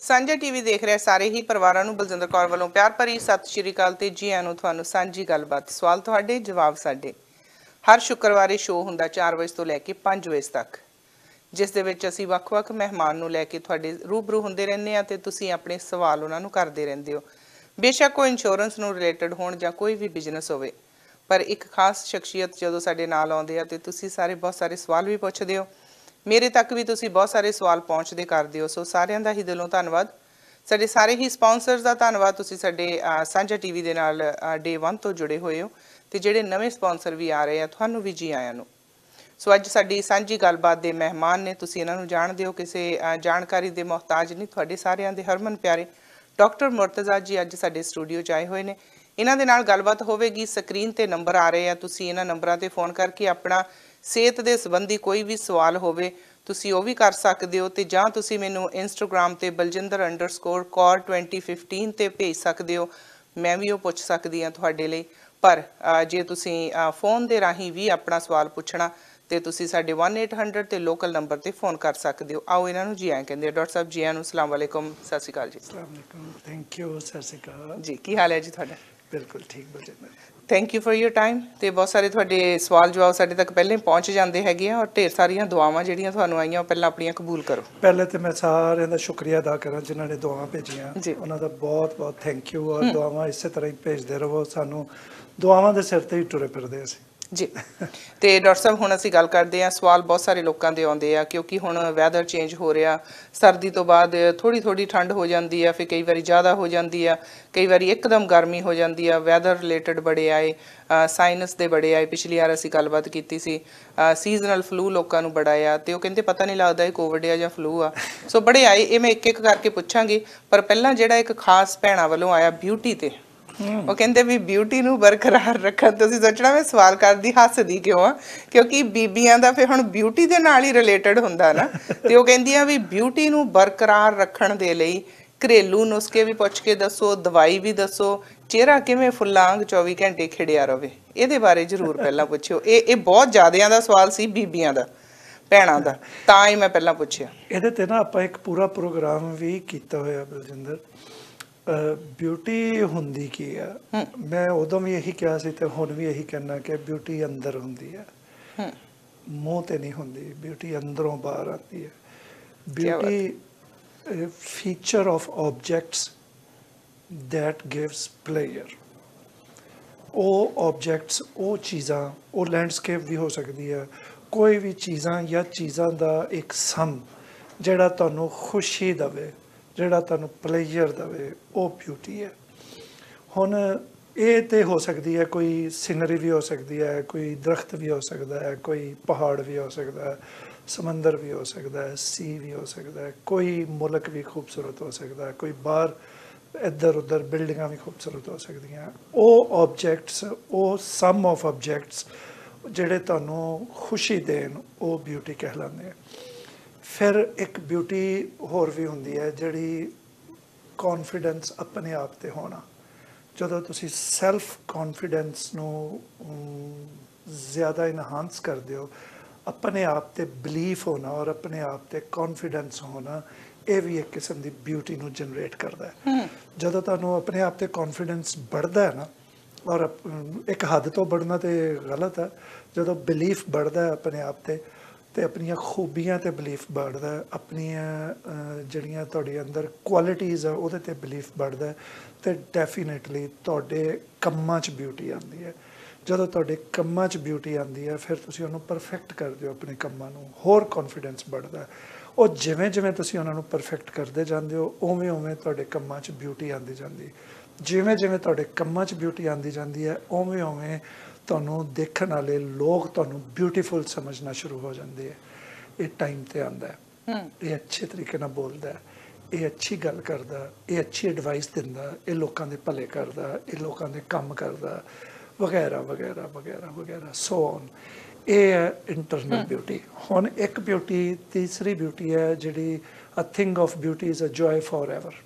ਸਾਂਝਾ ਟੀਵੀ ਦੇਖ ਰਹੇ ਸਾਰੇ ਹੀ ਪਰਿਵਾਰਾਂ ਨੂੰ ਬਲਜਿੰਦਰ ਕੌਰ ਵੱਲੋਂ ਪਿਆਰ ਭਰੀ ਸਤਿ ਸ਼੍ਰੀ ਅਕਾਲ ਤੇ ਜੀ ਆਇਆਂ ਨੂੰ ਤੁਹਾਨੂੰ ਸਾਂਝੀ ਗੱਲਬਾਤ ਸਵਾਲ ਤੁਹਾਡੇ ਜਵਾਬ ਸਾਡੇ ਹਰ ਸ਼ੁੱਕਰਵਾਰੇ ਸ਼ੋਅ ਹੁੰਦਾ 4 ਵਜੇ ਤੋਂ ਲੈ ਕੇ 5 ਵਜੇ ਤੱਕ ਜਿਸ ਦੇ ਵਿੱਚ ਅਸੀਂ ਵੱਖ-ਵੱਖ ਮਹਿਮਾਨ ਨੂੰ ਲੈ ਕੇ ਤੁਹਾਡੇ ਰੂਬਰੂ ਹੁੰਦੇ ਰਹਿੰਦੇ ਆ ਤੇ ਤੁਸੀਂ ਆਪਣੇ ਸਵਾਲ ਉਹਨਾਂ ਨੂੰ ਕਰਦੇ ਰਹਿੰਦੇ ਹੋ ਬੇਸ਼ੱਕ ਉਹ ਇੰਸ਼ੋਰੈਂਸ ਨੂੰ ਰਿਲੇਟਡ ਹੋਣ ਜਾਂ ਕੋਈ ਵੀ ਬਿਜ਼ਨਸ ਹੋਵੇ ਪਰ ਇੱਕ ਖਾਸ ਸ਼ਖਸੀਅਤ ਜਦੋਂ ਸਾਡੇ ਨਾਲ ਆਉਂਦੇ ਆ ਤੇ ਤੁਸੀਂ ਸਾਰੇ ਬਹੁਤ ਸਾਰੇ ਸਵਾਲ ਵੀ ਪੁੱਛਦੇ ਹੋ ਮੇਰੇ ਤੱਕ ਵੀ ਤੁਸੀਂ ਬਹੁਤ ਸਾਰੇ ਸਵਾਲ ਪਹੁੰਚਦੇ ਕਰਦੇ ਹੋ ਸੋ ਸਾਰਿਆਂ ਦਾ ਹੀ ਦਿਲੋਂ ਧੰਨਵਾਦ ਸਾਡੇ ਸਾਰੇ ਹੀ ਸਪਾਂਸਰਸ ਦਾ ਧੰਨਵਾਦ ਤੁਸੀਂ ਸਾਡੇ ਸਾਂਝਾ ਟੀਵੀ ਦੇ ਨਾਲ ਡੇ 1 ਤੋਂ ਜੁੜੇ ਹੋਏ ਹੋ ਤੇ ਜਿਹੜੇ ਨਵੇਂ ਸਪਾਂਸਰ ਵੀ ਆ ਰਹੇ ਆ ਤੁਹਾਨੂੰ ਵੀ ਜੀ ਆਇਆਂ ਨੂੰ ਸੋ ਅੱਜ ਸਾਡੀ ਸਾਂਝੀ ਗੱਲਬਾਤ ਦੇ ਮਹਿਮਾਨ ਨੇ ਤੁਸੀਂ ਇਹਨਾਂ ਨੂੰ ਜਾਣਦੇ ਹੋ ਕਿਸੇ ਜਾਣਕਾਰੀ ਦੇ ਮੁਹਤਾਜ ਨਹੀਂ ਤੁਹਾਡੇ ਸਾਰਿਆਂ ਦੇ ਹਰਮਨ ਪਿਆਰੇ ਡਾਕਟਰ ਮੁਰਤਜ਼ਾ ਜੀ ਅੱਜ ਸਾਡੇ ਸਟੂਡੀਓ 'ਚ ਆਏ ਹੋਏ ਨੇ ਇਹਨਾਂ ਦੇ ਨਾਲ ਗੱਲਬਾਤ ਹੋਵੇਗੀ ਸਕਰੀਨ ਤੇ ਨੰਬਰ ਆ ਰਹੇ ਆ ਤੁਸੀਂ ਇਹਨਾਂ ਨੰਬਰਾਂ ਤੇ ਫੋਨ ਕਰਕੇ ਆਪਣਾ ਸਿਹਤ ਦੇ ਸੰਬੰਧੀ ਕੋਈ ਵੀ ਸਵਾਲ ਹੋਵੇ ਤੁਸੀਂ ਉਹ ਵੀ ਕਰ ਸਕਦੇ ਹੋ ਤੇ ਜਾਂ ਤੁਸੀਂ ਮੈਨੂੰ ਇੰਸਟਾਗ੍ਰਾਮ ਤੇ baljinder_kaur 2015 ਤੇ ਭੇਜ ਸਕਦੇ ਹੋ ਮੈਂ ਵੀ ਉਹ ਪੁੱਛ ਸਕਦੀ ਹਾਂ ਤੁਹਾਡੇ ਲਈ ਪਰ ਜੇ ਤੁਸੀਂ ਫੋਨ ਦੇ ਰਾਹੀਂ ਵੀ ਆਪਣਾ ਸਵਾਲ ਪੁੱਛਣਾ ਤੇ ਤੁਸੀਂ ਸਾਡੇ 1800 ਤੇ ਲੋਕਲ ਨੰਬਰ ਤੇ ਫੋਨ ਕਰ ਸਕਦੇ ਹੋ ਆਓ ਇਹਨਾਂ ਨੂੰ ਜੀ ਆਇਆਂ ਕਹਿੰਦੇ ਡਾਕਟਰ ਸਾਹਿਬ ਜੀ ਆਇਆਂ ਨੂੰ ਅਸਲਾਮ ਵਾਲੇਕੁਮ ਸਤਿ ਸ਼੍ਰੀ ਅਕਾਲ ਜੀ अस्सलाम वालेकुम थैंक यू सत श्री अकाल ਜੀ ਕੀ ਹਾਲ ਹੈ ਜੀ ਤੁਹਾਡਾ बिल्कुल ठीक Baljinder thank you for your time ਤੇ ਬਹੁਤ ਸਾਰੇ ਤੁਹਾਡੇ ਸਵਾਲ ਜਵਾਬ ਸਾਡੇ ਤੱਕ ਪਹਿਲਾਂ ਹੀ ਪਹੁੰਚ ਜਾਂਦੇ ਹੈਗੇ ਆ ਔਰ ਢੇਰ ਸਾਰੀਆਂ ਦੁਆਵਾਂ ਜਿਹੜੀਆਂ ਤੁਹਾਨੂੰ ਆਈਆਂ ਉਹ ਪਹਿਲਾਂ ਆਪਣੀਆਂ ਕਬੂਲ ਕਰੋ पहले तो मैं सारे का शुक्रिया अदा करा जिन्होंने दुआवां भेजियां जी। उन्होंने बहुत बहुत थैंक यू और दुआवां इस तरह ही भेजते रहो सानू दुआवां के सिर ते ही टुरे फिरदे असीं ਜੀ ਤੇ ਡਾਕਟਰ ਸਾਹਿਬ ਹੁਣ ਅਸੀਂ ਗੱਲ ਕਰਦੇ ਹਾਂ ਸਵਾਲ ਬਹੁਤ ਸਾਰੇ ਲੋਕਾਂ ਦੇ ਆਉਂਦੇ ਆ ਕਿਉਂਕਿ ਹੁਣ ਵੈਦਰ ਚੇਂਜ ਹੋ ਰਿਹਾ ਸਰਦੀ ਤੋਂ ਬਾਅਦ ਥੋੜੀ ਠੰਡ ਹੋ ਜਾਂਦੀ ਆ ਫਿਰ ਕਈ ਵਾਰੀ ਜ਼ਿਆਦਾ ਹੋ ਜਾਂਦੀ ਆ ਕਈ ਵਾਰੀ ਇੱਕਦਮ ਗਰਮੀ ਹੋ ਜਾਂਦੀ ਆ ਵੈਦਰ ਰਿਲੇਟਡ ਬੜੇ ਆਏ ਸਾਈਨਸ ਦੇ ਬੜੇ ਆਏ ਪਿਛਲੀ ਵਾਰ ਅਸੀਂ ਗੱਲਬਾਤ ਕੀਤੀ ਸੀ ਸੀਜ਼ਨਲ ਫਲੂ ਲੋਕਾਂ ਨੂੰ ਬੜਾ ਆ ਤੇ ਉਹ ਕਹਿੰਦੇ ਪਤਾ ਨਹੀਂ ਲੱਗਦਾ ਇਹ ਕੋਵਿਡ ਆ ਜਾਂ ਫਲੂ ਆ ਸੋ ਬੜੇ ਆਏ ਇਹ ਮੈਂ ਇੱਕ ਇੱਕ ਕਰਕੇ ਪੁੱਛਾਂਗੀ ਪਰ ਪਹਿਲਾਂ ਜਿਹੜਾ ਇੱਕ ਖਾਸ ਭੈਣਾਂ ਵੱਲੋਂ ਆਇਆ ਬਿਊਟੀ ਤੇ ਉਹ ਕਹਿੰਦੇ ਵੀ ਬਿਊਟੀ ਨੂੰ ਬਰਕਰਾਰ ਰੱਖਣ ਤੁਸੀਂ ਸੋਚਣਾ ਮੈਂ ਸਵਾਲ ਕਰਦੀ ਹੱਸਦੀ ਕਿਉਂ ਆ ਕਿਉਂਕਿ ਬੀਬੀਆਂ ਦਾ ਫਿਰ ਹੁਣ ਬਿਊਟੀ ਦੇ ਨਾਲ ਹੀ ਰਿਲੇਟਡ ਹੁੰਦਾ ਨਾ ਤੇ ਉਹ ਕਹਿੰਦੀਆਂ ਵੀ ਬਿਊਟੀ ਨੂੰ ਬਰਕਰਾਰ ਰੱਖਣ ਦੇ ਲਈ ਘਰੇਲੂ ਨੁਸਖੇ ਵੀ ਪੁੱਛ ਕੇ ਦੱਸੋ ਦਵਾਈ ਵੀ ਦੱਸੋ ਚਿਹਰਾ ਕਿਵੇਂ ਫੁੱਲਾਂਗ 24 ਘੰਟੇ ਖਿੜਿਆ ਰਵੇ ਇਹਦੇ ਬਾਰੇ ਜ਼ਰੂਰ ਪਹਿਲਾਂ ਪੁੱਛਿਓ ਇਹ ਬਹੁਤ ਜ਼ਿਆਦਿਆਂ ਦਾ ਸਵਾਲ ਸੀ ਬੀਬੀਆਂ ਦਾ ਭੈਣਾਂ ਦਾ ਤਾਂ ਹੀ ਮੈਂ ਪਹਿਲਾਂ ਪੁੱਛਿਆ ਇਹਦੇ ਤੇ ਨਾ ਆਪਾਂ ਇੱਕ ਪੂਰਾ ਪ੍ਰੋਗਰਾਮ ਵੀ ਕੀਤਾ ਹੋਇਆ ਬਲਜਿੰਦਰ ਬਿਊਟੀ ਹੁੰਦੀ ਕੀ ਆ ਮੈਂ ਉਦੋਂ ਵੀ ਇਹੀ ਕਿਹਾ ਸੀ ਤੇ ਹੁਣ ਵੀ ਇਹੀ ਕਹਿਣਾ ਕਿ ਬਿਊਟੀ ਅੰਦਰ ਹੁੰਦੀ ਹੈ ਮੂੰਹ ਤੇ ਨਹੀਂ ਹੁੰਦੀ ਬਿਊਟੀ ਅੰਦਰੋਂ ਬਾਹਰ ਆਉਂਦੀ ਹੈ beauty feature of objects that gives pleasure ਉਹ ਆਬਜੈਕਟਸ ਉਹ ਚੀਜ਼ਾਂ ਉਹ ਲੈਂਡਸਕੇਪ ਵੀ ਹੋ ਸਕਦੀ ਹੈ ਕੋਈ ਵੀ ਚੀਜ਼ਾਂ ਜਾਂ ਚੀਜ਼ਾਂ ਦਾ ਇੱਕ ਸਮ ਜਿਹੜਾ ਤੁਹਾਨੂੰ ਖੁਸ਼ੀ ਦੇਵੇ ਜਿਹੜਾ ਤੁਹਾਨੂੰ ਪਲੇਜ਼ਰ ਦੇਵੇ ਉਹ ਬਿਊਟੀ ਹੈ ਹੁਣ ਇਹ ਤੇ ਹੋ ਸਕਦੀ ਹੈ ਕੋਈ ਸੀਨਰੀ ਵੀ ਹੋ ਸਕਦੀ ਹੈ ਕੋਈ ਦਰਖਤ ਵੀ ਹੋ ਸਕਦਾ ਹੈ ਕੋਈ ਪਹਾੜ ਵੀ ਹੋ ਸਕਦਾ ਹੈ ਸਮੁੰਦਰ ਵੀ ਹੋ ਸਕਦਾ ਹੈ ਸੀ ਵੀ ਹੋ ਸਕਦਾ ਹੈ ਕੋਈ ਮੁਲਕ ਵੀ ਖੂਬਸੂਰਤ ਹੋ ਸਕਦਾ ਹੈ ਕੋਈ ਬਾਹਰ ਇੱਧਰ ਉੱਧਰ ਬਿਲਡਿੰਗਾਂ ਵੀ ਖੂਬਸੂਰਤ ਹੋ ਸਕਦੀਆਂ ਉਹ ਆਬਜੈਕਟਸ ਉਹ ਸਮ ਆਫ ਆਬਜੈਕਟਸ ਜਿਹੜੇ ਤੁਹਾਨੂੰ ਖੁਸ਼ੀ ਦੇਣ ਉਹ ਬਿਊਟੀ ਕਹਿਲਾਉਂਦੇ ਆ ਫਿਰ ਇੱਕ ਬਿਊਟੀ ਹੋਰ ਵੀ ਹੁੰਦੀ ਹੈ ਜਿਹੜੀ ਕੌਨਫੀਡੈਂਸ ਆਪਣੇ ਆਪ ਤੇ ਹੋਣਾ ਜਦੋਂ ਤੁਸੀਂ ਸੈਲਫ ਕੌਨਫੀਡੈਂਸ ਨੂੰ ਜ਼ਿਆਦਾ ਇਨਹਾਂਸ ਕਰਦੇ ਹੋ ਆਪਣੇ ਆਪ ਤੇ ਬਿਲੀਫ ਹੋਣਾ ਔਰ ਆਪਣੇ ਆਪ ਤੇ ਕੌਨਫੀਡੈਂਸ ਹੋਣਾ ਇਹ ਵੀ ਇੱਕ ਕਿਸਮ ਦੀ ਬਿਊਟੀ ਨੂੰ ਜਨਰੇਟ ਕਰਦਾ ਹੈ ਜਦੋਂ ਤੁਹਾਨੂੰ ਆਪਣੇ ਆਪ ਤੇ ਕੌਨਫੀਡੈਂਸ बढ़दा ਹੈ ਨਾ ਔਰ ਇੱਕ ਹੱਦ ਤੋਂ बढ़ना ਤੇ ਗਲਤ ਹੈ ਜਦੋਂ ਬਿਲੀਫ बढ़दा ਹੈ ਆਪਣੇ ਆਪ ਤੇ ਆਪਣੀਆਂ ਖੂਬੀਆਂ ਤੇ ਬਿਲੀਫ बढ़दा ਹੈ ਆਪਣੀਆਂ ਜਿਹੜੀਆਂ ਤੁਹਾਡੇ ਅੰਦਰ ਕੁਆਲਿਟੀਜ਼ ਆ ਉਹਦੇ ਤੇ ਬਿਲੀਫ बढ़दा ਹੈ ਤੇ ਡੈਫੀਨੇਟਲੀ ਤੁਹਾਡੇ ਕੰਮਾਂ 'ਚ ਬਿਊਟੀ ਆਉਂਦੀ ਹੈ ਜਦੋਂ ਤੁਹਾਡੇ ਕੰਮਾਂ 'ਚ ਬਿਊਟੀ ਆਉਂਦੀ ਹੈ ਫਿਰ ਤੁਸੀਂ ਉਹਨੂੰ ਪਰਫੈਕਟ ਕਰਦੇ ਹੋ ਆਪਣੇ ਕੰਮਾਂ ਨੂੰ ਹੋਰ ਕੌਨਫੀਡੈਂਸ बढ़दा ਹੈ ਉਹ ਜਿਵੇਂ ਜਿਵੇਂ ਤੁਸੀਂ ਉਹਨਾਂ ਨੂੰ ਪਰਫੈਕਟ ਕਰਦੇ ਜਾਂਦੇ ਹੋ ਉਵੇਂ ਉਵੇਂ ਤੁਹਾਡੇ ਕੰਮਾਂ 'ਚ ਬਿਊਟੀ ਆਉਂਦੀ ਜਾਂਦੀ ਜਿਵੇਂ ਜਿਵੇਂ ਤੁਹਾਡੇ ਕੰਮਾਂ 'ਚ ਬਿਊਟੀ ਆਉਂਦੀ ਜਾਂਦੀ ਹੈ ਉਵੇਂ ਉਵੇਂ ਤੁਹਾਨੂੰ ਦੇਖਣ ਵਾਲੇ ਲੋਕ ਤੁਹਾਨੂੰ ਬਿਊਟੀਫੁਲ ਸਮਝਣਾ ਸ਼ੁਰੂ ਹੋ ਜਾਂਦੇ ਹੈ ਇਹ ਟਾਈਮ ਤੇ ਆਉਂਦਾ ਹੈ ਇਹ ਅੱਛੇ ਤਰੀਕੇ ਨਾਲ ਬੋਲਦਾ ਹੈ ਇਹ ਅੱਛੀ ਗੱਲ ਕਰਦਾ ਇਹ ਅੱਛੀ ਐਡਵਾਈਸ ਦਿੰਦਾ ਇਹ ਲੋਕਾਂ ਦੇ ਭਲੇ ਕਰਦਾ ਇਹ ਲੋਕਾਂ ਦੇ ਕੰਮ ਕਰਦਾ ਵਗੈਰਾ ਵਗੈਰਾ ਵਗੈਰਾ ਵਗੈਰਾ ਸੋ ਔਨ ਇਹ ਹੈ ਇੰਟਰਨਲ ਬਿਊਟੀ ਹੁਣ ਇੱਕ ਬਿਊਟੀ ਤੀਸਰੀ ਬਿਊਟੀ ਹੈ ਜਿਹੜੀ a thing of beauty is a joy for ever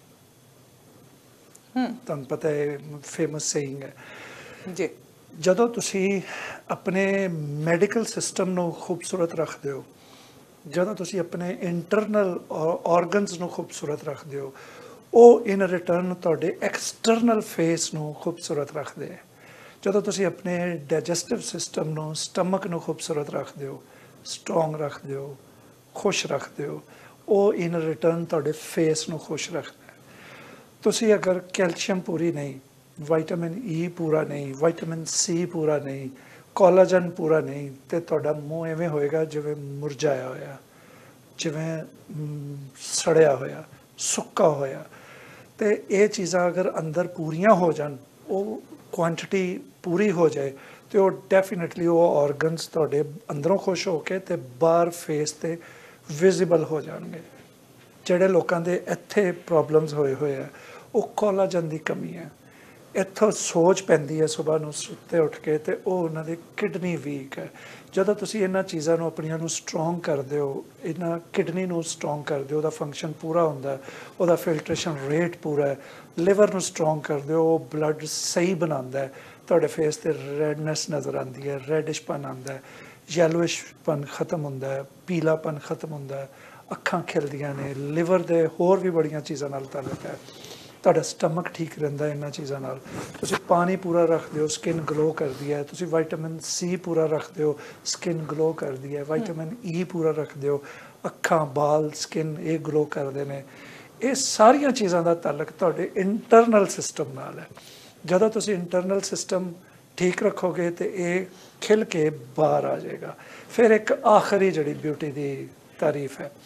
ਤੁਹਾਨੂੰ ਪਤਾ ਹੈ ਫੇਮਸ ਸੇਇੰਗ ਹੈ ਜੀ ਜਦੋਂ ਤੁਸੀਂ ਆਪਣੇ ਮੈਡੀਕਲ ਸਿਸਟਮ ਨੂੰ ਖੂਬਸੂਰਤ ਰੱਖਦੇ ਹੋ ਜਦੋਂ ਤੁਸੀਂ ਆਪਣੇ ਇੰਟਰਨਲ ਆਰਗਨਸ ਨੂੰ ਖੂਬਸੂਰਤ ਰੱਖਦੇ ਹੋ, ਉਹ ਇਨ ਰਿਟਰਨ ਤੁਹਾਡੇ ਐਕਸਟਰਨਲ ਫੇਸ ਨੂੰ ਖੂਬਸੂਰਤ ਰੱਖਦੇ ਹੈ। ਜਦੋਂ ਤੁਸੀਂ ਆਪਣੇ ਡਾਈਜੈਸਟਿਵ ਸਿਸਟਮ ਨੂੰ, ਸਟਮਕ ਨੂੰ ਖੂਬਸੂਰਤ ਰੱਖਦੇ ਹੋ, ਸਟਰੋਂਗ ਰੱਖਦੇ ਹੋ, ਖੁਸ਼ ਰੱਖਦੇ ਹੋ, ਉਹ ਇਨ ਰਿਟਰਨ ਤੁਹਾਡੇ ਫੇਸ ਨੂੰ ਖੁਸ਼ ਰੱਖਦਾ ਹੈ। ਤੁਸੀਂ ਅਗਰ ਕੈਲਸ਼ੀਅਮ ਪੂਰੀ ਨਹੀਂ, ਵਿਟਾਮਿਨ ਈ ਪੂਰਾ ਨਹੀਂ, ਵਿਟਾਮਿਨ ਸੀ ਪੂਰਾ ਨਹੀਂ, ਕੋਲਾਜਨ ਪੂਰਾ ਨਹੀਂ, ਤੇ ਤੁਹਾਡਾ ਮੂੰਹ ਐਵੇਂ ਹੋਏਗਾ ਜਿਵੇਂ ਮੁਰਝਾਇਆ ਹੋਇਆ, ਜਿਵੇਂ ਸੜਿਆ ਹੋਇਆ, ਸੁੱਕਾ ਹੋਇਆ। ਤੇ ਇਹ ਚੀਜ਼ਾਂ ਅਗਰ ਅੰਦਰ ਪੂਰੀਆਂ ਹੋ ਜਾਣ, ਉਹ ਕੁਆਂਟੀਟੀ ਪੂਰੀ ਹੋ ਜਾਏ, ਤੇ ਉਹ ਡੈਫੀਨੇਟਲੀ ਉਹ ਆਰਗਨਸ ਤੁਹਾਡੇ ਅੰਦਰੋਂ ਖੁਸ਼ ਹੋ ਕੇ ਤੇ ਬਾਹਰ ਫੇਸ ਤੇ ਵਿਜ਼ੀਬਲ ਹੋ ਜਾਣਗੇ। ਜਿਹੜੇ ਲੋਕਾਂ ਦੇ ਇੱਥੇ ਪ੍ਰੋਬਲਮਸ ਹੋਏ ਆ, ਉਹ ਕੋਲਾਜਨ ਦੀ ਕਮੀ ਹੈ। ਇੱਥੋਂ ਸੋਜ ਪੈਂਦੀ ਹੈ ਸਵੇਰ ਨੂੰ ਸੁੱਤੇ ਉੱਠ ਕੇ, ਤੇ ਉਹ ਉਹਨਾਂ ਦੀ ਕਿਡਨੀ ਵੀਕ ਹੈ। ਜਦੋਂ ਤੁਸੀਂ ਇਹਨਾਂ ਚੀਜ਼ਾਂ ਨੂੰ ਆਪਣੀਆਂ ਨੂੰ ਸਟਰੋਂਗ ਕਰਦੇ ਹੋ, ਇਹਨਾਂ ਕਿਡਨੀ ਨੂੰ ਸਟਰੋਂਗ ਕਰਦੇ ਹੋ, ਉਹਦਾ ਫੰਕਸ਼ਨ ਪੂਰਾ ਹੁੰਦਾ, ਉਹਦਾ ਫਿਲਟਰੇਸ਼ਨ ਰੇਟ ਪੂਰਾ ਹੈ, ਲਿਵਰ ਨੂੰ ਸਟਰੋਂਗ ਕਰਦੇ ਹੋ, ਉਹ ਬਲੱਡ ਸਹੀ ਬਣਾਉਂਦਾ ਹੈ, ਤੁਹਾਡੇ ਫੇਸ ਤੇ ਰੈਡਨੈਸ ਨਜ਼ਰ ਆਉਂਦੀ ਹੈ, ਰੈਡਿਸ਼ਪਨ ਆਉਂਦਾ ਹੈ, ਯੈਲੋਇਸ਼ਪਨ ਖਤਮ ਹੁੰਦਾ ਹੈ, ਪੀਲਾਪਨ ਖਤਮ ਹੁੰਦਾ ਹੈ, ਅੱਖਾਂ ਖਿਲਦੀਆਂ ਨੇ। ਲਿਵਰ ਦੇ ਹੋਰ ਵੀ ਬੜੀਆਂ ਚੀਜ਼ਾਂ ਨਾਲ ਤਾਲੁਕ ਹੈ। ਤੁਹਾਡਾ ਸਟਮਕ ਠੀਕ ਰਹਿੰਦਾ ਇਹਨਾਂ ਚੀਜ਼ਾਂ ਨਾਲ। ਤੁਸੀਂ ਪਾਣੀ ਪੂਰਾ ਰੱਖਦੇ ਹੋ, ਸਕਿਨ ਗਲੋ ਕਰਦੀ ਹੈ। ਤੁਸੀਂ ਵਿਟਾਮਿਨ ਸੀ ਪੂਰਾ ਰੱਖਦੇ ਹੋ, ਸਕਿਨ ਗਲੋ ਕਰਦੀ ਹੈ। ਵਿਟਾਮਿਨ ਈ ਪੂਰਾ ਰੱਖਦੇ ਹੋ, ਅੱਖਾਂ, ਬਾਲ, ਸਕਿਨ ਇਹ ਗਲੋ ਕਰਦੇ ਨੇ। ਇਹ ਸਾਰੀਆਂ ਚੀਜ਼ਾਂ ਦਾ ਤਾਲੁਕ ਤੁਹਾਡੇ ਇੰਟਰਨਲ ਸਿਸਟਮ ਨਾਲ ਹੈ। ਜਦੋਂ ਤੁਸੀਂ ਇੰਟਰਨਲ ਸਿਸਟਮ ਠੀਕ ਰੱਖੋਗੇ ਤੇ ਇਹ ਖਿਲ ਕੇ ਬਾਹਰ ਆ ਜਾਏਗਾ। ਫਿਰ ਇੱਕ ਆਖਰੀ ਜਿਹੜੀ ਬਿਊਟੀ ਦੀ ਤਾਰੀਫ ਹੈ,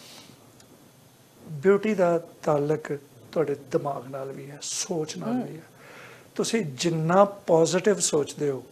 ਬਿਊਟੀ ਦਾ ਤਾਲੁਕ ਤੁਹਾਡੇ ਦਿਮਾਗ ਨਾਲ ਵੀ ਹੈ, ਸੋਚ ਨਾਲ ਵੀ ਹੈ। ਤੁਸੀਂ ਜਿੰਨਾ ਪੋਜ਼ਿਟਿਵ ਸੋਚਦੇ ਹੋ,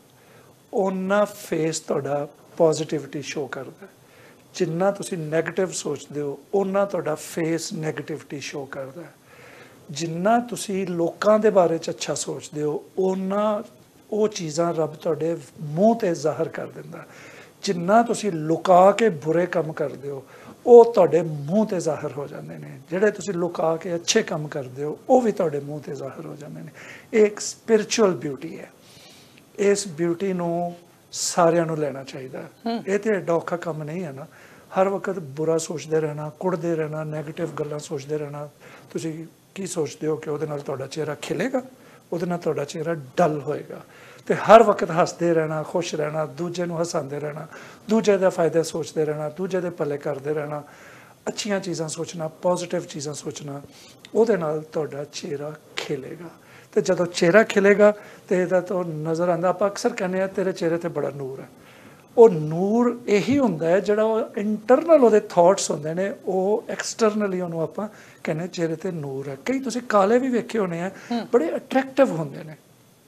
ਓਨਾ ਫੇਸ ਤੁਹਾਡਾ ਪੋਜ਼ਿਟਿਵਿਟੀ ਸ਼ੋ ਕਰਦਾ। ਜਿੰਨਾ ਤੁਸੀਂ ਨੈਗੇਟਿਵ ਸੋਚਦੇ ਹੋ, ਓਨਾ ਤੁਹਾਡਾ ਫੇਸ ਨੈਗੇਟਿਵਿਟੀ ਸ਼ੋ ਕਰਦਾ। ਜਿੰਨਾ ਤੁਸੀਂ ਲੋਕਾਂ ਦੇ ਬਾਰੇ 'ਚ ਅੱਛਾ ਸੋਚਦੇ ਹੋ, ਓਨਾ ਉਹ ਚੀਜ਼ਾਂ ਰੱਬ ਤੁਹਾਡੇ ਮੂੰਹ 'ਤੇ ਜ਼ਾਹਰ ਕਰ ਦਿੰਦਾ। ਜਿੰਨਾ ਤੁਸੀਂ ਲੁਕਾ ਕੇ ਬੁਰੇ ਕੰਮ ਕਰਦੇ ਹੋ, ਉਹ ਤੁਹਾਡੇ ਮੂੰਹ 'ਤੇ ਜ਼ਾਹਰ ਹੋ ਜਾਂਦੇ ਨੇ। ਜਿਹੜੇ ਤੁਸੀਂ ਲੁਕਾ ਕੇ ਅੱਛੇ ਕੰਮ ਕਰਦੇ ਹੋ, ਉਹ ਵੀ ਤੁਹਾਡੇ ਮੂੰਹ 'ਤੇ ਜ਼ਾਹਰ ਹੋ ਜਾਂਦੇ ਨੇ। ਇਹ ਇੱਕ ਸਪਿਰਿਚੁਅਲ ਬਿਊਟੀ ਹੈ। ਇਸ ਬਿਊਟੀ ਨੂੰ ਸਾਰਿਆਂ ਨੂੰ ਲੈਣਾ ਚਾਹੀਦਾ। ਇਹ ਤੇ ਐਡਾ ਔਖਾ ਕੰਮ ਨਹੀਂ ਹੈ ਨਾ। ਹਰ ਵਕਤ ਬੁਰਾ ਸੋਚਦੇ ਰਹਿਣਾ, ਕੁੜਦੇ ਰਹਿਣਾ, ਨੈਗੇਟਿਵ ਗੱਲਾਂ ਸੋਚਦੇ ਰਹਿਣਾ। ਤੁਸੀਂ ਕੀ ਸੋਚਦੇ ਹੋ ਕਿ ਉਹਦੇ ਨਾਲ ਤੁਹਾਡਾ ਚਿਹਰਾ ਖਿਲੇਗਾ? ਉਹਦੇ ਨਾਲ ਤੁਹਾਡਾ ਚਿਹਰਾ ਡਲ ਹੋਏਗਾ। ਤੇ ਹਰ ਵਕਤ ਹੱਸਦੇ ਰਹਿਣਾ, ਖੁਸ਼ ਰਹਿਣਾ, ਦੂਜੇ ਨੂੰ ਹਸਾਉਂਦੇ ਰਹਿਣਾ, ਦੂਜੇ ਦਾ ਫਾਇਦਾ ਸੋਚਦੇ ਰਹਿਣਾ, ਦੂਜੇ ਦੇ ਭਲੇ ਕਰਦੇ ਰਹਿਣਾ, ਅੱਛੀਆਂ ਚੀਜ਼ਾਂ ਸੋਚਣਾ, ਪੋਜ਼ਿਟਿਵ ਚੀਜ਼ਾਂ ਸੋਚਣਾ, ਉਹਦੇ ਨਾਲ ਤੁਹਾਡਾ ਚਿਹਰਾ ਖਿਲੇਗਾ। ਤੇ ਜਦੋਂ ਚਿਹਰਾ ਖਿਲੇਗਾ ਤੇ ਇਹਦਾ ਤੋਂ ਨਜ਼ਰ ਆਉਂਦਾ। ਆਪਾਂ ਅਕਸਰ ਕਹਿੰਦੇ ਹਾਂ ਤੇਰੇ ਚਿਹਰੇ ਤੇ ਬੜਾ ਨੂਰ ਹੈ। ਉਹ ਨੂਰ ਇਹੀ ਹੁੰਦਾ ਹੈ ਜਿਹੜਾ ਉਹ ਇੰਟਰਨਲ ਉਹਦੇ ਥਾਟਸ ਹੁੰਦੇ ਨੇ, ਉਹ ਐਕਸਟਰਨਲੀ ਉਹਨੂੰ ਆਪਾਂ ਕਹਿੰਦੇ ਚਿਹਰੇ ਤੇ ਨੂਰ ਹੈ। ਕਈ ਤੁਸੀਂ ਕਾਲੇ ਵੀ ਵੇਖੇ ਹੋਣੇ ਆ, ਬੜੇ ਅਟਰੈਕਟਿਵ ਹੁੰਦੇ ਨੇ।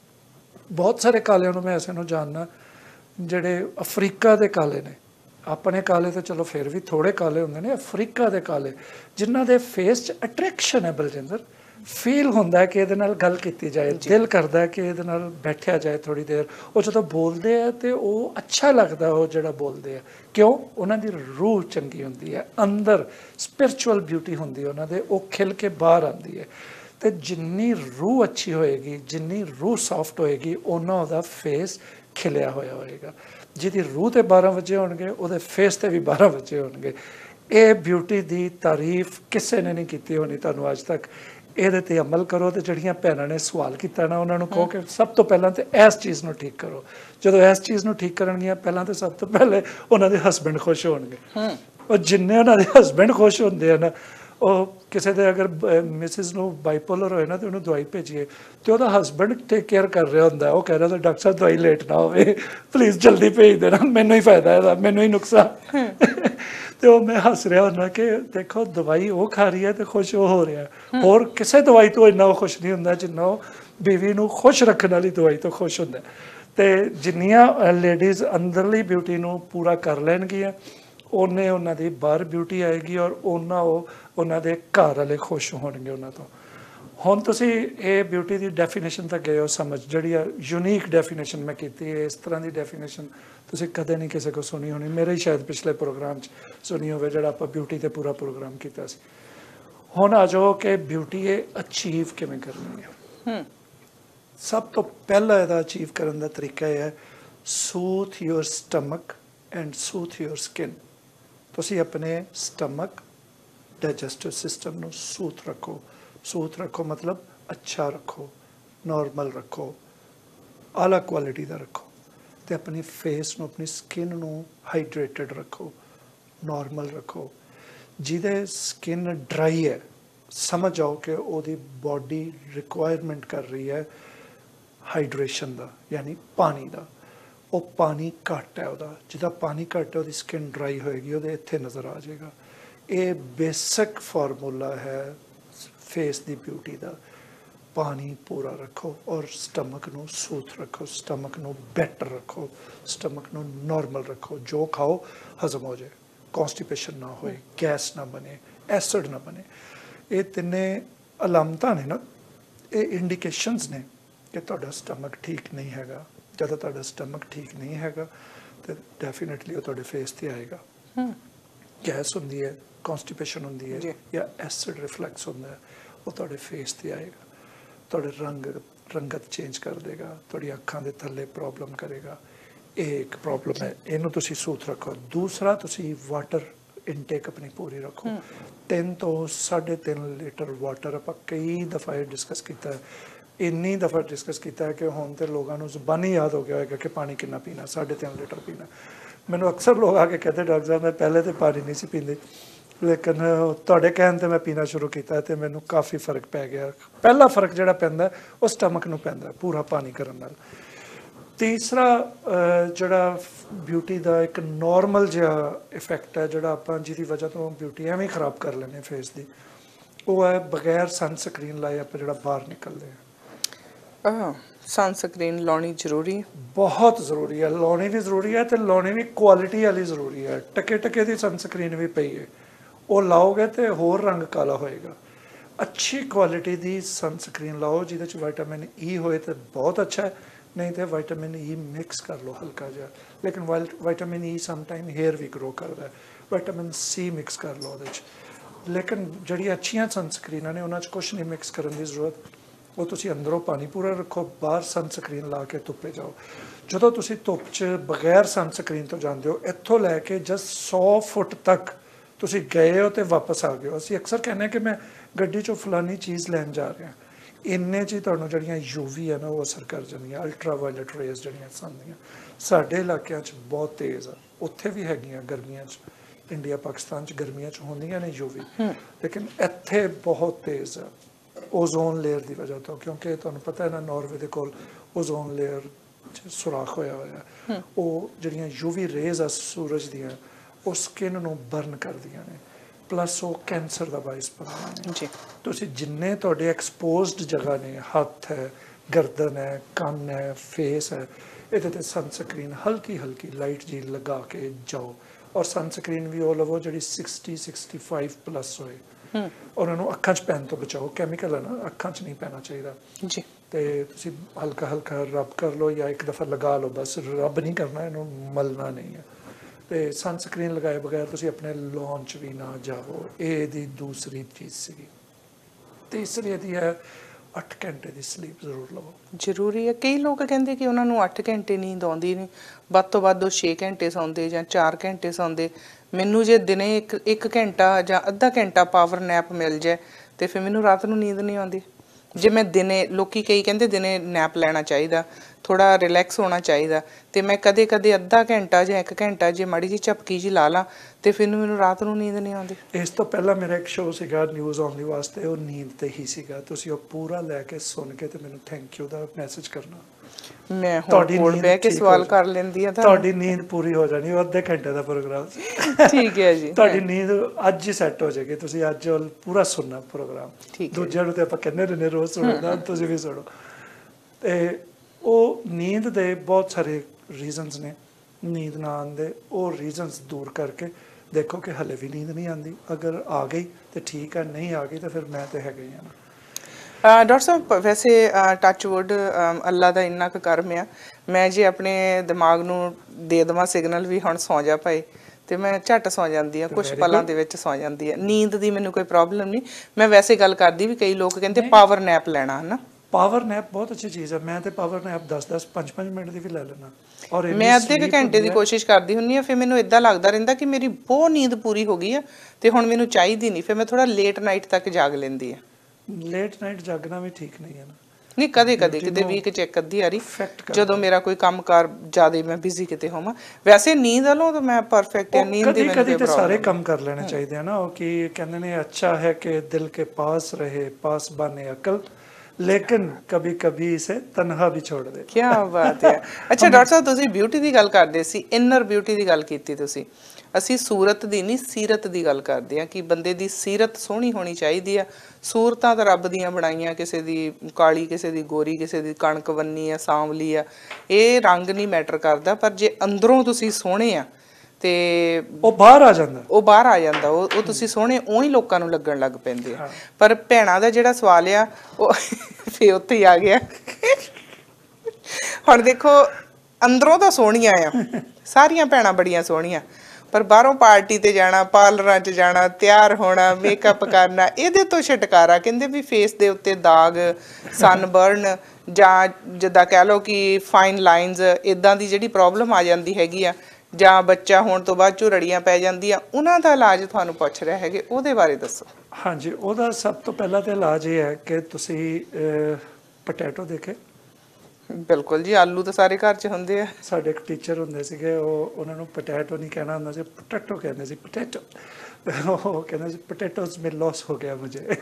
ਬਹੁਤ ਸਾਰੇ ਕਾਲਿਆਂ ਨੂੰ ਮੈਂ ਐਸੇ ਨੂੰ ਜਾਣਦਾ ਜਿਹੜੇ ਅਫਰੀਕਾ ਦੇ ਕਾਲੇ ਨੇ। ਆਪਣੇ ਕਾਲੇ ਤਾਂ ਚਲੋ ਫਿਰ ਵੀ ਥੋੜ੍ਹੇ ਕਾਲੇ ਹੁੰਦੇ ਨੇ, ਅਫਰੀਕਾ ਦੇ ਕਾਲੇ ਜਿਨ੍ਹਾਂ ਦੇ ਫੇਸ 'ਚ ਅਟਰੈਕਸ਼ਨ ਹੈ। ਬਲਜਿੰਦਰ, ਫੀਲ ਹੁੰਦਾ ਕਿ ਇਹਦੇ ਨਾਲ ਗੱਲ ਕੀਤੀ ਜਾਏ, ਦਿਲ ਕਰਦਾ ਕਿ ਇਹਦੇ ਨਾਲ ਬੈਠਿਆ ਜਾਏ ਥੋੜ੍ਹੀ ਦੇਰ। ਉਹ ਜਦੋਂ ਬੋਲਦੇ ਆ ਤੇ ਉਹ ਅੱਛਾ ਲੱਗਦਾ, ਉਹ ਜਿਹੜਾ ਬੋਲਦੇ ਆ। ਕਿਉਂ? ਉਹਨਾਂ ਦੀ ਰੂਹ ਚੰਗੀ ਹੁੰਦੀ ਹੈ, ਅੰਦਰ ਸਪਿਰਿਚੁਅਲ ਬਿਊਟੀ ਹੁੰਦੀ ਹੈ ਉਹਨਾਂ ਦੇ, ਉਹ ਖਿਲ ਕੇ ਬਾਹਰ ਆਉਂਦੀ ਹੈ। ਤੇ ਜਿੰਨੀ ਰੂਹ ਅੱਛੀ ਹੋਏਗੀ, ਜਿੰਨੀ ਰੂਹ ਸੌਫਟ ਹੋਏਗੀ, ਓਨਾ ਉਹਦਾ ਫੇਸ ਖਿਲਿਆ ਹੋਇਆ ਹੋਏਗਾ। ਜਿਹਦੀ ਰੂਹ ਤੇ 12 ਵਜੇ ਹੋਣਗੇ, ਉਹਦੇ ਫੇਸ ਤੇ ਵੀ 12 ਵਜੇ ਹੋਣਗੇ। ਇਹ ਬਿਊਟੀ ਦੀ ਤਾਰੀਫ ਕਿਸੇ ਨੇ ਨਹੀਂ ਕੀਤੀ ਹੋਣੀ ਤੁਹਾਨੂੰ ਅੱਜ ਤੱਕ। ਇਹਦੇ ਤੇ ਅਮਲ ਕਰੋ। ਤੇ ਜਿਹੜੀਆਂ ਭੈਣਾਂ ਨੇ ਸਵਾਲ ਕੀਤਾ ਨਾ, ਉਹਨਾਂ ਨੂੰ ਕਹੋ ਕਿ ਸਭ ਤੋਂ ਪਹਿਲਾਂ ਤੇ ਇਸ ਚੀਜ਼ ਨੂੰ ਠੀਕ ਕਰੋ। ਜਦੋਂ ਇਸ ਚੀਜ਼ ਨੂੰ ਠੀਕ ਕਰਨਗੀਆਂ, ਪਹਿਲਾਂ ਤੇ ਸਭ ਤੋਂ ਪਹਿਲੇ ਉਹਨਾਂ ਦੇ ਹਸਬੈਂਡ ਖੁਸ਼ ਹੋਣਗੇ। ਉਹ ਜਿੰਨੇ ਉਹਨਾਂ ਦੇ ਹਸਬੈਂਡ ਖੁਸ਼ ਹੁੰਦੇ ਆ ਨਾ, ਉਹ ਕਿਸੇ ਦੇ ਅਗਰ ਮਿਸਿਸ ਨੂੰ ਬਾਈਪੋਲਰ ਹੋਏ ਨਾ, ਤੇ ਉਹਨੂੰ ਦਵਾਈ ਭੇਜੀਏ ਤੇ ਉਹਦਾ ਹਸਬੈਂਡ ਟੇਕ ਕੇਅਰ ਕਰ ਰਿਹਾ ਹੁੰਦਾ। ਉਹ ਕਹਿ ਰਿਹਾ ਡਾਕਟਰ ਸਾਹਿਬ ਦਵਾਈ ਲੇਟ ਨਾ ਹੋਵੇ, ਪਲੀਜ਼ ਜਲਦੀ ਭੇਜ ਦੇਣਾ, ਮੈਨੂੰ ਹੀ ਫਾਇਦਾ ਇਹਦਾ, ਮੈਨੂੰ ਹੀ ਨੁਕਸਾਨ। ਤੇ ਉਹ ਮੈਂ ਹੱਸ ਰਿਹਾ ਹੁੰਦਾ ਕਿ ਦੇਖੋ ਦਵਾਈ ਉਹ ਖਾ ਰਹੀ ਹੈ ਤੇ ਖੁਸ਼ ਉਹ ਹੋ ਰਿਹਾ। ਹੋਰ ਕਿਸੇ ਦਵਾਈ ਤੋਂ ਇੰਨਾ ਉਹ ਖੁਸ਼ ਨਹੀਂ ਹੁੰਦਾ ਜਿੰਨਾ ਉਹ ਬੀਵੀ ਨੂੰ ਖੁਸ਼ ਰੱਖਣ ਵਾਲੀ ਦਵਾਈ ਤੋਂ ਖੁਸ਼ ਹੁੰਦਾ। ਤੇ ਜਿੰਨੀਆਂ ਲੇਡੀਜ਼ ਅੰਦਰਲੀ ਬਿਊਟੀ ਨੂੰ ਪੂਰਾ ਕਰ ਲੈਣਗੀਆਂ, ਓਨੇ ਉਹਨਾਂ ਦੀ ਬਾਹਰ ਬਿਊਟੀ ਆਏਗੀ, ਔਰ ਉਹਨਾਂ ਉਹਨਾਂ ਦੇ ਘਰ ਵਾਲੇ ਖੁਸ਼ ਹੋਣਗੇ ਉਹਨਾਂ ਤੋਂ। ਹੁਣ ਤੁਸੀਂ ਇਹ ਬਿਊਟੀ ਦੀ ਡੈਫੀਨੇਸ਼ਨ ਤਾਂ ਗਏ ਹੋ ਸਮਝ, ਜਿਹੜੀ ਆ ਯੂਨੀਕ ਡੈਫੀਨੇਸ਼ਨ ਮੈਂ ਕੀਤੀ ਹੈ। ਇਸ ਤਰ੍ਹਾਂ ਦੀ ਡੈਫੀਨੇਸ਼ਨ ਤੁਸੀਂ ਕਦੇ ਨਹੀਂ ਕਿਸੇ ਕੋਲ ਸੁਣੀ ਹੋਣੀ। ਮੇਰੇ ਹੀ ਸ਼ਾਇਦ ਪਿਛਲੇ ਪ੍ਰੋਗਰਾਮ 'ਚ ਸੁਣੀ ਹੋਵੇ, ਜਿਹੜਾ ਆਪਾਂ ਬਿਊਟੀ 'ਤੇ ਪੂਰਾ ਪ੍ਰੋਗਰਾਮ ਕੀਤਾ ਸੀ। ਹੁਣ ਆ ਜਾਓ ਕਿ ਬਿਊਟੀ ਇਹ ਅਚੀਵ ਕਿਵੇਂ ਕਰਨੀ ਹੈ। ਸਭ ਤੋਂ ਪਹਿਲਾਂ ਇਹਦਾ ਅਚੀਵ ਕਰਨ ਦਾ ਤਰੀਕਾ ਇਹ ਹੈ, soothe your stomach and soothe your skin. ਤੁਸੀਂ ਆਪਣੇ ਸਟਮਕ ਡਾਈਜੈਸਟਿਵ ਸਿਸਟਮ ਨੂੰ ਸੂਥ ਰੱਖੋ ਮਤਲਬ ਅੱਛਾ ਰੱਖੋ, ਨਾਰਮਲ ਰੱਖੋ, ਆਲਾ ਕੁਆਲਿਟੀ ਦਾ ਰੱਖੋ, ਤੇ ਆਪਣੀ ਫੇਸ ਨੂੰ, ਆਪਣੀ ਸਕਿਨ ਨੂੰ ਹਾਈਡਰੇਟਡ ਰੱਖੋ, ਨਾਰਮਲ ਰੱਖੋ। ਜਿਹਦੇ ਸਕਿਨ ਡਰਾਈ ਹੈ, ਸਮਝ ਆਓ ਕਿ ਉਹਦੀ ਬਾਡੀ ਰਿਕੁਆਇਰਮੈਂਟ ਕਰ ਰਹੀ ਹੈ ਹਾਈਡਰੇਸ਼ਨ ਦਾ, ਯਾਨੀ ਪਾਣੀ ਦਾ। ਉਹ ਪਾਣੀ ਘੱਟ ਹੈ ਉਹਦਾ, ਜਿਹਦਾ ਪਾਣੀ ਘੱਟ ਹੈ ਉਹਦੀ ਸਕਿਨ ਡਰਾਈ ਹੋਏਗੀ, ਉਹਦੇ ਇੱਥੇ ਨਜ਼ਰ ਆ ਜਾਏਗਾ। ਇਹ ਬੇਸਿਕ ਫਾਰਮੂਲਾ ਹੈ ਫੇਸ ਦੀ ਬਿਊਟੀ ਦਾ। ਪਾਣੀ ਪੂਰਾ ਰੱਖੋ ਔਰ ਸਟਮਕ ਨੂੰ ਸੂਥ ਰੱਖੋ, ਸਟਮਕ ਨੂੰ ਬੈਟਰ ਰੱਖੋ, ਸਟਮਕ ਨੂੰ ਨਾਰਮਲ ਰੱਖੋ। ਜੋ ਖਾਓ ਹਜ਼ਮ ਹੋ ਜਾਏ, ਕੌਂਸਟੀਪੇਸ਼ਨ ਨਾ ਹੋਏ, ਗੈਸ ਨਾ ਬਣੇ, ਐਸਿਡ ਨਾ ਬਣੇ। ਇਹ ਤਿੰਨੇ ਅਲਾਮਤਾਂ ਨੇ ਨਾ, ਇਹ ਇੰਡੀਕੇਸ਼ਨਸ ਨੇ ਕਿ ਤੁਹਾਡਾ ਸਟਮਕ ਠੀਕ ਨਹੀਂ ਹੈਗਾ। ਜਦੋਂ ਤੁਹਾਡਾ ਸਟਮਕ ਠੀਕ ਨਹੀਂ ਹੈਗਾ ਤੇ ਡੈਫੀਨੇਟਲੀ ਉਹ ਤੁਹਾਡੇ ਫੇਸ ਤੇ ਆਏਗਾ। ਗੈਸ ਹੁੰਦੀ ਹੈ, ਕੌਂਸਟੀਪੇਸ਼ਨ ਹੁੰਦੀ ਹੈ ਜਾਂ ਐਸਿਡ ਰਿਫਲੈਕਸ ਹੁੰਦਾ ਹੈ, ਉਹ ਤੁਹਾਡੇ ਫੇਸ ਤੇ ਆਏਗਾ। ਤੁਹਾਡੇ ਰੰਗਤ ਚੇਂਜ ਕਰ ਦੇਗਾ, ਤੁਹਾਡੀ ਅੱਖਾਂ ਦੇ ਥੱਲੇ ਪ੍ਰੋਬਲਮ ਕਰੇਗਾ। ਇਹ ਇੱਕ ਪ੍ਰੋਬਲਮ ਹੈ, ਇਹਨੂੰ ਤੁਸੀਂ ਸੂਥ ਰੱਖੋ। ਦੂਸਰਾ, ਤੁਸੀਂ ਵਾਟਰ ਇਨਟੇਕ ਆਪਣੀ ਪੂਰੀ ਰੱਖੋ। 3 ਤੋਂ 3.5 ਲੀਟਰ ਵਾਟਰ ਆਪਾਂ ਕਈ ਦਫਾ ਇਹ ਡਿਸਕਸ ਕੀਤਾ ਹੈ, ਇੰਨੀ ਦਫਾ ਡਿਸਕਸ ਕੀਤਾ ਹੈ ਕਿ ਹੁਣ ਤੇ ਲੋਕਾਂ ਨੂੰ ਜ਼ੁਬਾਨੀ ਯਾਦ ਹੋ ਗਿਆ ਹੋਏਗਾ ਕਿ ਪਾਣੀ ਕਿੰਨਾ ਪੀਣਾ, 3.5 ਲੀਟਰ ਪੀਣਾ। ਮੈਨੂੰ ਅਕਸਰ ਲੋਕ ਆ ਕੇ ਕਹਿੰਦੇ ਡਾਕਟਰ ਸਾਹਿਬ ਮੈਂ ਪਹਿਲੇ ਤਾਂ ਪਾਣੀ ਨਹੀਂ ਸੀ ਪੀਂਦੇ, ਲੇਕਿਨ ਤੁਹਾਡੇ ਕਹਿਣ 'ਤੇ ਮੈਂ ਪੀਣਾ ਸ਼ੁਰੂ ਕੀਤਾ ਅਤੇ ਮੈਨੂੰ ਕਾਫੀ ਫਰਕ ਪੈ ਗਿਆ। ਪਹਿਲਾ ਫਰਕ ਜਿਹੜਾ ਪੈਂਦਾ ਉਹ ਸਟਮਕ ਨੂੰ ਪੈਂਦਾ ਪੂਰਾ ਪਾਣੀ ਕਰਨ ਨਾਲ। ਤੀਸਰਾ ਜਿਹੜਾ ਬਿਊਟੀ ਦਾ ਇੱਕ ਨਾਰਮਲ ਜਿਹਾ ਇਫੈਕਟ ਹੈ, ਜਿਹੜਾ ਆਪਾਂ ਜਿਹਦੀ ਵਜ੍ਹਾ ਤੋਂ ਬਿਊਟੀ ਐਵੇਂ ਖਰਾਬ ਕਰ ਲੈਂਦੇ ਫੇਸ ਦੀ, ਉਹ ਹੈ ਬਗੈਰ ਸਨਸਕਰੀਨ ਲਾਏ ਆਪਾਂ ਜਿਹੜਾ ਬਾਹਰ ਨਿਕਲਦੇ ਹਾਂ। ਸਨਸਕਰੀਨ ਲਾਉਣੀ ਜ਼ਰੂਰੀ ਹੈ? ਬਹੁਤ ਜ਼ਰੂਰੀ ਹੈ, ਲਾਉਣੀ ਵੀ ਜ਼ਰੂਰੀ ਹੈ ਅਤੇ ਲਾਉਣੀ ਵੀ ਕੁਆਲਿਟੀ ਵਾਲੀ ਜ਼ਰੂਰੀ ਹੈ। ਟਕੇ ਦੀ ਸਨਸਕਰੀਨ ਵੀ ਪਈ ਹੈ, ਉਹ ਲਾਓਗੇ ਤੇ ਹੋਰ ਰੰਗ ਕਾਲਾ ਹੋਏਗਾ। ਅੱਛੀ ਕੁਆਲਿਟੀ ਦੀ ਸਨਸਕਰੀਨ ਲਾਓ ਜਿਹਦੇ 'ਚ ਵਿਟਾਮਿਨ ਈ ਹੋਏ ਤਾਂ ਬਹੁਤ ਅੱਛਾ ਹੈ, ਨਹੀਂ ਤਾਂ ਵਿਟਾਮਿਨ ਈ ਮਿਕਸ ਕਰ ਲਓ ਹਲਕਾ ਜਿਹਾ। ਲੇਕਿਨ ਵਿਟਾਮਿਨ ਈ ਸਮਟਾਈਮ ਹੇਅਰ ਵੀ ਗਰੋ ਕਰਦਾ, ਵਿਟਾਮਿਨ ਸੀ ਮਿਕਸ ਕਰ ਲਓ ਉਹਦੇ 'ਚ। ਲੇਕਿਨ ਜਿਹੜੀਆਂ ਅੱਛੀਆਂ ਸਨਸਕਰੀਨਾਂ ਨੇ ਉਹਨਾਂ 'ਚ ਕੁਛ ਨਹੀਂ ਮਿਕਸ ਕਰਨ ਦੀ ਜ਼ਰੂਰਤ। ਉਹ ਤੁਸੀਂ ਅੰਦਰੋਂ ਪਾਣੀ ਪੂਰਾ ਰੱਖੋ, ਬਾਹਰ ਸਨਸਕਰੀਨ ਲਾ ਕੇ ਧੁੱਪੇ ਜਾਓ। ਜਦੋਂ ਤੁਸੀਂ ਧੁੱਪ 'ਚ ਬਗੈਰ ਸਨਸਕਰੀਨ ਤੋਂ ਜਾਂਦੇ ਹੋ, ਇੱਥੋਂ ਲੈ ਕੇ ਜਸਟ 100 ਫੁੱਟ ਤੱਕ ਤੁਸੀਂ ਗਏ ਹੋ ਅਤੇ ਵਾਪਸ ਆ ਗਏ ਹੋ। ਅਸੀਂ ਅਕਸਰ ਕਹਿੰਦੇ ਕਿ ਮੈਂ ਗੱਡੀ 'ਚੋਂ ਫਲਾਨੀ ਚੀਜ਼ ਲੈਣ ਜਾ ਰਿਹਾ, ਇੰਨੇ 'ਚ ਹੀ ਤੁਹਾਨੂੰ ਜਿਹੜੀਆਂ ਯੂਵੀ ਹੈ ਨਾ ਉਹ ਅਸਰ ਕਰ ਜਾਂਦੀਆਂ, ਅਲਟਰਾ ਵਾਇਲਟ ਰੇਜ਼ ਜਿਹੜੀਆਂ ਆਉਂਦੀਆਂ। ਸਾਡੇ ਇਲਾਕਿਆਂ 'ਚ ਬਹੁਤ ਤੇਜ਼ ਆ, ਉੱਥੇ ਵੀ ਹੈਗੀਆਂ ਗਰਮੀਆਂ 'ਚ, ਇੰਡੀਆ ਪਾਕਿਸਤਾਨ 'ਚ ਗਰਮੀਆਂ 'ਚ ਹੁੰਦੀਆਂ ਨੇ ਯੂਵੀ, ਲੇਕਿਨ ਇੱਥੇ ਬਹੁਤ ਤੇਜ਼ ਆ ਓਜ਼ੋਨ ਲੇਅਰ ਦੀ ਵਜ੍ਹਾ ਤੋਂ। ਕਿਉਂਕਿ ਤੁਹਾਨੂੰ ਪਤਾ ਹੈ ਨਾ, ਨਾਰਵੇ ਦੇ ਕੋਲ ਓਜ਼ੋਨ ਲੇਅਰ 'ਚ ਸੁਰਾਖ ਹੋਇਆ ਹੋਇਆ। ਉਹ ਜਿਹੜੀਆਂ ਯੂਵੀ ਰੇਜ਼ ਆ ਸੂਰਜ ਦੀਆਂ, ਉਹ ਸਕਿਨ ਨੂੰ ਬਰਨ ਕਰਦੀਆਂ ਨੇ, ਪਲੱਸ ਉਹ ਕੈਂਸਰ ਦਾ ਬਾਇਸ ਬਣਦੀਆਂ ਨੇ। ਤੁਸੀਂ ਜਿੰਨੇ ਤੁਹਾਡੇ ਐਕਸਪੋਜ਼ਡ ਜਗ੍ਹਾ ਨੇ, ਹੱਥ ਹੈ, ਗਰਦਨ ਹੈ, ਕੰਨ ਹੈ, ਫੇਸ ਹੈ, ਇਹਦੇ 'ਤੇ ਸਨਸਕਰੀਨ ਹਲਕੀ ਲਾਈਟ ਜੀ ਲਗਾ ਕੇ ਜਾਓ। ਔਰ ਸਨਸਕਰੀਨ ਵੀ ਉਹ ਲਵੋ ਜਿਹੜੀ 60-65 ਪਲੱਸ ਹੋਏ। ਉਹਨਾਂ ਨੂੰ ਅੱਖਾਂ 'ਚ ਪੈਣ ਤੋਂ ਬਚਾਓ, ਕੈਮੀਕਲ ਹੈ ਨਾ, ਅੱਖਾਂ 'ਚ ਨਹੀਂ ਪੈਣਾ ਚਾਹੀਦਾ ਜੀ। ਅਤੇ ਤੁਸੀਂ ਹਲਕਾ ਰੱਬ ਕਰ ਲਓ ਜਾਂ ਇੱਕ ਦਫਾ ਲਗਾ ਲਓ, ਬਸ ਰੱਬ ਨਹੀਂ ਕਰਨਾ, ਇਹਨੂੰ ਮਲਣਾ ਨਹੀਂ ਹੈ। ਅਤੇ ਸਨਸਕਰੀਨ ਲਗਾਏ ਬਗੈਰ ਤੁਸੀਂ ਆਪਣੇ ਲੌਨ 'ਚ ਵੀ ਨਾ ਜਾਵੋ। ਇਹ ਇਹਦੀ ਦੂਸਰੀ ਚੀਜ਼ ਸੀਗੀ। ਤੀਸਰੀ ਇਹਦੀ ਹੈ 8 ਘੰਟੇ ਦੀ ਸਲੀਪ ਜ਼ਰੂਰ ਲਵੋ। ਜ਼ਰੂਰੀ ਹੈ। ਕਈ ਲੋਕ ਕਹਿੰਦੇ ਕਿ ਉਹਨਾਂ ਨੂੰ 8 ਘੰਟੇ ਨੀਂਦ ਆਉਂਦੀ ਨਹੀਂ, ਵੱਧ ਤੋਂ ਵੱਧ ਉਹ 6 ਘੰਟੇ ਸੌਂਦੇ ਜਾਂ 4 ਘੰਟੇ ਸੌਂਦੇ। ਮੈਨੂੰ ਜੇ ਦਿਨੇ ਇੱਕ ਘੰਟਾ ਜਾਂ ਅੱਧਾ ਘੰਟਾ ਪਾਵਰ ਨੈਪ ਮਿਲ ਜਾਏ ਤਾਂ ਫਿਰ ਮੈਨੂੰ ਰਾਤ ਨੂੰ ਨੀਂਦ ਨਹੀਂ ਆਉਂਦੀ। ਜੇ ਮੈਂ ਦਿਨੇ, ਲੋਕੀ ਕਈ ਕਹਿੰਦੇ ਦਿਨੇ ਨੈਪ ਲੈਣਾ ਚਾਹੀਦਾ, ਥੋੜ੍ਹਾ ਰਿਲੈਕਸ ਹੋਣਾ ਚਾਹੀਦਾ, ਅਤੇ ਮੈਂ ਕਦੇ ਅੱਧਾ ਘੰਟਾ ਜਾਂ 1 ਘੰਟਾ ਜੇ ਮਾੜੀ ਜਿਹੀ ਝਪਕੀ ਜਿਹੀ ਲਾ ਲਾਂ ਅਤੇ ਫਿਰ ਮੈਨੂੰ ਰਾਤ ਨੂੰ ਨੀਂਦ ਨਹੀਂ ਆਉਂਦੀ। ਇਸ ਤੋਂ ਪਹਿਲਾਂ ਮੇਰਾ ਇੱਕ ਸ਼ੋਅ ਸੀਗਾ ਨਿਊਜ਼ ਆਨ ਦੀ ਵਾਸਤੇ, ਉਹ ਨੀਂਦ 'ਤੇ ਹੀ ਸੀਗਾ। ਤੁਸੀਂ ਉਹ ਪੂਰਾ ਲੈ ਕੇ ਸੁਣ ਕੇ ਅਤੇ ਮੈਨੂੰ ਥੈਂਕ ਯੂ ਦਾ ਮੈਸੇਜ ਕਰਨਾ। ਮੈਂ ਹੁਣ ਕੋਲ ਬਹਿ ਕੇ ਸਵਾਲ ਕਰ ਲੈਂਦੀ ਆ, ਤੁਹਾਡੀ ਨੀਂਦ ਪੂਰੀ ਹੋ ਜਾਣੀ। ਉਹ ਅੱਧੇ ਘੰਟੇ ਦਾ ਪ੍ਰੋਗਰਾਮ ਠੀਕ ਹੈ ਜੀ। ਤੁਹਾਡੀ ਨੀਂਦ ਅੱਜ ਹੀ ਸੈੱਟ ਹੋ ਜਾਏਗੀ। ਤੁਸੀਂ ਅੱਜ ਪੂਰਾ ਸੁਣਨਾ ਪ੍ਰੋਗਰਾਮ। ਦੂਜਿਆਂ ਨੂੰ ਤਾਂ ਆਪਾਂ ਕਹਿੰਦੇ ਰਹਿੰਦੇ ਰੋਜ਼ ਸੁਣੋ, ਤੁਸੀਂ ਵੀ ਸੁਣੋ। ਅਤੇ ਉਹ ਨੀਂਦ ਦੇ ਬਹੁਤ ਸਾਰੇ ਰੀਜ਼ਨਸ ਨੇ ਨੀਂਦ ਨਾ ਆਉਣ ਦੇ। ਉਹ ਰੀਜ਼ਨਸ ਦੂਰ ਕਰਕੇ ਦੇਖੋ ਕਿ ਹਲੇ ਵੀ ਨੀਂਦ ਨਹੀਂ ਆਉਂਦੀ। ਅਗਰ ਆ ਗਈ ਤਾਂ ਠੀਕ ਹੈ, ਨਹੀਂ ਆ ਗਈ ਤਾਂ ਫਿਰ ਮੈਂ ਤਾਂ ਹੈਗਾ ਹੀ ਹਾਂ ਨਾ। ਡਾਕਟਰ ਸਾਹਿਬ, ਵੈਸੇ ਟੱਚਵੁੱਡ ਅੱਲਾ ਦਾ ਇੰਨਾ ਕੁ ਕਰਮ ਆ, ਮੈਂ ਜੇ ਆਪਣੇ ਦਿਮਾਗ ਨੂੰ ਦੇ ਦੇਵਾਂ ਸਿਗਨਲ ਵੀ ਹੁਣ ਸੌਂ ਜਾ ਭਾਈ, ਅਤੇ ਮੈਂ ਝੱਟ ਸੌਂ ਜਾਂਦੀ ਹਾਂ, ਕੁਛ ਪਲਾਂ ਦੇ ਵਿੱਚ ਸੌਂ ਜਾਂਦੀ ਹੈ। ਨੀਂਦ ਦੀ ਮੈਨੂੰ ਕੋਈ ਪ੍ਰੋਬਲਮ ਨਹੀਂ। ਮੈਂ ਵੈਸੇ ਗੱਲ ਕਰਦੀ ਵੀ ਕਈ ਲੋਕ ਕਹਿੰਦੇ ਪਾਵਰ ਨੈਪ ਲੈਣਾ ਹੈ ਨਾ। ਪਾਵਰ ਨੈਪ ਬਹੁਤ ਅੱਛੀ ਚੀਜ਼ ਹੈ। ਮੈਂ ਤੇ ਪਾਵਰ ਨੈਪ 10-10 5-5 ਮਿੰਟ ਦੀ ਵੀ ਲੈ ਲੈਣਾ। ਔਰ ਮੈਂ ਅੱਧੇ ਕੁ ਘੰਟੇ ਦੀ ਕੋਸ਼ਿਸ਼ ਕਰਦੀ ਹੁੰਨੀ ਆ, ਫਿਰ ਮੈਨੂੰ ਇਦਾਂ ਲੱਗਦਾ ਰਹਿੰਦਾ ਕਿ ਮੇਰੀ ਬਹੁਤ ਨੀਂਦ ਪੂਰੀ ਹੋ ਗਈ ਆ ਤੇ ਹੁਣ ਮੈਨੂੰ ਚਾਹੀਦੀ ਨਹੀਂ, ਫਿਰ ਮੈਂ ਥੋੜਾ ਲੇਟ ਨਾਈਟ ਤੱਕ ਜਾਗ ਲੈਂਦੀ ਆ। ਲੇਟ ਨਾਈਟ ਜਾਗਣਾ ਵੀ ਠੀਕ ਨਹੀਂ ਹੈ ਨਾ। ਨਹੀਂ, ਕਦੇ ਕਦੇ ਕਿਤੇ ਵੀਕ ਚ ਇੱਕ ਅੱਧੀ ਵਾਰੀ ਜਦੋਂ ਮੇਰਾ ਕੋਈ ਕੰਮਕਾਰ ਜ਼ਿਆਦਾ ਮੈਂ ਬਿਜ਼ੀ ਕਿਤੇ ਹੋਵਾਂ। ਵੈਸੇ ਨੀਂਦ ਵੱਲੋਂ ਤਾਂ ਮੈਂ ਪਰਫੈਕਟ ਆ। ਨੀਂਦ ਦੀ ਕਦੀ ਤੇ ਸਾਰੇ ਕੰਮ ਕਰ ਲੈਣੇ ਚਾਹੀਦੇ ਆ ਨਾ। ਉਹ ਕੀ ਕਹਿੰਦੇ ਨੇ, ਅੱਛਾ ਹੈ ਕਿ ਦਿਲ ਕੇ ਪਾਸ ਰਹੇ ਪਾਸ ਬਾਨੇ ਅਕਲ, ਲੇਕਿਨ ਕभी कभी इसे तन्हा भी छोड़ दे। ਕੀ ਬਾਤ ਹੈ। ਅੱਛਾ ਡਾਕਟਰ ਸਾਹਿਬ, ਤੁਸੀਂ ਬਿਊਟੀ ਦੀ ਗੱਲ ਕਰਦੇ ਸੀ, ਇਨਰ ਬਿਊਟੀ ਦੀ ਗੱਲ ਕੀਤੀ ਤੁਸੀਂ। ਅਸੀਂ ਸੂਰਤ ਦੀ ਨਹੀਂ, ਸੀਰਤ ਦੀ ਗੱਲ ਕਰਦੇ ਆ ਕਿ ਬੰਦੇ ਦੀ ਸੀਰਤ ਸੋਹਣੀ ਹੋਣੀ ਚਾਹੀਦੀ ਆ। ਸੂਰਤਾਂ ਤਾਂ ਰੱਬ ਦੀਆਂ ਬਣਾਈਆਂ, ਕਿਸੇ ਦੀ ਕਾਲੀ, ਕਿਸੇ ਦੀ ਗੋਰੀ, ਕਿਸੇ ਦੀ ਕਣਕ ਵੰਨੀ ਆ, ਸਾਂਵਲੀ ਆ, ਇਹ ਰੰਗ ਨਹੀਂ ਮੈਟਰ ਕਰਦਾ। ਪਰ ਜੇ ਅੰਦਰੋਂ ਤੁਸੀਂ ਸੋਹਣੇ ਆ ਤੇ ਉਹ ਬਾਹਰ ਆ ਜਾਂਦਾ, ਉਹ ਬਾਹਰ ਆ ਜਾਂਦਾ। ਉਹ ਤੁਸੀਂ ਸੋਹਣੇ ਉਹੀ ਲੋਕਾਂ ਨੂੰ ਲੱਗਣ ਲੱਗ ਪੈਂਦੇ ਆ। ਪਰ ਭੈਣਾਂ ਦਾ ਜਿਹੜਾ ਸਵਾਲ ਆ ਉਹ ਫੇ ਉੱਥੇ ਹੀ ਆ ਗਿਆ। ਹੁਣ ਦੇਖੋ, ਅੰਦਰੋਂ ਤਾਂ ਸੋਹਣੀਆਂ ਆ, ਸਾਰੀਆਂ ਭੈਣਾਂ ਬੜੀਆਂ ਸੋਹਣੀਆਂ, ਪਰ ਬਾਹਰੋਂ ਪਾਰਟੀ ਤੇ ਜਾਣਾ, ਪਾਰਲਰਾਂ 'ਚ ਜਾਣਾ, ਤਿਆਰ ਹੋਣਾ, ਮੇਕਅਪ ਕਰਨਾ, ਇਹਦੇ ਤੋਂ ਛੁਟਕਾਰਾ। ਕਹਿੰਦੇ ਵੀ ਫੇਸ ਦੇ ਉੱਤੇ ਦਾਗ, ਸਨਬਰਨ, ਜਾਂ ਜਿੱਦਾਂ ਕਹਿ ਲਓ ਕਿ ਫਾਈਨ ਲਾਈਨਸ, ਇੱਦਾਂ ਦੀ ਜਿਹੜੀ ਪ੍ਰੋਬਲਮ ਆ ਜਾਂਦੀ ਹੈਗੀ ਆ, ਜਾਂ ਬੱਚਾ ਹੋਣ ਤੋਂ ਬਾਅਦ ਝੁਰੜੀਆਂ ਪੈ ਜਾਂਦੀਆਂ, ਉਹਨਾਂ ਦਾ ਇਲਾਜ ਤੁਹਾਨੂੰ ਪੁੱਛ ਰਹੇ ਹੈਗੇ, ਉਹਦੇ ਬਾਰੇ ਦੱਸੋ। ਹਾਂਜੀ, ਉਹਦਾ ਸਭ ਤੋਂ ਪਹਿਲਾਂ ਤਾਂ ਇਲਾਜ ਇਹ ਹੈ ਕਿ ਤੁਸੀਂ ਪੋਟੈਟੋ ਦੇਖੇ। ਬਿਲਕੁਲ ਜੀ, ਆਲੂ ਤਾਂ ਸਾਰੇ ਘਰ 'ਚ ਹੁੰਦੇ ਆ। ਸਾਡੇ ਇੱਕ ਟੀਚਰ ਹੁੰਦੇ ਸੀਗੇ, ਉਹਨਾਂ ਨੂੰ ਪੋਟੈਟੋ ਨਹੀਂ ਕਹਿਣਾ ਹੁੰਦਾ ਸੀ, ਪੋਟੈਟੋ ਕਹਿੰਦੇ ਸੀ, ਪੋਟੈਟੋ। ਉਹ ਕਹਿੰਦੇ ਸੀ ਪੋਟੈਟੋਜ਼ ਮੇ ਲਾਸ ਹੋ ਗਿਆ ਮੁਝੇ।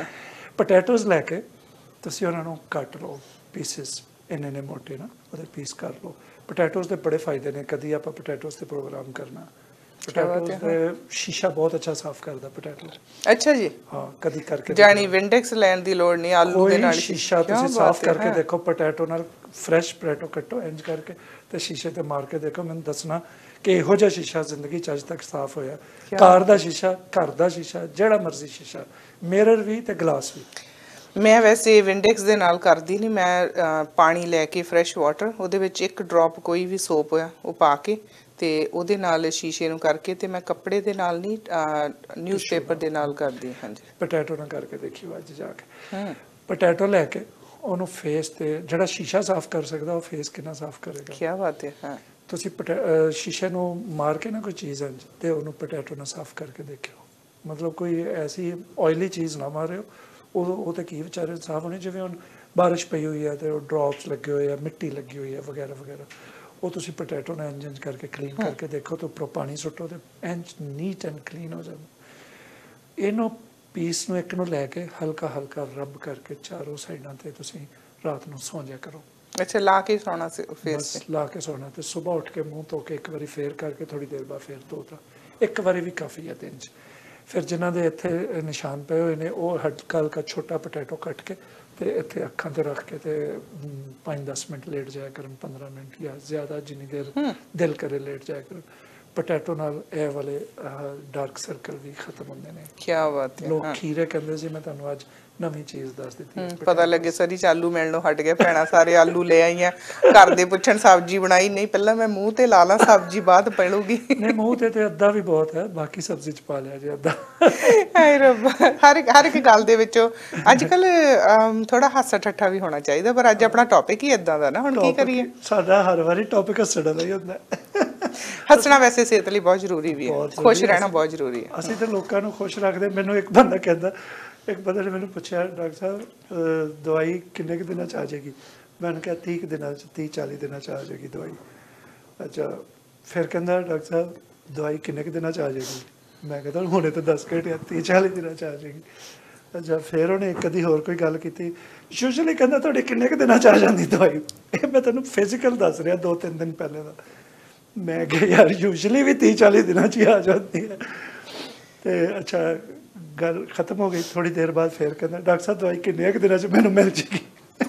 ਪੋਟੈਟੋਜ਼ ਲੈ ਕੇ ਤੁਸੀਂ ਉਹਨਾਂ ਨੂੰ ਕੱਟ ਲਓ, ਪੀਸਿਸ ਇੰਨੇ ਮੋਟੇ ਨਾ, ਉਹਦੇ ਪੀਸ ਕਰ ਲਓ। ਪੋਟੈਟੋਜ਼ ਦੇ ਬੜੇ ਫਾਇਦੇ ਨੇ, ਕਦੀ ਆਪਾਂ ਪੋਟੈਟੋਜ਼ ਤੇ ਪ੍ਰੋਗਰਾਮ ਕਰਨਾ। ਪੋਟੈਟੋਜ਼ ਦੇ ਸ਼ੀਸ਼ਾ ਬਹੁਤ ਅੱਛਾ ਸਾਫ਼ ਕਰਦਾ ਪੋਟੈਟੋ। ਅੱਛਾ ਜੀ, ਹਾਂ, ਕਦੀ ਕਰਕੇ ਜਾਨੀ ਵਿੰਡੈਕਸ ਲੈਣ ਦੀ ਲੋੜ ਨਹੀਂ, ਆਲੂ ਦੇ ਨਾਲ ਸ਼ੀਸ਼ਾ ਤੁਸੀਂ ਸਾਫ਼ ਕਰਕੇ ਦੇਖੋ। ਪੋਟੈਟੋ ਨਾਲ ਫਰੈਸ਼ ਪੋਟੈਟੋ ਕੱਟੋ ਇੰਜ ਕਰਕੇ ਤੇ ਸ਼ੀਸ਼ੇ ਤੇ ਮਾਰ ਕੇ ਦੇਖੋ, ਮੈਨੂੰ ਦੱਸਣਾ ਕਿ ਇਹੋ ਜਿਹਾ ਸ਼ੀਸ਼ਾ ਜ਼ਿੰਦਗੀ 'ਚ ਅੱਜ ਤੱਕ ਸਾਫ਼ ਹੋਇਆ। ਕਾਰ ਦਾ ਸ਼ੀਸ਼ਾ, ਘਰ ਦਾ ਸ਼ੀਸ਼ਾ, ਜਿਹੜਾ ਮਰਜ਼ੀ ਸ਼ੀਸ਼ਾ, ਮਿਰਰ ਵੀ ਤੇ ਗਲਾਸ ਵੀ। ਮੈਂ ਵੈਸੇ ਵਿੰਡੈਕਸ ਦੇ ਨਾਲ ਕਰਦੀ ਨਹੀਂ। ਮੈਂ ਪਾਣੀ ਲੈ ਕੇ ਫਰੈਸ਼ ਵਾਟਰ, ਉਹਦੇ ਵਿੱਚ ਇੱਕ ਡ੍ਰੌਪ ਕੋਈ ਵੀ ਸੋਪ ਆ ਉਹ ਪਾ ਕੇ ਤੇ ਉਹਦੇ ਨਾਲ ਸ਼ੀਸ਼ੇ ਨੂੰ ਕਰਕੇ, ਤੇ ਮੈਂ ਕੱਪੜੇ ਦੇ ਨਾਲ ਨਹੀਂ, ਨਿਊਜ਼ਪੇਪਰ ਦੇ ਨਾਲ ਕਰਦੀ। ਹਾਂਜੀ, ਪੋਟੈਟੋ ਨਾਲ ਕਰਕੇ ਦੇਖਿਓ ਅੱਜ ਜਾ ਕੇ। ਪੋਟੈਟੋ ਲੈ ਕੇ ਉਹਨੂੰ ਫੇਸ ਤੇ, ਜਿਹੜਾ ਸ਼ੀਸ਼ਾ ਸਾਫ਼ ਕਰ ਸਕਦਾ ਉਹ ਫੇਸ ਕਿੰਨਾ ਸਾਫ਼ ਕਰੇਗਾ। ਕੀ ਬਾਤ ਹੈ। ਹਾਂ, ਤੁਸੀਂ ਸ਼ੀਸ਼ੇ ਨੂੰ ਮਾਰ ਕੇ ਨਾ ਕੋਈ ਚੀਜ਼ ਇੰਜ ਤੇ ਉਹਨੂੰ ਪੋਟੈਟੋ ਨਾਲ ਸਾਫ਼ ਕਰਕੇ ਦੇਖਿਓ। ਮਤਲਬ ਕੋਈ ਐਸੀ ਆਇਲੀ ਚੀਜ਼ ਨਾ ਮਾਰਿਓ, ਉਹ ਤੇ ਕੀ ਵਿਚਾਰੇ ਸਾਫ਼ ਹੋਣੇ। ਜਿਵੇਂ ਹੁਣ ਬਾਰਿਸ਼ ਪਈ ਹੋਈ ਹੈ ਤੇ ਉਹ ਡ੍ਰੌਪਸ ਲੱਗੇ ਹੋਏ ਆ, ਮਿੱਟੀ ਲੱਗੀ ਹੋਈ ਹੈ ਵਗੈਰਾ ਵਗੈਰਾ, ਉਹ ਤੁਸੀਂ ਪੋਟੈਟੋ ਨਾਲ ਇੰਜ ਕਰਕੇ ਕਲੀਨ ਕਰਕੇ ਦੇਖੋ ਤੇ ਉੱਪਰੋਂ ਪਾਣੀ ਸੁੱਟੋ ਤੇ ਇੰਜ ਨੀਟ ਐਂਡ ਕਲੀਨ ਹੋ ਜਾਂਦਾ। ਇਹਨੂੰ ਪੀਸ ਨੂੰ ਇੱਕ ਨੂੰ ਲੈ ਕੇ ਹਲਕਾ ਹਲਕਾ ਰਬ ਕਰਕੇ ਚਾਰੋਂ ਸਾਈਡਾਂ ਤੇ ਤੁਸੀਂ ਰਾਤ ਨੂੰ ਸੌਂ ਜਾਇਆ ਕਰੋ। ਅੱਛਾ, ਲਾ ਕੇ ਸੌਣਾ ਫੇਸ ਤੇ? ਲਾ ਕੇ ਸੌਣਾ ਤੇ ਸਵੇਰ ਉੱਠ ਕੇ ਮੂੰਹ ਧੋ ਕੇ ਇੱਕ ਵਾਰੀ ਫੇਰ ਕਰਕੇ ਥੋੜੀ ਦੇਰ ਬਾਅਦ ਫੇਰ ਧੋਤਾ। ਇੱਕ ਵਾਰੀ ਵੀ ਕਾਫੀ ਹੈ ਦਿਨ 'ਚ। ਫਿਰ ਜਿਨ੍ਹਾਂ ਦੇ ਇੱਥੇ ਨਿਸ਼ਾਨ ਪਏ ਹੋਏ ਨੇ, ਉਹ ਹਲਕਾ ਹਲਕਾ ਛੋਟਾ ਪੋਟੈਟੋ ਕੱਟ ਕੇ ਤੇ ਇੱਥੇ ਅੱਖਾਂ ਤੇ ਰੱਖ ਕੇ ਤੇ 5-10 ਮਿੰਟ ਲੇਟ ਜਾਇਆ ਕਰਨ, 15 ਮਿੰਟ ਜਾਂ ਜ਼ਿਆਦਾ, ਜਿੰਨੀ ਦੇਰ ਦਿਲ ਕਰੇ ਲੇਟ ਜਾਇਆ ਕਰਨ। ਪੋਟੈਟੋ ਨਾਲ ਇਹ ਵਾਲੇ ਡਾਰਕ ਸਰਕਲ ਵੀ ਖਤਮ ਹੁੰਦੇ ਨੇ। ਕੀ ਬਾਤ ਹੈ। ਲੋਕ ਖੀਰੇ ਕਹਿੰਦੇ ਸੀ, ਮੈਂ ਤੁਹਾਨੂੰ ਅੱਜ ਨਵੀਂ ਚੀਜ਼ ਦੱਸ ਦਿੱਤੀ। ਪਤਾ ਲੱਗੇ ਸਰੀ ਚ ਆਲੂ ਮਿਲਣੋਂ ਹਟ ਗਏ, ਭੈਣਾਂ ਸਾਰੇ ਆਲੂ ਲੈ ਆਈਆਂ। ਘਰ ਦੇ ਪੁੱਛਣ ਸਬਜ਼ੀ ਬਣਾਈ ਨਹੀਂ, ਪਹਿਲਾਂ ਮੈਂ ਮੂੰਹ ਤੇ ਲਾ ਲਾਂ, ਸਬਜ਼ੀ ਬਾਅਦ ਪੜੂਗੀ। ਨਹੀਂ, ਮੂੰਹ ਤੇ ਅੱਧਾ ਵੀ ਬਹੁਤ ਹੈ, ਬਾਕੀ ਸਬਜ਼ੀ ਚ ਪਾ ਲਿਆ ਜੀ ਅੱਧਾ। ਹਾਏ ਰੱਬਾ, ਹਰ ਇੱਕ ਗੱਲ ਦੇ ਵਿੱਚੋਂ ਅੱਜ ਕੱਲ ਥੋੜਾ ਹਾਸਾ ਠੱਠਾ ਵੀ ਹੋਣਾ ਚਾਹੀਦਾ, ਪਰ ਅੱਜ ਆਪਣਾ ਟੌਪਿਕ ਹੀ ਏਦਾਂ ਦਾ ਨਾ, ਹੁਣ ਕੀ ਕਰੀਏ। ਸਾਡਾ ਹਰ ਵਾਰੀ ਟੌਪਿਕ ਹੱਸਣ ਵਾਲਾ ਹੀ ਹੁੰਦਾ। ਹੱਸਣਾ ਵੈਸੇ ਸਿਹਤ ਲਈ ਬਹੁਤ ਜ਼ਰੂਰੀ ਵੀ ਹੈ, ਖੁਸ਼ ਰਹਿਣਾ ਬਹੁਤ ਜ਼ਰੂਰੀ ਹੈ। ਅਸੀਂ ਤਾਂ ਲੋਕਾਂ ਨੂੰ ਖੁਸ਼ ਰੱਖਦੇ। ਮੈਨੂੰ ਇੱਕ ਬੰਦਾ ਕਹਿੰਦਾ, ਇੱਕ ਬੰਦੇ ਨੇ ਮੈਨੂੰ ਪੁੱਛਿਆ, ਡਾਕਟਰ ਸਾਹਿਬ ਦਵਾਈ ਕਿੰਨੇ ਕੁ ਦਿਨਾਂ 'ਚ ਆ ਜਾਏਗੀ? मैंने कहा 30 दिनों 30-40 दिनों आ जाएगी दवाई। अच्छा, फिर कहता डॉक्टर साहब दवाई किन्ने के दिनों आ जाएगी? मैं कहता हुणे तो 10 घंटे 30-40 दिनों आ जाएगी। अच्छा, फिर उन्हें कभी होर कोई गल की, यूजली कहता तुहाडे किन्ने के दिनों आ जाती दवाई? मैं तेन फिजिकल दस रहा 2-3 दिन पहले का। मैं कहा यार यूजली भी 30-40 दिनों ही आ जाती है। तो अच्छा, गल खत्म हो गई। थोड़ी देर बाद फिर कहता डॉक्टर साहब दवाई किन्ने के दिनों मैनू मिल जाएगी?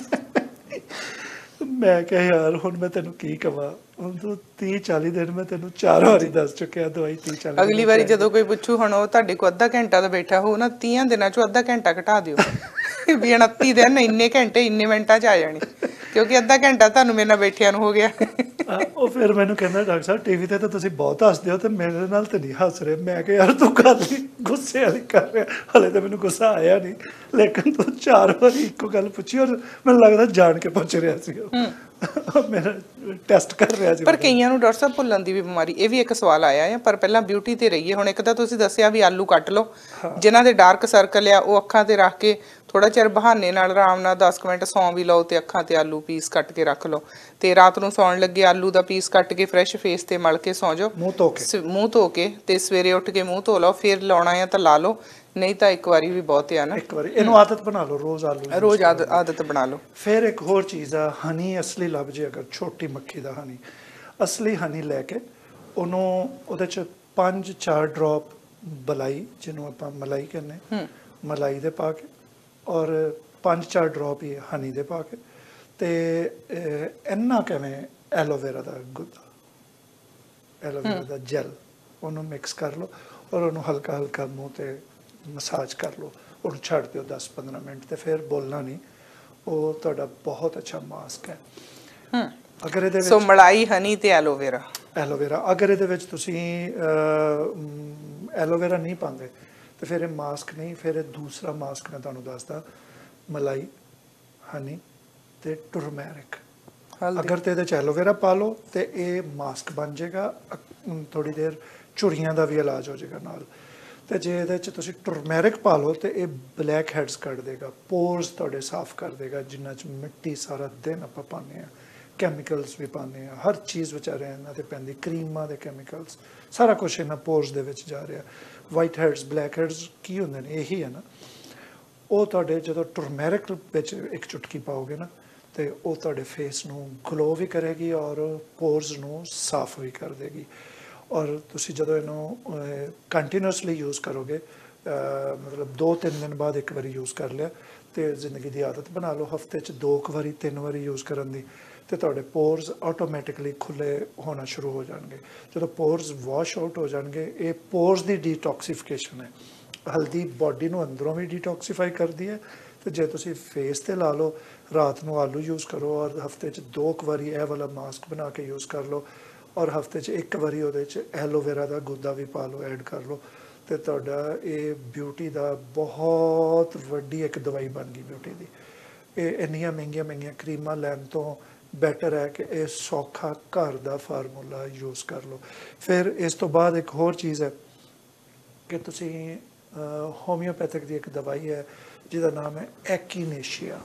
मैं क्या यार हुण मैं तेनू की कहां, हुण तू 30-40 दिन मैं तेनू 4 बारी दस चुकिया दवाई 30-40। अगली बारी जदों कोई पुछू हुण ओह तुहाडे को अद्धा घंटा दा बैठा हो ना, 30 दिनां चों अद्धा घंटा घटा दिओ भी 29 दिन इन्ने घंटे इन्ने मिंटां च आ जानी। ਕਿਉਂਕਿ ਅੱਧਾ ਘੰਟਾ ਤੁਹਾਨੂੰ ਮੇਰੇ ਨਾਲ ਬੈਠਿਆਂ ਨੂੰ ਹੋ ਗਿਆ। ਉਹ ਫਿਰ ਮੈਨੂੰ ਕਹਿੰਦਾ ਡਾਕਟਰ ਸਾਹਿਬ ਟੀਵੀ ਤੇ ਤਾਂ ਤੁਸੀਂ ਬਹੁਤ ਹੱਸਦੇ ਹੋ ਤੇ ਮੇਰੇ ਨਾਲ ਤੇ ਨਹੀਂ ਹੱਸ ਰਹੇ। ਮੈਂ ਕਿਹਾ ਯਾਰ ਤੂੰ ਗੱਲ ਹੀ ਗੁੱਸੇ ਵਾਲੀ ਕਰ ਰਿਹਾ, ਹਲੇ ਤਾਂ ਮੈਨੂੰ ਗੁੱਸਾ ਆਇਆ ਨਹੀਂ, ਲੇਕਿਨ ਤੂੰ 4 ਵਾਰੀ ਇੱਕੋ ਗੱਲ ਪੁੱਛੀ ਔਰ ਮੈਨੂੰ ਲੱਗਦਾ ਜਾਣ ਕੇ ਪੁੱਛ ਰਿਹਾ ਸੀ ਉਹ ਮੇਰਾ ਟੈਸਟ ਕਰ ਰਿਹਾ ਸੀ। ਪਰ ਕਈਆਂ ਨੂੰ ਡਾਕਟਰ ਸਾਹਿਬ ਭੁੱਲਣ ਦੀ ਵੀ ਬਿਮਾਰੀ, ਇਹ ਵੀ ਇੱਕ ਸਵਾਲ ਆਇਆ ਹੈ। ਪਰ ਪਹਿਲਾਂ ਬਿਊਟੀ ਤੇ ਰਹੀਏ। ਹੁਣ ਇੱਕ ਤਾਂ ਤੁਸੀਂ ਦੱਸਿਆ ਵੀ ਆਲੂ ਕੱਟ ਲਓ, ਜਿਨ੍ਹਾਂ ਦੇ ਡਾਰਕ ਸਰਕਲ ਆ ਉਹ ਅੱਖਾਂ ਤੇ ਰੱਖ ਕੇ ਥੋੜਾ ਚਿਰ ਬਹਾਨੇ ਨਾਲ ਆਰਾਮ ਨਾਲ 10 ਮਿੰਟ ਸੌਂ ਵੀ ਲਓ ਤੇ ਅੱਖਾਂ ਤੇ ਆਲੂ ਪੀਸ ਕੱਟ ਕੇ ਰੱਖ ਲਓ ਤੇ ਰਾਤ ਨੂੰ ਸੌਣ ਲੱਗੇ ਆਲੂ ਦਾ ਪੀਸ ਕੱਟ ਕੇ ਫਰੈਸ਼ ਫੇਸ ਤੇ ਮਲ ਕੇ ਸੌਂ ਜਾਓ, ਮੂੰਹ ਧੋ ਕੇ ਤੇ ਸਵੇਰੇ ਉੱਠ ਕੇ ਮੂੰਹ ਧੋ ਲਓ, ਫਿਰ ਲਾਉਣਾ ਆ ਤਾਂ ਲਾ ਲਓ, ਨਹੀਂ ਤਾਂ ਇੱਕ ਵਾਰੀ ਵੀ ਬਹੁਤ ਆ ਨਾ। ਇੱਕ ਵਾਰੀ ਇਹਨੂੰ ਆਦਤ ਬਣਾ ਲਓ, ਰੋਜ਼ ਆਲੂ ਰੋਜ਼ ਆਦਤ ਬਣਾ ਲਓ। ਫਿਰ ਇੱਕ ਹੋਰ ਚੀਜ਼ ਆ, ਹਨੀ ਅਸਲੀ ਲੱਭ ਜੇ ਅਗਰ ਛੋਟੀ ਮੱਖੀ ਦਾ ਹਨੀ, ਅਸਲੀ ਹਨੀ ਲੈ ਕੇ ਉਹਨੂੰ ਉਹਦੇ 'ਚ 5-4 ਡ੍ਰੌਪ ਬਲਾਈ, ਜਿਹਨੂੰ ਆਪਾਂ ਮਲਾਈ ਕਹਿੰਦੇ, ਮਲਾਈ ਦੇ ਪਾ ਕੇ ਔਰ 5-4 ਡ੍ਰੌਪ ਹੀ ਹਨੀ ਦੇ ਪਾ ਕੇ ਤੇ ਇੰਨਾ ਕਿਵੇਂ ਐਲੋਵੇਰਾ ਦਾ ਗੁੱਦਾ, ਐਲੋਵੇਰਾ ਦਾ ਜੈਲ, ਉਹਨੂੰ ਮਿਕਸ ਕਰ ਲਓ ਔਰ ਉਹਨੂੰ ਹਲਕਾ ਹਲਕਾ ਮੂੰਹ ਤੇ ਮਸਾਜ ਕਰ ਲਓ, ਉਹਨੂੰ ਛੱਡ ਦਿਓ 10-15 ਮਿੰਟ ਤੇ ਫਿਰ ਬੋਲਣਾ ਨਹੀਂ। ਉਹ ਤੁਹਾਡਾ ਬਹੁਤ ਅੱਛਾ ਮਾਸਕ ਹੈ। ਅਗਰ ਇਹਦੇ ਵਿੱਚ ਮਲਾਈ, ਹਨੀ ਤੇ ਐਲੋਵੇਰਾ, ਅਗਰ ਇਹਦੇ ਵਿੱਚ ਤੁਸੀਂ ਐਲੋਵੇਰਾ ਨਹੀਂ ਪਾਉਂਦੇ ਤੇ ਫਿਰ ਇਹ ਮਾਸਕ ਨਹੀਂ, ਫਿਰ ਇਹ ਦੂਸਰਾ ਮਾਸਕ ਮੈਂ ਤੁਹਾਨੂੰ ਦੱਸਦਾ, ਮਲਾਈ, ਹਨੀ ਤੇ ਟਰਮੈਰਿਕ। ਅਗਰ ਤੇ ਇਹਦੇ 'ਚ ਐਲੋਵੇਰਾ ਪਾ ਲਓ ਤੇ ਇਹ ਮਾਸਕ ਬਣ ਜਾਏਗਾ, ਥੋੜੀ ਦੇਰ ਝੁਰੀਆਂ ਦਾ ਵੀ ਇਲਾਜ ਹੋ ਜਾਏਗਾ ਨਾਲ। ਤੇ ਜੇ ਇਹਦੇ 'ਚ ਤੁਸੀਂ ਟਰਮੈਰਿਕ ਪਾ ਲਓ ਤੇ ਇਹ ਬਲੈਕ ਹੈਡਸ ਕੱਢ ਦੇਗਾ, ਪੋਰਸ ਤੁਹਾਡੇ ਸਾਫ਼ ਕਰ ਦੇਗਾ, ਜਿਨ੍ਹਾਂ 'ਚ ਮਿੱਟੀ ਸਾਰਾ ਦਿਨ ਆਪਾਂ ਪਾਉਂਦੇ ਹਾਂ, ਕੈਮੀਕਲਸ ਵੀ ਪਾਉਂਦੇ ਹਾਂ, ਹਰ ਚੀਜ਼ ਵਿਚਾਰੇ ਇਹਨਾਂ 'ਤੇ ਪੈਂਦੀ, ਕਰੀਮਾਂ ਦੇ ਕੈਮੀਕਲਸ, ਸਾਰਾ ਕੁਛ ਇਹਨਾਂ ਪੋਰਸ ਦੇ ਵਿੱਚ ਜਾ ਰਿਹਾ। ਵਾਈਟ ਹੈਡਸ, ਬਲੈਕ ਹੈਡਸ ਕੀ ਹੁੰਦੇ ਨੇ? ਇਹੀ ਹੈ ਨਾ। ਉਹ ਤੁਹਾਡੇ ਜਦੋਂ ਟਰਮੈਰਿਕ ਵਿੱਚ ਇੱਕ ਚੁਟਕੀ ਪਾਓਗੇ ਨਾ ਤੇ ਉਹ ਤੁਹਾਡੇ ਫੇਸ ਨੂੰ ਗਲੋ ਵੀ ਕਰੇਗੀ ਔਰ ਪੋਰਸ ਨੂੰ ਸਾਫ਼ ਵੀ ਕਰ ਦੇਗੀ। ਔਰ ਤੁਸੀਂ ਜਦੋਂ ਇਹਨੂੰ ਕੰਟੀਨਿਊਸਲੀ ਯੂਜ਼ ਕਰੋਗੇ, ਮਤਲਬ 2-3 ਦਿਨ ਬਾਅਦ ਇੱਕ ਵਾਰੀ ਯੂਜ਼ ਕਰ ਲਿਆ ਤੇ ਜ਼ਿੰਦਗੀ ਦੀ ਆਦਤ ਬਣਾ ਲਓ, ਹਫਤੇ 'ਚ 2 ਵਾਰੀ 3 ਵਾਰੀ ਯੂਜ਼ ਕਰਨ ਦੀ, ਤੇ ਤੁਹਾਡੇ ਪੋਰਸ ਆਟੋਮੈਟਿਕਲੀ ਖੁੱਲੇ ਹੋਣਾ ਸ਼ੁਰੂ ਹੋ ਜਾਣਗੇ। ਜਦੋਂ ਪੋਰਸ ਵਾਸ਼ ਆਊਟ ਹੋ ਜਾਣਗੇ, ਇਹ ਪੋਰਸ ਦੀ ਡੀਟੌਕਸੀਫਿਕੇਸ਼ਨ ਹੈ। ਹਲਦੀ ਬਾਡੀ ਨੂੰ ਅੰਦਰੋਂ ਵੀ ਡੀਟੌਕਸੀਫਾਈ ਕਰਦੀ ਹੈ ਤੇ ਜੇ ਤੁਸੀਂ ਫੇਸ ਤੇ ਲਾ ਲਓ, ਰਾਤ ਨੂੰ ਆਲੂ ਯੂਜ਼ ਕਰੋ ਔਰ ਹਫਤੇ 'ਚ 2 ਵਾਰੀ ਇਹ ਵਾਲਾ ਮਾਸਕ ਬਣਾ ਕੇ ਯੂਜ਼ ਕਰ ਲਓ ਔਰ ਹਫਤੇ 'ਚ 1 ਵਾਰੀ ਉਹਦੇ 'ਚ ਐਲੋਵੇਰਾ ਦਾ ਗੁੱਦਾ ਵੀ ਪਾ ਲਓ, ਐਡ ਕਰ ਲਓ, ਤੇ ਤੁਹਾਡਾ ਇਹ ਬਿਊਟੀ ਦਾ ਬਹੁਤ ਵੱਡੀ ਇੱਕ ਦਵਾਈ ਬਣ ਗਈ ਬਿਊਟੀ ਦੀ। ਇਹ ਇੰਨੀਆਂ ਮਹਿੰਗੀਆਂ ਕਰੀਮਾਂ ਲੈਣ ਤੋਂ ਬੈਟਰ ਹੈ ਕਿ ਇਹ ਸੌਖਾ ਘਰ ਦਾ ਫਾਰਮੂਲਾ ਯੂਜ਼ ਕਰ ਲਓ। ਫਿਰ ਇਸ ਤੋਂ ਬਾਅਦ ਇੱਕ ਹੋਰ ਚੀਜ਼ ਹੈ ਕਿ ਤੁਸੀਂ ਹੋਮਿਓਪੈਥਿਕ ਦੀ ਇੱਕ ਦਵਾਈ ਹੈ ਜਿਹਦਾ ਨਾਮ ਹੈ ਐਕੀਨੇਸ਼ੀਆ।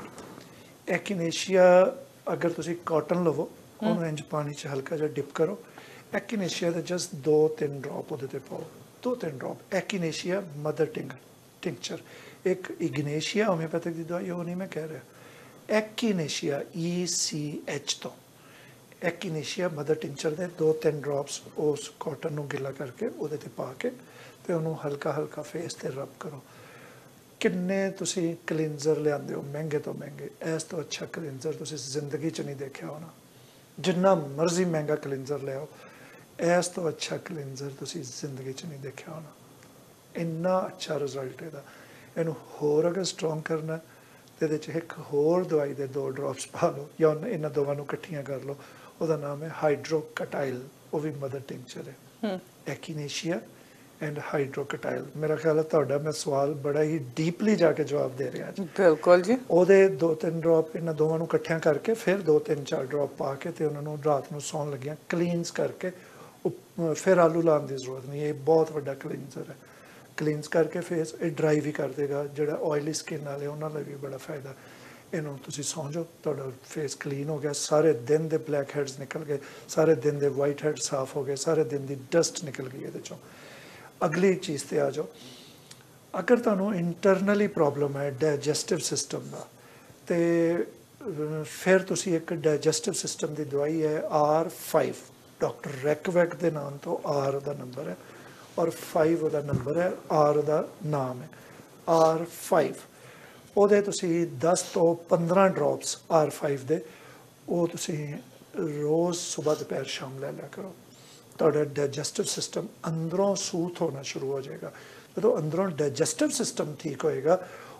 ਐਕੀਨੇਸ਼ੀਆ ਅਗਰ ਤੁਸੀਂ ਕਾਟਨ ਲਵੋ, ਉਹਨੂੰ ਇੰਜ ਪਾਣੀ 'ਚ ਹਲਕਾ ਜਿਹਾ ਡਿਪ ਕਰੋ, ਐਕੀਨੇਸ਼ੀਆ ਦੇ ਜਸਟ 2-3 ਡ੍ਰੌਪ ਉਹਦੇ ਤੇ ਪਾਓ, 2-3 ਡ੍ਰੌਪ ਐਕੀਨੇਸ਼ੀਆ ਮਦਰ ਟਿੰਕਚਰ। ਇੱਕ ਇਗਨੇਸ਼ੀਆ ਹੋਮਿਓਪੈਥਿਕ ਦੀ ਦਵਾਈ, ਉਹ ਨਹੀਂ ਮੈਂ ਕਹਿ ਰਿਹਾ, ਐਕੀਨੇਸ਼ੀਆ ECH ਤੋਂ, ਐਕੀਨੇਸ਼ੀਆ ਮਦਰ ਟਿੰਕਚਰ ਦੇ 2-3 ਡ੍ਰੌਪਸ ਉਸ ਕਾਟਨ ਨੂੰ ਗਿੱਲਾ ਕਰਕੇ ਉਹਦੇ ਤੇ ਪਾ ਕੇ ਤੇ ਉਹਨੂੰ ਹਲਕਾ ਫੇਸ ਤੇ ਰਬ ਕਰੋ। ਕਿੰਨੇ ਤੁਸੀਂ ਕਲੀਨਜ਼ਰ ਲਿਆਂਦੇ ਹੋ ਮਹਿੰਗੇ ਤੋਂ ਮਹਿੰਗੇ, ਇਸ ਤੋਂ ਅੱਛਾ ਕਲੀਨਜ਼ਰ ਤੁਸੀਂ ਜ਼ਿੰਦਗੀ 'ਚ ਨਹੀਂ ਦੇਖਿਆ ਹੋਣਾ। ਜਿੰਨਾ ਮਰਜ਼ੀ ਮਹਿੰਗਾ ਕਲੀਨਜ਼ਰ ਲਿਆਓ, ਇਸ ਤੋਂ ਅੱਛਾ ਕਲੀਨਜ਼ਰ ਤੁਸੀਂ ਜ਼ਿੰਦਗੀ 'ਚ ਨਹੀਂ ਦੇਖਿਆ ਹੋਣਾ। ਇੰਨਾ ਅੱਛਾ ਰਿਜ਼ਲਟ ਇਹਦਾ। ਇਹਨੂੰ ਹੋਰ ਅਗਰ ਸਟਰੋਂਗ ਕਰਨਾ ਤੇ ਇਹਦੇ 'ਚ ਇੱਕ ਹੋਰ ਦਵਾਈ ਦੇ 2 ਡ੍ਰੌਪਸ ਪਾ ਲਓ ਜਾਂ ਇਹਨਾਂ ਦੋਵਾਂ ਨੂੰ ਇਕੱਠੀਆਂ ਕਰ ਲਓ, ਉਹਦਾ ਨਾਮ ਹੈ ਹਾਈਡਰੋਕਟਾਈਲ, ਉਹ ਵੀ ਮਦਰ ਟਿੰਕਚਰ ਹੈ। Echinacea and hydrocotyle. ਮੇਰਾ ਖਿਆਲ ਹੈ ਤੁਹਾਡਾ ਮੈਂ ਸਵਾਲ ਬੜਾ ਹੀ ਡੀਪਲੀ ਜਾ ਕੇ ਜਵਾਬ ਦੇ ਰਿਹਾ ਜੀ। ਬਿਲਕੁਲ ਜੀ। ਉਹਦੇ 2-3 ਡ੍ਰੌਪ ਇਹਨਾਂ ਦੋਵਾਂ ਨੂੰ ਇਕੱਠਿਆਂ ਕਰਕੇ ਫਿਰ 2-3-4 ਡ੍ਰੌਪ ਪਾ ਕੇ ਤੇ ਉਹਨਾਂ ਨੂੰ ਰਾਤ ਨੂੰ ਸੌਣ ਲੱਗਿਆ ਕਲੀਨਸ ਕਰਕੇ, ਫਿਰ ਆਲੂ ਲਾਉਣ ਦੀ ਜ਼ਰੂਰਤ ਨਹੀਂ। ਇਹ ਬਹੁਤ ਵੱਡਾ ਕਲੀਨਜ਼ਰ ਹੈ। ਕਲੀਨਸ ਕਰਕੇ ਫੇਸ ਇਹ ਡਰਾਈ ਵੀ ਕਰ ਦੇਗਾ, ਜਿਹੜਾ ਆਇਲੀ ਸਕਿਨ ਵਾਲੇ ਉਹਨਾਂ ਲਈ ਵੀ ਬੜਾ ਫਾਇਦਾ। ਇਹਨੂੰ ਤੁਸੀਂ ਸੌਂ ਜਾਓ, ਤੁਹਾਡਾ ਫੇਸ ਕਲੀਨ ਹੋ ਗਿਆ, ਸਾਰੇ ਦਿਨ ਦੇ ਬਲੈਕ ਹੈਡਸ ਨਿਕਲ ਗਏ, ਸਾਰੇ ਦਿਨ ਦੇ ਵਾਈਟ ਹੈਡ ਸਾਫ਼ ਹੋ ਗਏ, ਸਾਰੇ ਦਿਨ ਦੀ ਡਸਟ ਨਿਕਲ ਗਈ ਇਹਦੇ 'ਚੋਂ। ਅਗਲੀ ਚੀਜ਼ ਤੇ ਆ ਜਾਓ, ਅਗਰ ਤੁਹਾਨੂੰ ਇੰਟਰਨਲੀ ਪ੍ਰੋਬਲਮ ਹੈ ਡਾਈਜੈਸਟਿਵ ਸਿਸਟਮ ਦਾ, ਤੇ ਫਿਰ ਤੁਸੀਂ ਇੱਕ ਡਾਈਜੈਸਟਿਵ ਸਿਸਟਮ ਦੀ ਦਵਾਈ ਹੈ R5, ਡਾਕਟਰ ਰੈਕਵੈਕ ਦੇ ਨਾਮ ਤੋਂ, R ਦਾ ਨੰਬਰ ਹੈ ਔਰ 5 ਉਹਦਾ ਨੰਬਰ ਹੈ, R ਦਾ ਨਾਮ ਹੈ, R5। ਉਹਦੇ ਤੁਸੀਂ 10 ਤੋਂ 15 ਡ੍ਰੌਪਸ R5 ਦੇ, ਉਹ ਤੁਸੀਂ ਰੋਜ਼ ਸਵੇਰ ਦੁਪਹਿਰ ਸ਼ਾਮ ਲੈ ਲਿਆ ਕਰੋ। ਤੁਹਾਡਾ ਡਾਈਜੈਸਟਿਵ ਸਿਸਟਮ ਅੰਦਰੋਂ ਸੂਥ ਹੋਣਾ ਸ਼ੁਰੂ ਹੋ ਜਾਏਗਾ। ਜਦੋਂ ਅੰਦਰੋਂ ਡਾਈਜੈਸਟਿਵ ਸਿਸਟਮ ਠੀਕ ਹੋਏਗਾ,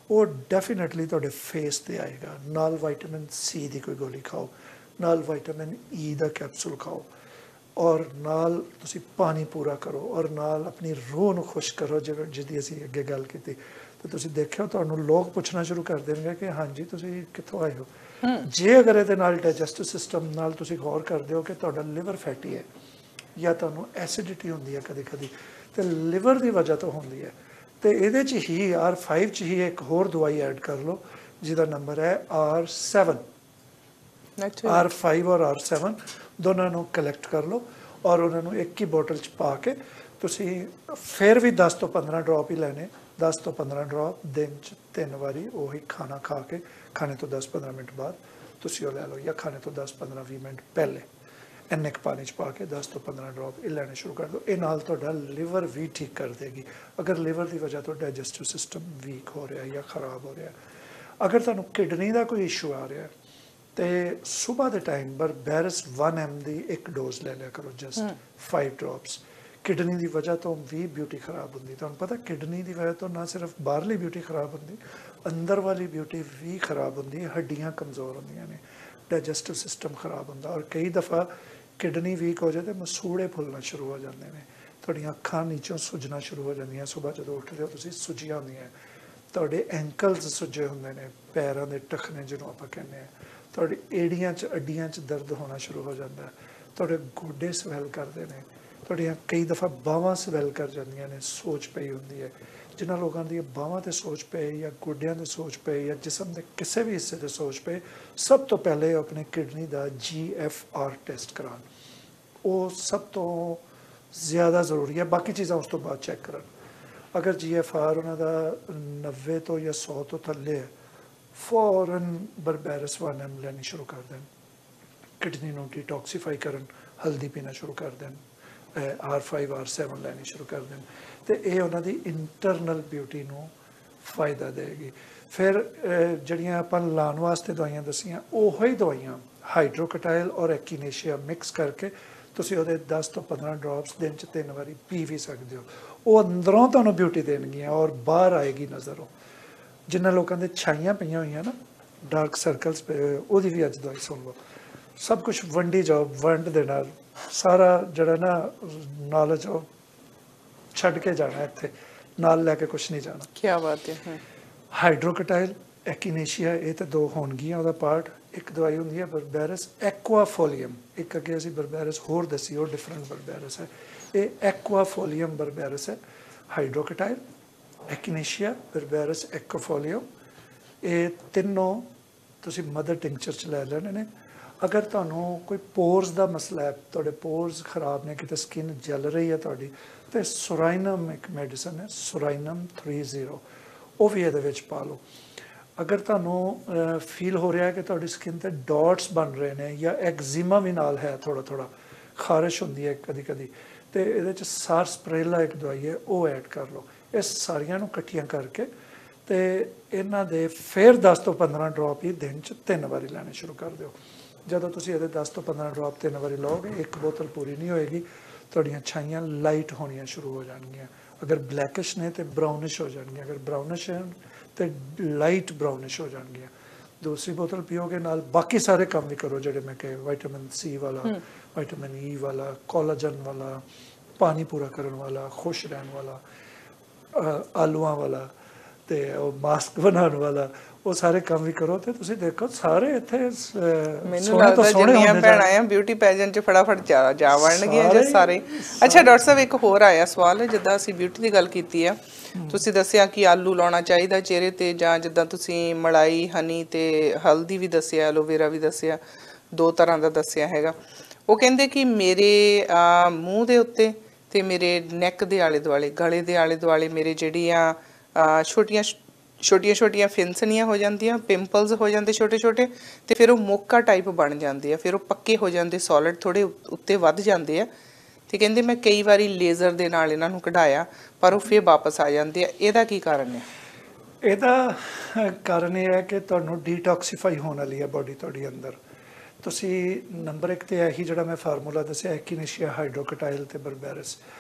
ਉਹ ਡੈਫੀਨਿਟਲੀ ਤੁਹਾਡੇ ਫੇਸ ਤੇ ਆਏਗਾ। ਨਾਲ ਵਿਟਾਮਿਨ ਸੀ ਦੀ ਕੋਈ ਗੋਲੀ ਖਾਓ, ਨਾਲ ਵਿਟਾਮਿਨ ਈ ਦਾ ਕੈਪਸੂਲ ਖਾਓ, ਔਰ ਨਾਲ ਤੁਸੀਂ ਪਾਣੀ ਪੂਰਾ ਕਰੋ, ਔਰ ਨਾਲ ਆਪਣੀ ਰੂਹ ਨੂੰ ਖੁਸ਼ ਕਰੋ, ਜਿਵੇਂ ਜਿਹਦੀ ਅਸੀਂ ਅੱਗੇ ਗੱਲ ਕੀਤੀ। ਤੇ ਤੁਸੀਂ ਦੇਖਿਓ ਤੁਹਾਨੂੰ ਲੋਕ ਪੁੱਛਣਾ ਸ਼ੁਰੂ ਕਰ ਦੇਣਗੇ ਕਿ ਹਾਂਜੀ ਤੁਸੀਂ ਕਿੱਥੋਂ ਆਏ ਹੋ। ਜੇ ਅਗਰ ਇਹਦੇ ਨਾਲ ਡਾਈਜੈਸਟਿਵ ਸਿਸਟਮ ਨਾਲ ਤੁਸੀਂ ਗੌਰ ਕਰਦੇ ਹੋ ਕਿ ਤੁਹਾਡਾ ਲਿਵਰ ਫੈਟੀ ਹੈ ਜਾਂ ਤੁਹਾਨੂੰ ਐਸਿਡਿਟੀ ਹੁੰਦੀ ਹੈ ਕਦੇ ਕਦੇ, ਤੇ ਲਿਵਰ ਦੀ ਵਜ੍ਹਾ ਤੋਂ ਹੁੰਦੀ ਹੈ, ਤੇ ਇਹਦੇ 'ਚ ਹੀ R5 'ਚ ਹੀ ਇੱਕ ਹੋਰ ਦਵਾਈ ਐਡ ਕਰ ਲਓ ਜਿਹਦਾ ਨੰਬਰ ਹੈ R7। R5 ਔਰ R7 ਦੋਨਾਂ ਨੂੰ ਕਲੈਕਟ ਕਰ ਲਓ ਔਰ ਉਹਨਾਂ ਨੂੰ ਇੱਕ ਹੀ ਬੋਟਲ 'ਚ ਪਾ ਕੇ ਤੁਸੀਂ ਫਿਰ ਵੀ 10 ਤੋਂ 15 ਡ੍ਰੌਪ ਹੀ ਲੈਣੇ। 10 ਤੋਂ 15 ਡ੍ਰੌਪ ਦਿਨ 'ਚ 3 ਵਾਰੀ ਉਹੀ ਖਾਣਾ ਖਾ ਕੇ, ਖਾਣੇ ਤੋਂ 10-15 ਮਿੰਟ ਬਾਅਦ ਤੁਸੀਂ ਉਹ ਲੈ ਲਓ, ਜਾਂ ਖਾਣੇ ਤੋਂ 10-15-20 ਮਿੰਟ ਪਹਿਲੇ ਇੰਨੇ ਕੁ ਪਾਣੀ 'ਚ ਪਾ ਕੇ 10 ਤੋਂ 15 ਡ੍ਰੌਪ ਇਹ ਲੈਣੇ ਸ਼ੁਰੂ ਕਰ ਦਿਓ। ਇਹ ਨਾਲ ਤੁਹਾਡਾ ਲਿਵਰ ਵੀ ਠੀਕ ਕਰ ਦੇਗੀ ਅਗਰ ਲਿਵਰ ਦੀ ਵਜ੍ਹਾ ਤੋਂ ਡਾਈਜੈਸਟਿਵ ਸਿਸਟਮ ਵੀਕ ਹੋ ਰਿਹਾ ਜਾਂ ਖਰਾਬ ਹੋ ਰਿਹਾ। ਅਗਰ ਤੁਹਾਨੂੰ ਕਿਡਨੀ ਦਾ ਕੋਈ ਇਸ਼ੂ ਆ ਰਿਹਾ ਤੇ ਸਵੇਰ ਦੇ ਟਾਈਮ ਬਰਬੈਰਸ 1 ml ਦੀ ਇੱਕ ਡੋਜ਼ ਲੈ ਲਿਆ ਕਰੋ, ਜਸਟ 5 ਡ੍ਰੌਪਸ। ਕਿਡਨੀ ਦੀ ਵਜ੍ਹਾ ਤੋਂ ਵੀ ਬਿਊਟੀ ਖਰਾਬ ਹੁੰਦੀ। ਤੁਹਾਨੂੰ ਪਤਾ ਕਿਡਨੀ ਦੀ ਵਜ੍ਹਾ ਤੋਂ ਨਾ ਸਿਰਫ ਬਾਹਰਲੀ ਬਿਊਟੀ ਖਰਾਬ ਹੁੰਦੀ, ਅੰਦਰ ਵਾਲੀ ਬਿਊਟੀ ਵੀ ਖਰਾਬ ਹੁੰਦੀ। ਹੱਡੀਆਂ ਕਮਜ਼ੋਰ ਹੁੰਦੀਆਂ ਨੇ, ਡਾਈਜੈਸਟਿਵ ਸਿਸਟਮ ਖਰਾਬ ਹੁੰਦਾ, ਔਰ ਕਈ ਦਫਾ ਕਿਡਨੀ ਵੀਕ ਹੋ ਜਾਏ ਤਾਂ ਮਸੂੜੇ ਫੁੱਲਣਾ ਸ਼ੁਰੂ ਹੋ ਜਾਂਦੇ ਨੇ, ਤੁਹਾਡੀਆਂ ਅੱਖਾਂ ਨੀਚੋਂ ਸੁੱਜਣਾ ਸ਼ੁਰੂ ਹੋ ਜਾਂਦੀਆਂ। ਸਵੇਰ ਜਦੋਂ ਉੱਠਦੇ ਹੋ ਤੁਸੀਂ ਸੁੱਜੀਆਂ ਹੁੰਦੀਆਂ, ਤੁਹਾਡੇ ਐਂਕਲਸ ਸੁੱਜੇ ਹੁੰਦੇ ਨੇ, ਪੈਰਾਂ ਦੇ ਟਖਨੇ ਜਿਹਨੂੰ ਆਪਾਂ ਕਹਿੰਦੇ ਹਾਂ, ਤੁਹਾਡੀ ਏੜੀਆਂ 'ਚ ਅੱਡੀਆਂ 'ਚ ਦਰਦ ਹੋਣਾ ਸ਼ੁਰੂ ਹੋ ਜਾਂਦਾ, ਤੁਹਾਡੇ ਗੋਡੇ ਸਵੈਲ ਕਰਦੇ ਨੇ, ਤੁਹਾਡੀਆਂ ਕਈ ਦਫਾ ਬਾਹਾਂ ਸਵੈਲ ਕਰ ਜਾਂਦੀਆਂ ਨੇ, ਸੋਜ ਪਈ ਹੁੰਦੀ ਹੈ। ਜਿਨ੍ਹਾਂ ਲੋਕਾਂ ਦੀ ਬਾਹਾਂ 'ਤੇ ਸੋਜ ਪਏ ਜਾਂ ਗੋਡਿਆਂ 'ਤੇ ਸੋਜ ਪਏ ਜਾਂ ਜਿਸਮ ਦੇ ਕਿਸੇ ਵੀ ਹਿੱਸੇ 'ਤੇ ਸੋਜ ਪਏ, ਸਭ ਤੋਂ ਪਹਿਲੇ ਆਪਣੇ ਕਿਡਨੀ ਦਾ GFR ਟੈਸਟ ਕਰਾਉਣ। ਉਹ ਸਭ ਤੋਂ ਜ਼ਿਆਦਾ ਜ਼ਰੂਰੀ ਹੈ, ਬਾਕੀ ਚੀਜ਼ਾਂ ਉਸ ਤੋਂ ਬਾਅਦ ਚੈੱਕ ਕਰਨ। ਅਗਰ GFR ਉਹਨਾਂ ਦਾ 90 ਤੋਂ ਜਾਂ 100 ਤੋਂ ਥੱਲੇ ਹੈ, ਫੌਰਨ ਬਰਬੈਰਸ 1 ml ਲੈਣੀ ਸ਼ੁਰੂ ਕਰ ਦੇਣ। ਕਿਡਨੀ ਨੂੰ ਡੀਟੌਕਸੀਫਾਈ ਕਰਨ, ਹਲਦੀ ਪੀਣਾ ਸ਼ੁਰੂ ਕਰ ਦੇਣ, R5 R7 ਲੈਣੀ ਸ਼ੁਰੂ ਕਰ ਦੇਣ, ਤੇ ਇਹ ਉਹਨਾਂ ਦੀ ਇੰਟਰਨਲ ਬਿਊਟੀ ਨੂੰ ਫਾਇਦਾ ਦੇਗੀ। ਫਿਰ ਜਿਹੜੀਆਂ ਆਪਾਂ ਲਾਉਣ ਵਾਸਤੇ ਦਵਾਈਆਂ ਦੱਸੀਆਂ, ਉਹੀ ਦਵਾਈਆਂ ਹਾਈਡਰੋਕਟਾਈਲ ਔਰ ਐਕੀਨੇਸ਼ੀਆ ਮਿਕਸ ਕਰਕੇ ਤੁਸੀਂ ਉਹਦੇ 10 ਤੋਂ 15 ਡ੍ਰੌਪਸ ਦਿਨ 'ਚ 3 ਵਾਰੀ ਪੀ ਵੀ ਸਕਦੇ ਹੋ। ਉਹ ਅੰਦਰੋਂ ਤੁਹਾਨੂੰ ਬਿਊਟੀ ਦੇਣਗੀਆਂ ਔਰ ਬਾਹਰ ਆਏਗੀ ਨਜ਼ਰ। ਉਹ ਜਿਨ੍ਹਾਂ ਲੋਕਾਂ ਦੇ ਛਾਈਆਂ ਪਈਆਂ ਹੋਈਆਂ ਨਾ, ਡਾਰਕ ਸਰਕਲਸ ਪਏ ਹੋਏ, ਉਹਦੀ ਵੀ ਅੱਜ ਦਵਾਈ ਸੁਣ ਲਓ। ਸਭ ਕੁਛ ਵੰਡੀ ਜਾਓ, ਵੰਡ ਦੇ ਨਾਲ ਸਾਰਾ ਜਿਹੜਾ ਨਾ ਨੌਲੇਜ ਉਹ ਛੱਡ ਕੇ ਜਾਣਾ, ਇੱਥੇ ਨਾਲ ਲੈ ਕੇ ਕੁਛ ਨਹੀਂ ਜਾਣਾ। ਕੀ ਬਾਤ ਹੈ। ਹਾਈਡਰੋਕਟਾਈਲ, ਐਕੀਨੇਸ਼ੀਆ, ਇਹ ਤਾਂ ਦੋ ਹੋਣਗੀਆਂ ਉਹਦਾ ਪਾਰਟ। ਇੱਕ ਦਵਾਈ ਹੁੰਦੀ ਹੈ ਬਰਬੈਰਸ ਐਕੁਆਫੋਲੀਅਮ, ਇੱਕ ਅੱਗੇ ਅਸੀਂ ਬਰਬੈਰਸ ਹੋਰ ਦੱਸੀ, ਉਹ ਡਿਫਰੈਂਟ ਬਰਬੈਰਸ ਹੈ। ਇਹ ਐਕੁਆਫੋਲੀਅਮ ਬਰਬੈਰਸ ਹੈ। ਹਾਈਡਰੋਕਟਾਈਲ, ਐਕੀਨੇਸ਼ੀਆ, ਬਰਬੈਰਸ ਐਕੁਆਫੋਲੀਅਮ, ਇਹ ਤਿੰਨੋਂ ਤੁਸੀਂ ਮਦਰ ਟਿੰਕਚਰ 'ਚ ਲੈ ਲੈਣੇ ਨੇ। ਅਗਰ ਤੁਹਾਨੂੰ ਕੋਈ ਪੋਰਸ ਦਾ ਮਸਲਾ ਹੈ, ਤੁਹਾਡੇ ਪੋਰਸ ਖਰਾਬ ਨੇ, ਕਿਤੇ ਸਕਿਨ ਜਲ ਰਹੀ ਹੈ ਤੁਹਾਡੀ, ਤੇ ਸੋਰਾਈਨਮ ਇੱਕ ਮੈਡੀਸਨ ਹੈ, ਸੋਰਾਈਨਮ 30, ਉਹ ਵੀ ਇਹਦੇ ਵਿੱਚ ਪਾ ਲਓ। ਅਗਰ ਤੁਹਾਨੂੰ ਫੀਲ ਹੋ ਰਿਹਾ ਹੈ ਕਿ ਤੁਹਾਡੀ ਸਕਿਨ 'ਤੇ ਡਾਟਸ ਬਣ ਰਹੇ ਨੇ ਜਾਂ ਐਗਜ਼ੀਮਾ ਵੀ ਨਾਲ ਹੈ, ਥੋੜ੍ਹਾ ਥੋੜ੍ਹਾ ਖਾਰਿਸ਼ ਹੁੰਦੀ ਹੈ ਕਦੀ ਕਦੀ, ਤੇ ਇਹਦੇ 'ਚ ਸਾਰਸਪਰੇਲਾ ਇੱਕ ਦਵਾਈ ਹੈ, ਉਹ ਐਡ ਕਰ ਲਓ। ਇਹ ਸਾਰੀਆਂ ਨੂੰ ਇਕੱਠੀਆਂ ਕਰਕੇ ਤੇ ਇਹਨਾਂ ਦੇ ਫਿਰ 10 ਤੋਂ 15 ਡ੍ਰੌਪ ਹੀ ਦਿਨ 'ਚ 3 ਵਾਰੀ ਲੈਣੇ ਸ਼ੁਰੂ ਕਰ ਦਿਓ। ਜਦੋਂ ਤੁਸੀਂ ਇਹਦੇ 10 ਤੋਂ 15 ਡ੍ਰੌਪ 3 ਵਾਰੀ ਲਓਗੇ, ਇੱਕ ਬੋਤਲ ਪੂਰੀ ਨਹੀਂ ਹੋਏਗੀ, ਤੁਹਾਡੀਆਂ ਛਾਈਆਂ ਲਾਈਟ ਹੋਣੀਆਂ ਸ਼ੁਰੂ ਹੋ ਜਾਣਗੀਆਂ। ਅਗਰ ਬਲੈਕਿਸ਼ ਨੇ ਤੇ ਬਰਾਊਨਿਸ਼ ਹੋ ਜਾਣਗੀਆਂ, ਅਗਰ ਬਰਾਊਨਿਸ਼ ਹੈ ਤੇ ਲਾਈਟ ਬਰਾਊਨਿਸ਼ ਹੋ ਜਾਣਗੀਆਂ। ਦੂਸਰੀ ਬੋਤਲ ਪੀਓਗੇ, ਨਾਲ ਬਾਕੀ ਸਾਰੇ ਕੰਮ ਵੀ ਕਰੋ ਜਿਹੜੇ ਮੈਂ ਕਹੇ, ਵਿਟਾਮਿਨ ਸੀ ਵਾਲਾ, ਵਿਟਾਮਿਨ ਈ ਵਾਲਾ, ਕੋਲਾਜਨ ਵਾਲਾ, ਪਾਣੀ ਪੂਰਾ ਕਰਨ ਵਾਲਾ, ਖੁਸ਼ ਰਹਿਣ ਵਾਲਾ, ਆਲੂਆਂ ਵਾਲਾ, ਤੇ ਉਹ ਮਾਸਕ ਬਣਾਉਣ ਵਾਲਾ, ਉਹ ਸਾਰੇ ਕੰਮ ਵੀ ਕਰੋ ਤੇ ਤੁਸੀਂ ਦੇਖੋ ਸਾਰੇ ਇੱਥੇ ਮੈਨੂੰ ਲੱਗਦਾ ਜਿੰਨੀਆਂ ਭੈਣਾਂ ਆ ਬਿਊਟੀ ਪੈਜੈਂਟ 'ਚ ਫਟਾਫਟ ਜਾ ਵੜਨਗੀਆਂ ਜੇ ਸਾਰੇ। ਅੱਛਾ ਡਾਕਟਰ ਸਾਹਿਬ, ਇੱਕ ਹੋਰ ਆਇਆ ਸਵਾਲ, ਜਿੱਦਾਂ ਅਸੀਂ ਬਿਊਟੀ ਦੀ ਗੱਲ ਕੀਤੀ ਆ, ਤੁਸੀਂ ਦੱਸਿਆ ਕਿ ਆਲੂ ਲਾਉਣਾ ਚਾਹੀਦਾ ਚਿਹਰੇ ਤੇ, ਜਾਂ ਜਿੱਦਾਂ ਤੁਸੀਂ ਮਲਾਈ, ਹਨੀ ਤੇ ਹਲਦੀ ਵੀ ਦੱਸਿਆ, ਐਲੋਵੇਰਾ ਵੀ ਦੱਸਿਆ, 2 ਤਰ੍ਹਾਂ ਦਾ ਦੱਸਿਆ ਹੈਗਾ। ਉਹ ਕਹਿੰਦੇ ਕਿ ਮੇਰੇ ਮੂੰਹ ਦੇ ਉੱਤੇ ਤੇ ਮੇਰੇ ਨੈਕ ਦੇ ਆਲੇ ਦੁਆਲੇ, ਗਲੇ ਦੇ ਆਲੇ ਦੁਆਲੇ ਮੇਰੇ ਜਿਹੜੀਆਂ ਛੋਟੀਆਂ ਛੋਟੀਆਂ ਫਿੰਸਨੀਆਂ ਹੋ ਜਾਂਦੀਆਂ, ਪਿੰਪਲਸ ਹੋ ਜਾਂਦੇ ਛੋਟੇ ਛੋਟੇ, ਤੇ ਫਿਰ ਉਹ ਮੋਕਾ ਟਾਈਪ ਬਣ ਜਾਂਦੇ ਆ, ਫਿਰ ਉਹ ਪੱਕੇ ਹੋ ਜਾਂਦੇ, ਸੋਲਿਡ ਥੋੜ੍ਹੇ ਉੱਤੇ ਵੱਧ ਜਾਂਦੇ ਆ। ਤੇ ਕਹਿੰਦੇ ਮੈਂ ਕਈ ਵਾਰੀ ਲੇਜ਼ਰ ਦੇ ਨਾਲ ਇਹਨਾਂ ਨੂੰ ਕਢਾਇਆ, ਪਰ ਉਹ ਫਿਰ ਵਾਪਸ ਆ ਜਾਂਦੇ ਆ। ਇਹਦਾ ਕੀ ਕਾਰਨ ਹੈ? ਇਹਦਾ ਕਾਰਨ ਇਹ ਹੈ ਕਿ ਤੁਹਾਨੂੰ ਡੀਟੌਕਸੀਫਾਈ ਹੋਣ ਵਾਲੀ ਹੈ ਬੋਡੀ ਤੁਹਾਡੀ ਅੰਦਰ। ਤੁਸੀਂ ਨੰਬਰ 1 ਤੇ ਇਹੀ ਜਿਹੜਾ ਮੈਂ ਫਾਰਮੂਲਾ ਦੱਸਿਆ, ਐਕੀਨੇਸ਼ੀਆ, ਹਾਈਡਰੋਕਟਾਈਲ ਤੇ ਬਰਬੈਰਸ,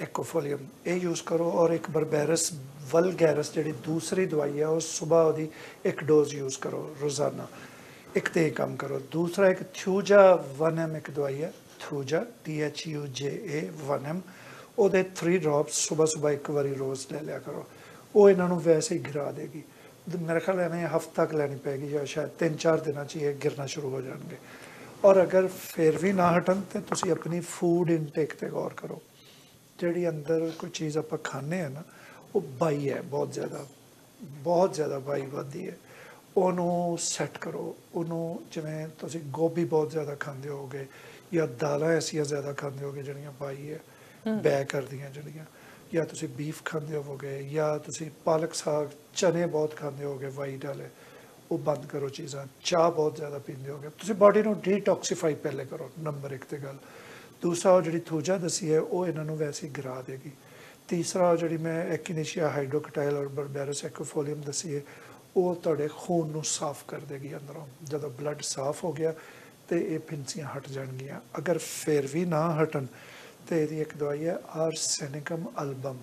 एक्ोफोलियम ये यूज़ करो और एक बरबेरस वलगैरस जी दूसरी दवाई है उस सुबह वो एक डोज यूज़ करो रोज़ाना एक तो ये काम करो। दूसरा एक थ्यूजा 1M एक दवाई है थ्यूजा THUJA 1M वो 3 ड्रॉप्स सुबह सुबह एक बारी रोज़ ले लिया करो वो इन्हों वैसे ही गिरा देगी। मेरे ख्याल इन्हें हफ्ता तक लैनी पैगी या शायद 3-4 दिन ये गिरना शुरू हो जाएंगे। और अगर फिर भी ना हटन तो तुम अपनी फूड इनटेक पर गौर करो जी अंदर कोई चीज़ आप खाने हैं ना वो बाई है बहुत ज़्यादा बाई बढ़ती है ਉਹਨੂੰ ਸੈੱਟ ਕਰੋ ਉਹਨੂੰ ਜਿਵੇਂ ਤੁਸੀਂ ਗੋਭੀ ਬਹੁਤ ਜ਼ਿਆਦਾ ਖਾਂਦੇ ਹੋਗੇ ਜਾਂ ਦਾਲਾਂ ਐਸੀਆਂ ਜ਼ਿਆਦਾ ਖਾਂਦੇ ਹੋਗੇ ਜਿਹੜੀਆਂ ਪਾਈ ਹੈ ਬੈ ਕਰਦੀਆਂ ਜਿਹੜੀਆਂ ਜਾਂ ਤੁਸੀਂ ਬੀਫ ਖਾਂਦੇ ਹੋਵੋਗੇ ਜਾਂ ਤੁਸੀਂ ਪਾਲਕ ਸਾਗ ਚਨੇ ਬਹੁਤ ਖਾਂਦੇ ਹੋਗੇ ਵਾਈਟ ਵਾਲੇ ਉਹ ਬੰਦ ਕਰੋ ਚੀਜ਼ਾਂ। ਚਾਹ ਬਹੁਤ ਜ਼ਿਆਦਾ ਪੀਂਦੇ ਹੋਗੇ ਤੁਸੀਂ ਬਾਡੀ ਨੂੰ ਡੀਟੌਕਸੀਫਾਈ ਪਹਿਲੇ ਕਰੋ ਨੰਬਰ 1 ਤੇ ਗੱਲ। ਦੂਸਰਾ ਉਹ ਜਿਹੜੀ ਥੂਜਾ ਦਸੀ ਹੈ ਉਹ ਇਹਨਾਂ ਨੂੰ ਵੈਸੇ ਹੀ ਗਿਰਾ ਦੇਗੀ। ਤੀਸਰਾ ਜਿਹੜੀ ਮੈਂ ਐਕਿਨੇਸ਼ੀਆ ਹਾਈਡਰੋਕਟਾਈਲ ਔਰ ਬਰਬੈਰਸ ਐਕੋਫੋਲੀਅਮ ਦਸੀ ਹੈ ਉਹ ਤੁਹਾਡੇ ਖੂਨ ਨੂੰ ਸਾਫ਼ ਕਰ ਦੇਗੀ ਅੰਦਰੋਂ। ਜਦੋਂ ਬਲੱਡ ਸਾਫ਼ ਹੋ ਗਿਆ ਤੇ ਇਹ ਫਿੰਸੀਆਂ ਹਟ ਜਾਣਗੀਆਂ। ਅਗਰ ਫਿਰ ਵੀ ਨਾ ਹਟਣ ਤੇ ਇਹਦੀ ਇੱਕ ਦਵਾਈ ਹੈ ਆਰਸੈਨਿਕਮ ਐਲਬਮ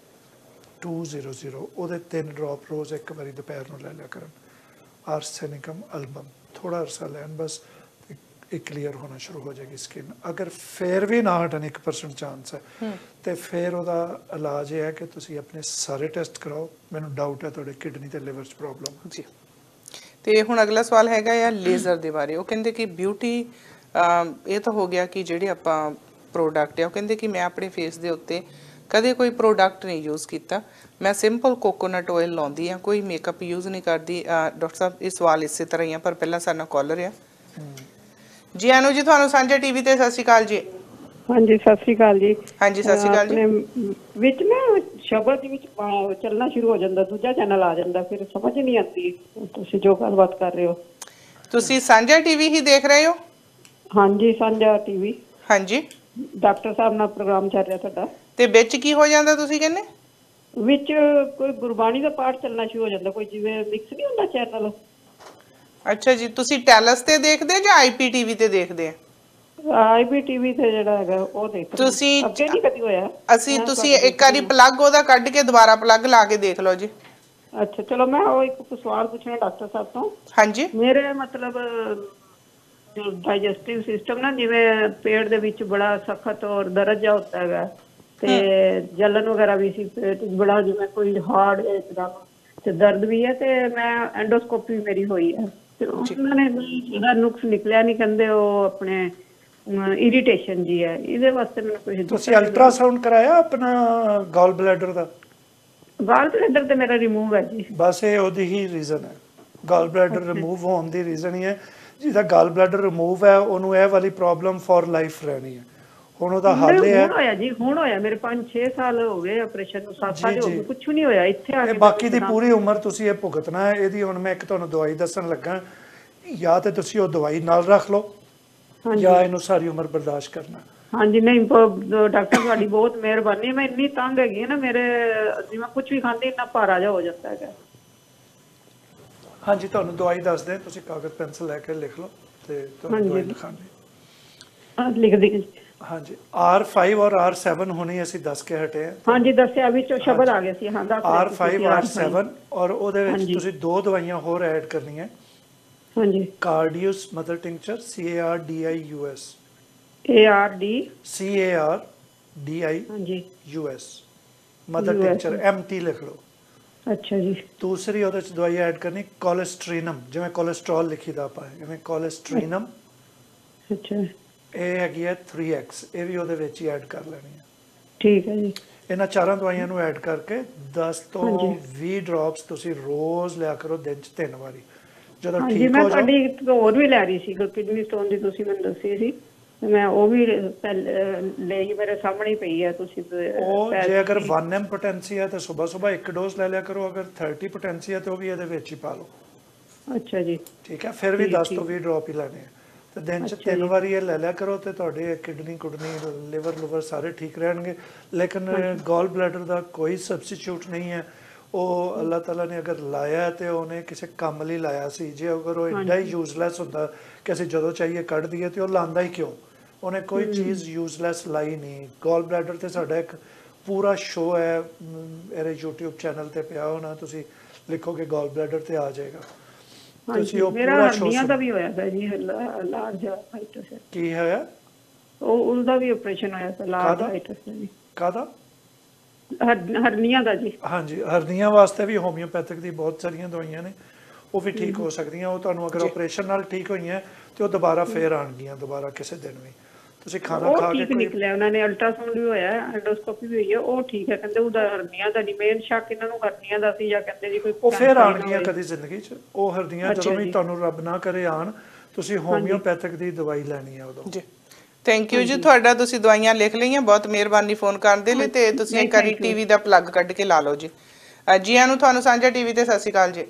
200 ਉਹਦੇ 3 ਡ੍ਰੌਪ ਰੋਜ਼ ਇੱਕ ਵਾਰੀ ਦੁਪਹਿਰ ਨੂੰ ਲੈ ਲਿਆ ਕਰਨ। ਆਰਸੈਨਿਕਮ ਐਲਬਮ ਥੋੜਾ ਅਰਸਾ ਲੈਣ ਬਸ ਇਹ ਕਲੀਅਰ ਹੋਣਾ ਸ਼ੁਰੂ ਹੋ ਜਾਏਗੀ ਸਕਿਨ। ਅਗਰ ਫਿਰ ਵੀ ਨਾ ਹਟਣ 1% ਚਾਂਸ ਹੈ ਤੇ ਫਿਰ ਉਹਦਾ ਇਲਾਜ ਇਹ ਹੈ ਕਿ ਤੁਸੀਂ ਆਪਣੇ ਸਾਰੇ ਟੈਸਟ ਕਰਾਓ। ਮੈਨੂੰ ਡਾਊਟ ਹੈ ਤੁਹਾਡੇ ਕਿਡਨੀ ਤੇ ਲਿਵਰ 'ਚ ਪ੍ਰੋਬਲਮ ਜੀ। ਤੇ ਹੁਣ ਅਗਲਾ ਸਵਾਲ ਹੈਗਾ ਆ ਲੇਜ਼ਰ ਦੇ ਬਾਰੇ। ਉਹ ਕਹਿੰਦੇ ਕਿ ਬਿਊਟੀ ਇਹ ਤਾਂ ਹੋ ਗਿਆ ਕਿ ਜਿਹੜੇ ਆਪਾਂ ਪ੍ਰੋਡਕਟ ਆ ਉਹ ਕਹਿੰਦੇ ਕਿ ਮੈਂ ਆਪਣੇ ਫੇਸ ਦੇ ਉੱਤੇ ਕਦੇ ਕੋਈ ਪ੍ਰੋਡਕਟ ਨਹੀਂ ਯੂਜ਼ ਕੀਤਾ ਮੈਂ ਸਿੰਪਲ ਕੋਕੋਨਟ ਆਇਲ ਲਾਉਂਦੀ ਆ ਕੋਈ ਮੇਕਅਪ ਯੂਜ਼ ਨਹੀਂ ਕਰਦੀ। ਡਾਕਟਰ ਸਾਹਿਬ ਇਹ ਸਵਾਲ ਇਸੇ ਤਰ੍ਹਾਂ ਹੀ ਆ ਪਰ ਪਹਿਲਾਂ ਸਾਡਾ ਕਾਲਰ ਆ ਜੀ। ਅਨੂ ਜੀ ਤੁਹਾਨੂੰ ਸਾਂਝਾ ਟੀਵੀ ਤੇ ਸਤਿ ਸ਼੍ਰੀ ਅਕਾਲ ਜੀ। ਹਾਂਜੀ ਸਤਿ ਸ਼੍ਰੀ ਅਕਾਲ ਜੀ। ਹਾਂਜੀ ਸਤਿ ਸ਼੍ਰੀ ਅਕਾਲ ਜੀ। ਵਿੱਚ ਨਾ ਸ਼ਬਦ ਦੇ ਵਿੱਚ ਚੱਲਣਾ ਸ਼ੁਰੂ ਹੋ ਜਾਂਦਾ ਦੂਜਾ ਚੈਨਲ ਆ ਜਾਂਦਾ ਫਿਰ ਸਮਝ ਨਹੀਂ ਆਉਂਦੀ ਤੁਸੀਂ ਜੋ ਗੱਲਬਾਤ ਕਰ ਰਹੇ ਹੋ। ਤੁਸੀਂ ਸਾਂਝਾ ਟੀਵੀ ਹੀ ਦੇਖ ਰਹੇ ਹੋ? ਹਾਂਜੀ ਸਾਂਝਾ ਟੀਵੀ। ਹਾਂਜੀ ਡਾਕਟਰ ਸਾਹਿਬ ਨਾਲ ਪ੍ਰੋਗਰਾਮ ਚੱਲ ਰਿਹਾ ਤੁਹਾਡਾ ਤੇ ਵਿੱਚ ਕੀ ਹੋ ਜਾਂਦਾ ਤੁਸੀਂ ਕਹਿੰਦੇ? ਵਿੱਚ ਕੋਈ ਗੁਰਬਾਣੀ ਦਾ ਪਾਠ ਚੱਲਣਾ ਸ਼ੁਰੂ ਹੋ ਜਾਂਦਾ ਕੋਈ ਜਿਵੇਂ ਮਿਕਸ ਨਹੀਂ ਹੁੰਦਾ ਚੈਨਲ। ਅੱਛਾ ਜੀ ਤੁਸੀਂ ਟੈਲਸ ਤੇ ਦੇਖਦੇ ਜਾਂ IPTV ਤੇ ਦੇਖਦੇ ਆ? IPTV ਤੇ ਜਿਹੜਾ ਹੈਗਾ ਉਹ ਦੇਖਦੇ ਤੁਸੀਂ ਅੱਗੇ ਨਹੀਂ ਕਦੀ ਹੋਇਆ। ਤੁਸੀਂ ਇੱਕ ਵਾਰੀ ਪਲੱਗ ਉਹਦਾ ਕੱਢ ਕੇ ਦੁਬਾਰਾ ਪਲੱਗ ਲਾ ਕੇ ਦੇਖ ਲਓ ਜੀ। ਅੱਛਾ ਚਲੋ ਮੈਂ ਉਹ ਇੱਕ ਸਵਾਲ ਪੁੱਛਣਾ ਡਾਕਟਰ ਸਾਹਿਬ ਤੋਂ। ਹਾਂਜੀ ਮੇਰੇ ਮਤਲਬ ਡਾਈਜੈਸਟਿਵ ਸਿਸਟਮ ਨਾ ਜਿਵੇਂ ਪੇਟ ਦੇ ਵਿੱਚ ਬੜਾ ਸਖਤ ਔਰ ਦਰਦ ਜਾ ਹੁੰਦਾ ਹੈਗਾ ਤੇ ਜਲਨ ਵਗੈਰਾ ਵੀ ਸੀ ਪੇਟ ਬੜਾ ਜਿਵੇਂ ਕੋਈ ਹਾਰਡ ਇੱਕਦਮ ਤੇ ਦਰਦ ਵੀ ਹੈ ਤੇ ਮੈਂ ਐਂਡੋਸਕੋਪੀ ਮੇਰੀ ਹੋਈ ਹੈ ਤੇ ਉਹਨਾਂ ਨੇ ਇਹਦਾ ਨੁਕਸ ਨਿਕਲਿਆ ਨਹੀਂ ਕਹਿੰਦੇ ਉਹ ਆਪਣੇ ਇਰੀਟੇਸ਼ਨ ਜੀ ਹੈ ਇਹਦੇ ਵਾਸਤੇ ਮੈਨੂੰ ਕੁਝ ਤੁਸੀਂ ਅਲਟਰਾਸਾਊਂਡ ਕਰਾਇਆ ਆਪਣਾ ਗਾਲ ਬਲੈਡਰ ਦਾ? ਗਾਲ ਬਲੈਡਰ ਤੇ ਮੇਰਾ ਰਿਮੂਵ ਹੈ ਜੀ। ਬਸ ਇਹ ਉਹਦੀ ਹੀ ਰੀਜ਼ਨ ਹੈ ਗਾਲ ਬਲੈਡਰ ਰਿਮੂਵ ਹੋਣ ਦੀ ਰੀਜ਼ਨ ਹੀ ਹੈ ਜਿਹਦਾ ਗਾਲ ਬਲੈਡਰ ਰਿਮੂਵ ਹੈ ਉਹਨੂੰ ਇਹ ਵਾਲੀ ਪ੍ਰੋਬਲਮ ਫॉर ਲਾਈਫ ਰਹਿਣੀ ਹੈ। ਹੁਣ ਉਹਦਾ ਹੱਲ ਹੈ ਹੁਣ ਹੋਇਆ ਜੀ ਹੁਣ ਹੋਇਆ ਮੇਰੇ 5-6 ਸਾਲ ਹੋ ਗਏ ਆਪਰੇਸ਼ਨ ਨੂੰ 7 ਸਾਲ ਹੋ ਗਏ ਕੁਝ ਨਹੀਂ ਹੋਇਆ ਇੱਥੇ ਆ ਕੇ ਬਾਕੀ ਦੀ ਪੂਰੀ ਉਮਰ ਤੁਸੀਂ ਇਹ ਭੁਗਤਣਾ ਹੈ ਇਹਦੀ। ਹੁਣ ਮੈਂ ਇੱਕ ਤੁਹਾਨੂੰ ਦਵਾਈ ਦੱਸਣ ਲੱਗਾ ਜਾਂ ਤੇ ਤੁਸੀਂ ਉਹ ਦਵਾਈ ਨਾਲ ਰੱਖ ਲਓ ਜਾਂ ਇਹਨੂੰ ਸਾਰੀ ਉਮਰ ਬਰਦਾਸ਼ਤ ਕਰਨਾ। ਹਾਂਜੀ ਨਹੀਂ ਡਾਕਟਰ ਤੁਹਾਡੀ ਬਹੁਤ ਮਿਹਰਬਾਨੀ। ਮੈਂ ਇੰਨੀ ਤੰਗ ਹੈਗੀ ਨਾ ਮੇਰੇ ਜਿਵੇਂ ਕੁਝ ਵੀ ਖਾਂਦੀ ਇੰਨਾ ਭਾਰਾ ਜਾ ਹੋ ਜਾਂਦਾ ਹੈਗਾ। ਹਾਂਜੀ ਤੁਹਾਨੂੰ ਦਵਾਈ ਦੱਸਦੇ ਤੁਸੀਂ ਕਾਗਜ਼ ਪੈਨਸਲ ਲੈ ਕੇ ਲਿਖ ਲਓ ਤੇ ਤੁਹਾਨੂੰ ਦਵਾਈ ਲਿਖਾਂਗੇ। ਲਿਖ ਦੇ ਹਾਂਜੀ R5 ਔਰ R7 ਹੁਣੇ ਅਸੀਂ ਦੱਸ ਕੇ ਹਟੇ ਹਾਂ। ਹਾਂਜੀ ਦੱਸਿਆ ਵਿੱਚੋਂ ਸ਼ਬਦ ਆ ਗਿਆ ਸੀ। ਹਾਂ R5 R7 ਔਰ ਉਹਦੇ ਵਿੱਚ ਤੁਸੀਂ 2 ਦਵਾਈਆਂ ਹੋਰ ਐਡ ਕਰਨੀਆਂ। ਹਾਂਜੀ carduus mother tincture CARDIUS CARDIUS mother tincture MT ਲਿਖ ਲਓ। ਅੱਛਾ ਜੀ। ਦੂਸਰੀ ਉਹਦੇ ਚ ਦਵਾਈ ਐਡ ਕਰਨੀ ਕੋਲੇਸਟ੍ਰੀਨਮ ਜਿਵੇਂ ਕੋਲੇਸਟ੍ਰੋਲ ਲਿਖੀਦਾ ਆਪਾਂ ਜਿਵੇਂ ਕੋਲੇਸਟ੍ਰੀਨਮ। ਅੱਛਾ ਇਹ ਹੈਗੀ ਹੈ 3X ਇਹ ਵੀ ਉਹਦੇ ਵਿੱਚ ਹੀ ਐਡ ਕਰ ਲੈਣੀ ਹੈ। ਠੀਕ ਹੈ ਜੀ। ਇਹਨਾਂ 4 ਦਵਾਈਆਂ ਨੂੰ ਐਡ ਕਰਕੇ 10 ਤੋਂ 20 ਡ੍ਰੌਪਸ ਤੁਸੀਂ ਰੋਜ਼ ਲਿਆ ਕਰੋ ਦਿਨ ਚ 3 ਵਾਰੀ। ਜਦੋਂ ਠੀਕ ਹੋ ਜਾਓ। ਮੈਂ ਤੁਹਾਡੀ ਹੋਰ ਵੀ ਲੈ ਰਹੀ ਸੀ ਕਿਡਨੀ ਸਟੋਨ ਦੀ ਤੁਸੀਂ ਮੈਨੂੰ ਦੱਸੀ ਸੀ ਮੈਂ ਉਹ ਵੀ ਲਈ ਮੇਰੇ ਸਾਹਮਣੇ ਪਈ ਹੈ ਤੁਸੀਂ ਉਹ ਜੇ ਅਗਰ 1M ਪੋਟੈਂਸੀ ਹੈ ਤਾਂ ਸਵੇਰ ਇੱਕ ਡੋਜ਼ ਲੈ ਲਿਆ ਕਰੋ। ਅਗਰ 30 ਪੋਟੈਂਸੀ ਹੈ ਤਾਂ ਉਹ ਵੀ ਇਹਦੇ ਵਿੱਚ ਹੀ ਪਾ ਲਓ। ਅੱਛਾ ਜੀ ਠੀਕ ਹੈ। ਫਿਰ ਵੀ 10 ਤੋਂ 20 ਡ੍ਰੌਪ ਹੀ ਲੈਣੇ ਆ ਤੇ ਦਿਨ ਚ 3 ਵਾਰੀ ਇਹ ਲੈ ਲਿਆ ਕਰੋ ਤੇ ਤੁਹਾਡੇ ਕਿਡਨੀ ਲਿਵਰ ਲੂਵਰ ਸਾਰੇ ਠੀਕ ਰਹਿਣਗੇ। ਲੇਕਿਨ ਗਾਲ ਬਲੈਡਰ ਦਾ ਕੋਈ ਸਬਸਟੀਟਿਊਟ ਨਹੀਂ ਹੈ। ਉਹ ਅੱਲਾਹ ਤਾਲਾ ਨੇ ਅਗਰ ਲਾਇਆ ਤੇ ਉਹਨੇ ਕਿਸੇ ਕੰਮ ਲਈ ਲਾਇਆ ਸੀ। ਜੇ ਅਗਰ ਉਹ ਇੰਨਾ ਹੀ ਯੂਜ਼ਲੈਸ ਹੁੰਦਾ ਕਿ ਅਸੀਂ ਜਦੋਂ ਚਾਹੀਏ ਕੱਢ ਦਈਏ ਤੇ ਉਹ ਲਾਂਦਾ ਹੀ ਕਿਉਂ? ਉਹਨੇ ਕੋਈ ਚੀਜ਼ ਯੂਜ਼ਲੈਸ ਲਾਈ ਨਹੀਂ। ਗਾਲ ਬਲੈਡਰ ਤੇ ਸਾਡਾ ਇੱਕ ਪੂਰਾ ਸ਼ੋਅ ਹੈ ਮੇਰੇ YouTube ਚੈਨਲ ਤੇ ਪਿਆ ਹੋਣਾ, ਤੁਸੀਂ ਲਿਖੋਗੇ ਗਾਲ ਬਲੈਡਰ ਤੇ ਆ ਜਾਏਗਾ। ਹਾਂਜੀ, ਉਹ ਮੇਰਾ ਪੂਰਾ show ਹੱਡੀਆਂ ਦਾ ਸੁਣੋ। ਵੀ ਹੋਇਆ ਸੀ ਜੀ, ਲਾਰਜ ਹਾਈਟਸ। ਕੀ ਹੋਇਆ? ਉਹ ਉਹਦਾ ਵੀ ਆਪਰੇਸ਼ਨ ਹੋਇਆ ਸੀ, ਲਾਰਜ ਕਾਹਦਾ? ਹਾਈਟਸ ਦਾ ਜੀ, ਕਾਹਦਾ? ਹਰਨੀਆਂ ਦਾ ਜੀ। ਹਾਂਜੀ, ਹਰਨੀਆਂ ਵਾਸਤੇ ਵੀ ਹੋਮਿਓਪੈਥਿਕ ਦੀ ਬਹੁਤ ਸਾਰੀਆਂ ਦਵਾਈਆਂ ਨੇ, ਉਹ ਵੀ ਠੀਕ ਹੋ ਸਕਦੀਆਂ। ਉਹ ਤੁਹਾਨੂੰ ਅਗਰ ਆਪਰੇਸ਼ਨ ਨਾਲ ਠੀਕ ਹੋਈਆਂ ਤੇ ਉਹ ਦੁਬਾਰਾ ਫੇਰ ਆਉਣਗੀਆਂ, ਦੁਬਾਰਾ ਕਿਸੇ ਦਿਨ ਵੀ। ਤੁਸੀਂ ਖਾਣਾ ਉਹ ਖਾ ਕੇ ਠੀਕ ਕੋਈ ਨਿਕਲਿਆ, ਉਹਨਾਂ ਨੇ ਅਲਟਰਾਸਾਊਂਡ ਵੀ ਹੋਇਆ, ਐਂਡੋਸਕੋਪੀ ਵੀ ਹੋਈ ਹੈ, ਉਹ ਠੀਕ ਹੈ। ਕਹਿੰਦੇ ਉਹਦਾ ਹਰਨੀਆਂ ਦਾ ਨਹੀਂ, ਮੇਨ ਸ਼ੱਕ ਇਹਨਾਂ ਨੂੰ ਹਰਨੀਆਂ ਦਾ ਸੀ, ਜਾਂ ਕਹਿੰਦੇ ਜੀ ਕੋਈ ਉਹ ਫੇਰ ਕੈਂਸਰ ਹੀ ਨਾ ਆਉਣਗੀਆਂ ਹੋਏ। ਕਦੀ ਜ਼ਿੰਦਗੀ 'ਚ ਉਹ ਹਰਨੀਆਂ, ਜਦੋਂ ਅੱਛਾ ਵੀ ਜੀ। ਤੁਹਾਨੂੰ ਰੱਬ ਨਾ ਕਰੇ ਆਣ, ਤੁਸੀਂ ਹੋਮਿਓਪੈਥਿਕ ਦੀ ਦਵਾਈ ਲੈਣੀ ਆ ਉਦੋਂ। ਜੀ ਥੈਂਕ ਯੂ ਜੀ ਤੁਹਾਡਾ, ਤੁਸੀਂ ਦਵਾਈਆਂ ਲਿਖ ਲਈਆਂ, ਬਹੁਤ ਮਿਹਰਬਾਨੀ ਫੋਨ ਕਰਨ ਦੇ ਲਈ। ਤੇ ਤੁਸੀਂ ਨਹੀਂ, ਇੱਕ ਵਾਰੀ thank you। ਟੀਵੀ ਦਾ ਪਲੱਗ ਕੱਢ ਕੇ ਲਾ ਲਓ ਜੀ। ਜੀ ਆਇਆਂ ਨੂੰ ਤੁਹਾਨੂੰ ਸਾਂਝਾ ਟੀਵੀ ਤੇ ਸਤਿ ਸ਼੍ਰੀ ਅਕਾਲ ਜੀ।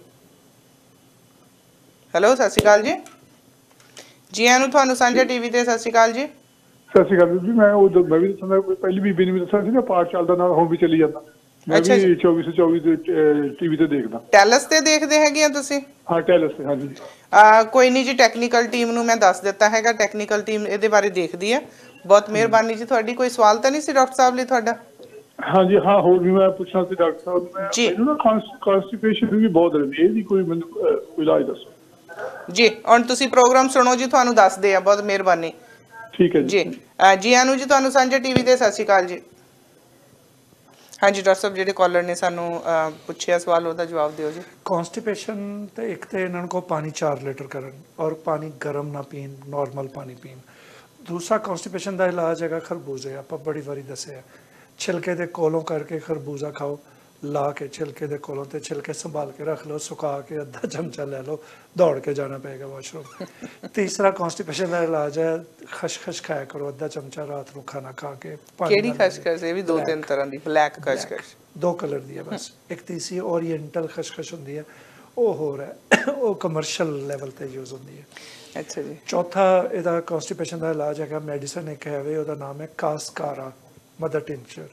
ਹੈਲੋ, ਸਤਿ ਸ਼੍ਰੀ ਅਕਾਲ ਜੀ। ਜੀ ਆਇਆਂ ਨੂੰ ਤੁਹਾਨੂੰ ਸਾਂਝਾ ਟੀਵੀ ਤੇ ਸਤਿ ਸ਼੍ਰੀ ਅਕਾਲ ਜੀ। ਸਤਿ ਸ਼੍ਰੀ ਅਕਾਲ ਜੀ। ਮੈਂ ਉਹ ਮੈਂ ਵੀ ਦੱਸਣਾ, ਪਹਿਲੀ ਬੀਬੀ ਨੇ ਵੀ ਦੱਸਿਆ ਸੀ ਨਾ, ਪਾਠ ਚੱਲਦਾ ਨਾਲ ਹੁਣ ਵੀ ਚੱਲੀ ਜਾਂਦਾ। ਮੈਂ ਅੱਛਾ ਜੀ। ਵੀ 24/24 ਦੇ ਟੀਵੀ ਤੇ ਦੇਖਦਾ। ਟੈਲਸ ਤੇ ਦੇਖਦੇ ਹੈਗੇ ਆ ਤੁਸੀਂ? ਹਾਂ, ਟੈਲਸ ਤੇ, ਹਾਂਜੀ। ਕੋਈ ਨਹੀਂ ਜੀ, ਟੈਕਨੀਕਲ ਟੀਮ ਨੂੰ ਮੈਂ ਦੱਸ ਦਿੱਤਾ ਹੈਗਾ, ਟੈਕਨੀਕਲ ਟੀਮ ਇਹਦੇ ਬਾਰੇ ਦੇਖਦੀ ਹੈ। ਬਹੁਤ ਮਿਹਰਬਾਨੀ ਜੀ ਤੁਹਾਡੀ। ਕੋਈ ਸਵਾਲ ਤਾਂ ਨਹੀਂ ਸੀ ਡਾਕਟਰ ਸਾਹਿਬ ਲਈ ਤੁਹਾਡਾ? ਹਾਂਜੀ ਹਾਂ, ਹੋਰ ਵੀ ਮੈਂ ਪੁੱਛਣਾ ਸੀ ਡਾਕਟਰ ਸਾਹਿਬ ਨੂੰ, ਜੀ ਮੈਨੂੰ ਨਾ ਕਾਂਸਟੀਪੇਸ਼ਨ ਵੀ ਬਹੁਤ ਰਹਿੰਦੀ, ਇਹਦੀ ਕੋਈ ਮੈਨੂੰ ਕੋਈ ਇਲਾਜ ਦੱਸੋ। ਜੀ ਹੁਣ ਤੁਸੀਂ ਪ੍ਰੋਗਰਾਮ ਸੁਣੋ ਜੀ, ਤੁਹਾਨੂੰ ਦੱਸਦੇ ਆ। ਬਹੁਤ ਮਿਹਰਬਾਨੀ ਠੀਕ ਹੈ ਜੀ। ਜੀ। ਜੀ ਆਨੂ ਜੀ ਤੁਹਾਨੂੰ ਸਾਂਝਾ ਟੀਵੀ ਤੇ ਸਤਿ ਸ਼੍ਰੀ ਅਕਾਲ ਜੀ। ਹਾਂਜੀ ਡਾਕਟਰ ਸਾਹਿਬ, ਜਿਹੜੇ ਕਾਲਰ ਨੇ ਸਾਨੂੰ ਪੁੱਛਿਆ ਸਵਾਲ, ਉਹਦਾ ਜਵਾਬ ਦਿਓ ਜੀ। ਕੌਨਸਟੀਪੇਸ਼ਨ ਤੇ ਇੱਕ ਤੇ ਇਹਨਾਂ ਨੂੰ ਪਾਣੀ 4 ਲੀਟਰ ਕਰਨ, ਔਰ ਪਾਣੀ ਗਰਮ ਨਾ ਪੀਣ, ਨਾਰਮਲ ਪਾਣੀ ਪੀਣ। ਦੂਸਰਾ ਕੌਨਸਟੀਪੇਸ਼ਨ ਦਾ ਇਲਾਜ ਹੈਗਾ ਖਰਬੂਜ਼ੇ। ਆਪਾਂ ਬੜੀ ਵਾਰੀ ਦੱਸਿਆ, ਛਿਲਕੇ ਦੇ ਕੋਲੋਂ ਕਰਕੇ ਖਰਬੂਜ਼ਾ ਖਾਓ, ਲਾ ਕੇ ਛਿਲਕੇ ਦੇ ਕੋਲੋਂ, ਤੇ ਛਿਲਕੇ ਸੰਭਾਲ ਕੇ ਰੱਖ ਲਓ, ਸੁਕਾ ਕੇ ਅੱਧਾ ਚਮਚਾ ਲੈ ਲਓ, ਦੌੜ ਕੇ ਜਾਣਾ ਪਏਗਾ ਵਾਸ਼ਰੂਮ। ਤੀਸਰਾ ਕੌਨਸਟੀਪੇਸ਼ਨ ਦਾ ਇਲਾਜ ਹੈ ਖਸਖਸ ਖਾਇਆ ਕਰੋ, ਅੱਧਾ ਚਮਚਾ ਰਾਤ ਨੂੰ ਖਾਣਾ ਖਾ ਕੇ। ਕਿਹੜੀ ਖਸਖਸ? ਇਹ ਵੀ 2-3 ਤਰ੍ਹਾਂ ਦੀ। ਬਲੈਕ ਖਸਖਸ 2 ਕਲਰ ਦੀ ਹੈ ਬਸ। ਇੱਕ ਤੀਸਰੀ ਓਰੀਐਂਟਲ ਖਸਖਸ ਹੁੰਦੀ ਹੈ, ਉਹ ਹੋਰ ਹੈ, ਉਹ ਕਮਰਸ਼ੀਅਲ ਲੈਵਲ ਤੇ ਯੂਜ਼ ਹੁੰਦੀ ਹੈ। ਅੱਛਾ ਜੀ। ਚੌਥਾ ਇਹਦਾ ਕੌਨਸਟੀਪੇਸ਼ਨ ਦਾ ਇਲਾਜ ਹੈਗਾ, ਮੈਡੀਸਨ ਇੱਕ ਹੈ ਵੇ, ਉਹਦਾ ਨਾਮ ਹੈ cascara mother tincture,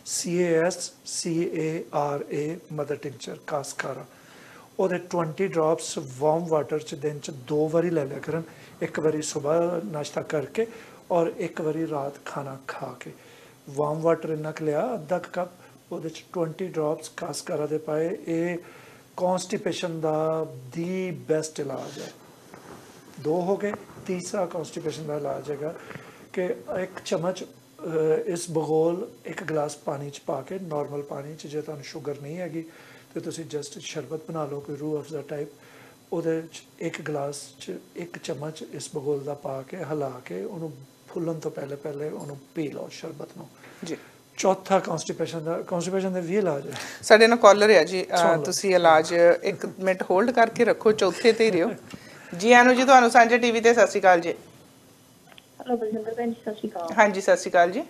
CASCARA mother tincture, cascara. ਉਹਦੇ 20 ਡ੍ਰੌਪਸ ਵਾਰਮ ਵਾਟਰ 'ਚ ਦਿਨ 'ਚ 2 ਵਾਰੀ ਲੈ ਲਿਆ ਕਰਨ, ਇੱਕ ਵਾਰੀ ਸਵੇਰ ਨਾਸ਼ਤਾ ਕਰਕੇ ਔਰ ਇੱਕ ਵਾਰੀ ਰਾਤ ਖਾਣਾ ਖਾ ਕੇ। ਵਾਰਮ ਵਾਟਰ ਇੰਨਾ ਕੁ ਲਿਆ, ਅੱਧਾ ਕੱਪ, ਉਹਦੇ 'ਚ 20 ਡ੍ਰੌਪਸ ਕਾਸਕਾਰਾ ਦੇ ਪਾਏ। ਇਹ ਕੌਨਸਟੀਪੇਸ਼ਨ ਦਾ ਦੀ ਬੈਸਟ ਇਲਾਜ ਹੈ। 2 ਹੋ ਗਏ। ਤੀਸਰਾ ਕੌਨਸਟੀਪੇਸ਼ਨ ਦਾ ਇਲਾਜ ਹੈਗਾ ਕਿ 1 ਚਮਚ ਇਸ ਬਗੋਲ 1 ਗਲਾਸ ਪਾਣੀ 'ਚ ਪਾ ਕੇ, ਨਾਰਮਲ ਪਾਣੀ 'ਚ, ਜੇ ਤੁਹਾਨੂੰ ਸ਼ੂਗਰ ਨਹੀਂ ਹੈਗੀ ਤੇ ਤੁਸੀਂ ਜਸਟ ਸ਼ਰਬਤ ਬਣਾ ਲਓ ਕੋਈ ਰੂਹ ਅਫਜ਼ਾ ਟਾਈਪ, ਉਹਦੇ 'ਚ 1 ਗਲਾਸ 'ਚ 1 ਚਮਚ ਇਸ ਬਗੋਲ ਦਾ ਪਾ ਕੇ ਹਿਲਾ ਕੇ ਉਹਨੂੰ ਫੁੱਲਣ ਤੋਂ ਪਹਿਲੇ ਉਹਨੂੰ ਪੀ ਲਓ ਸ਼ਰਬਤ ਨੂੰ ਜੀ। ਚੌਥਾ ਕੌਨਸਟੀਪੇਸ਼ਨ ਦੇ ਵੀ ਇਲਾਜ ਹੈ। ਸਾਡੇ ਨਾਲ ਕਾਲਰ ਹੈ ਜੀ, ਤੁਸੀਂ ਇਲਾਜ 1 ਮਿੰਟ ਹੋਲਡ ਕਰਕੇ ਰੱਖੋ, ਚੌਥੇ ਤੇ ਹੀ ਰਿਓ। ਜੀ ਆਨੂ ਜੀ ਤੁਹਾਨੂੰ ਸਾਂਝਾ ਟੀਵੀ ਤੇ ਸਤਿ ਸ਼੍ਰੀ ਅਕਾਲ ਜੀ। ਹੈਲੋ ਬਲਜਿੰਦਰ ਭੈਣ ਜੀ, ਸਤਿ ਸ਼੍ਰੀ ਅਕਾਲ। ਹਾਂਜੀ ਸਤਿ ਸ਼੍ਰੀ ਅਕਾਲ ਜੀ।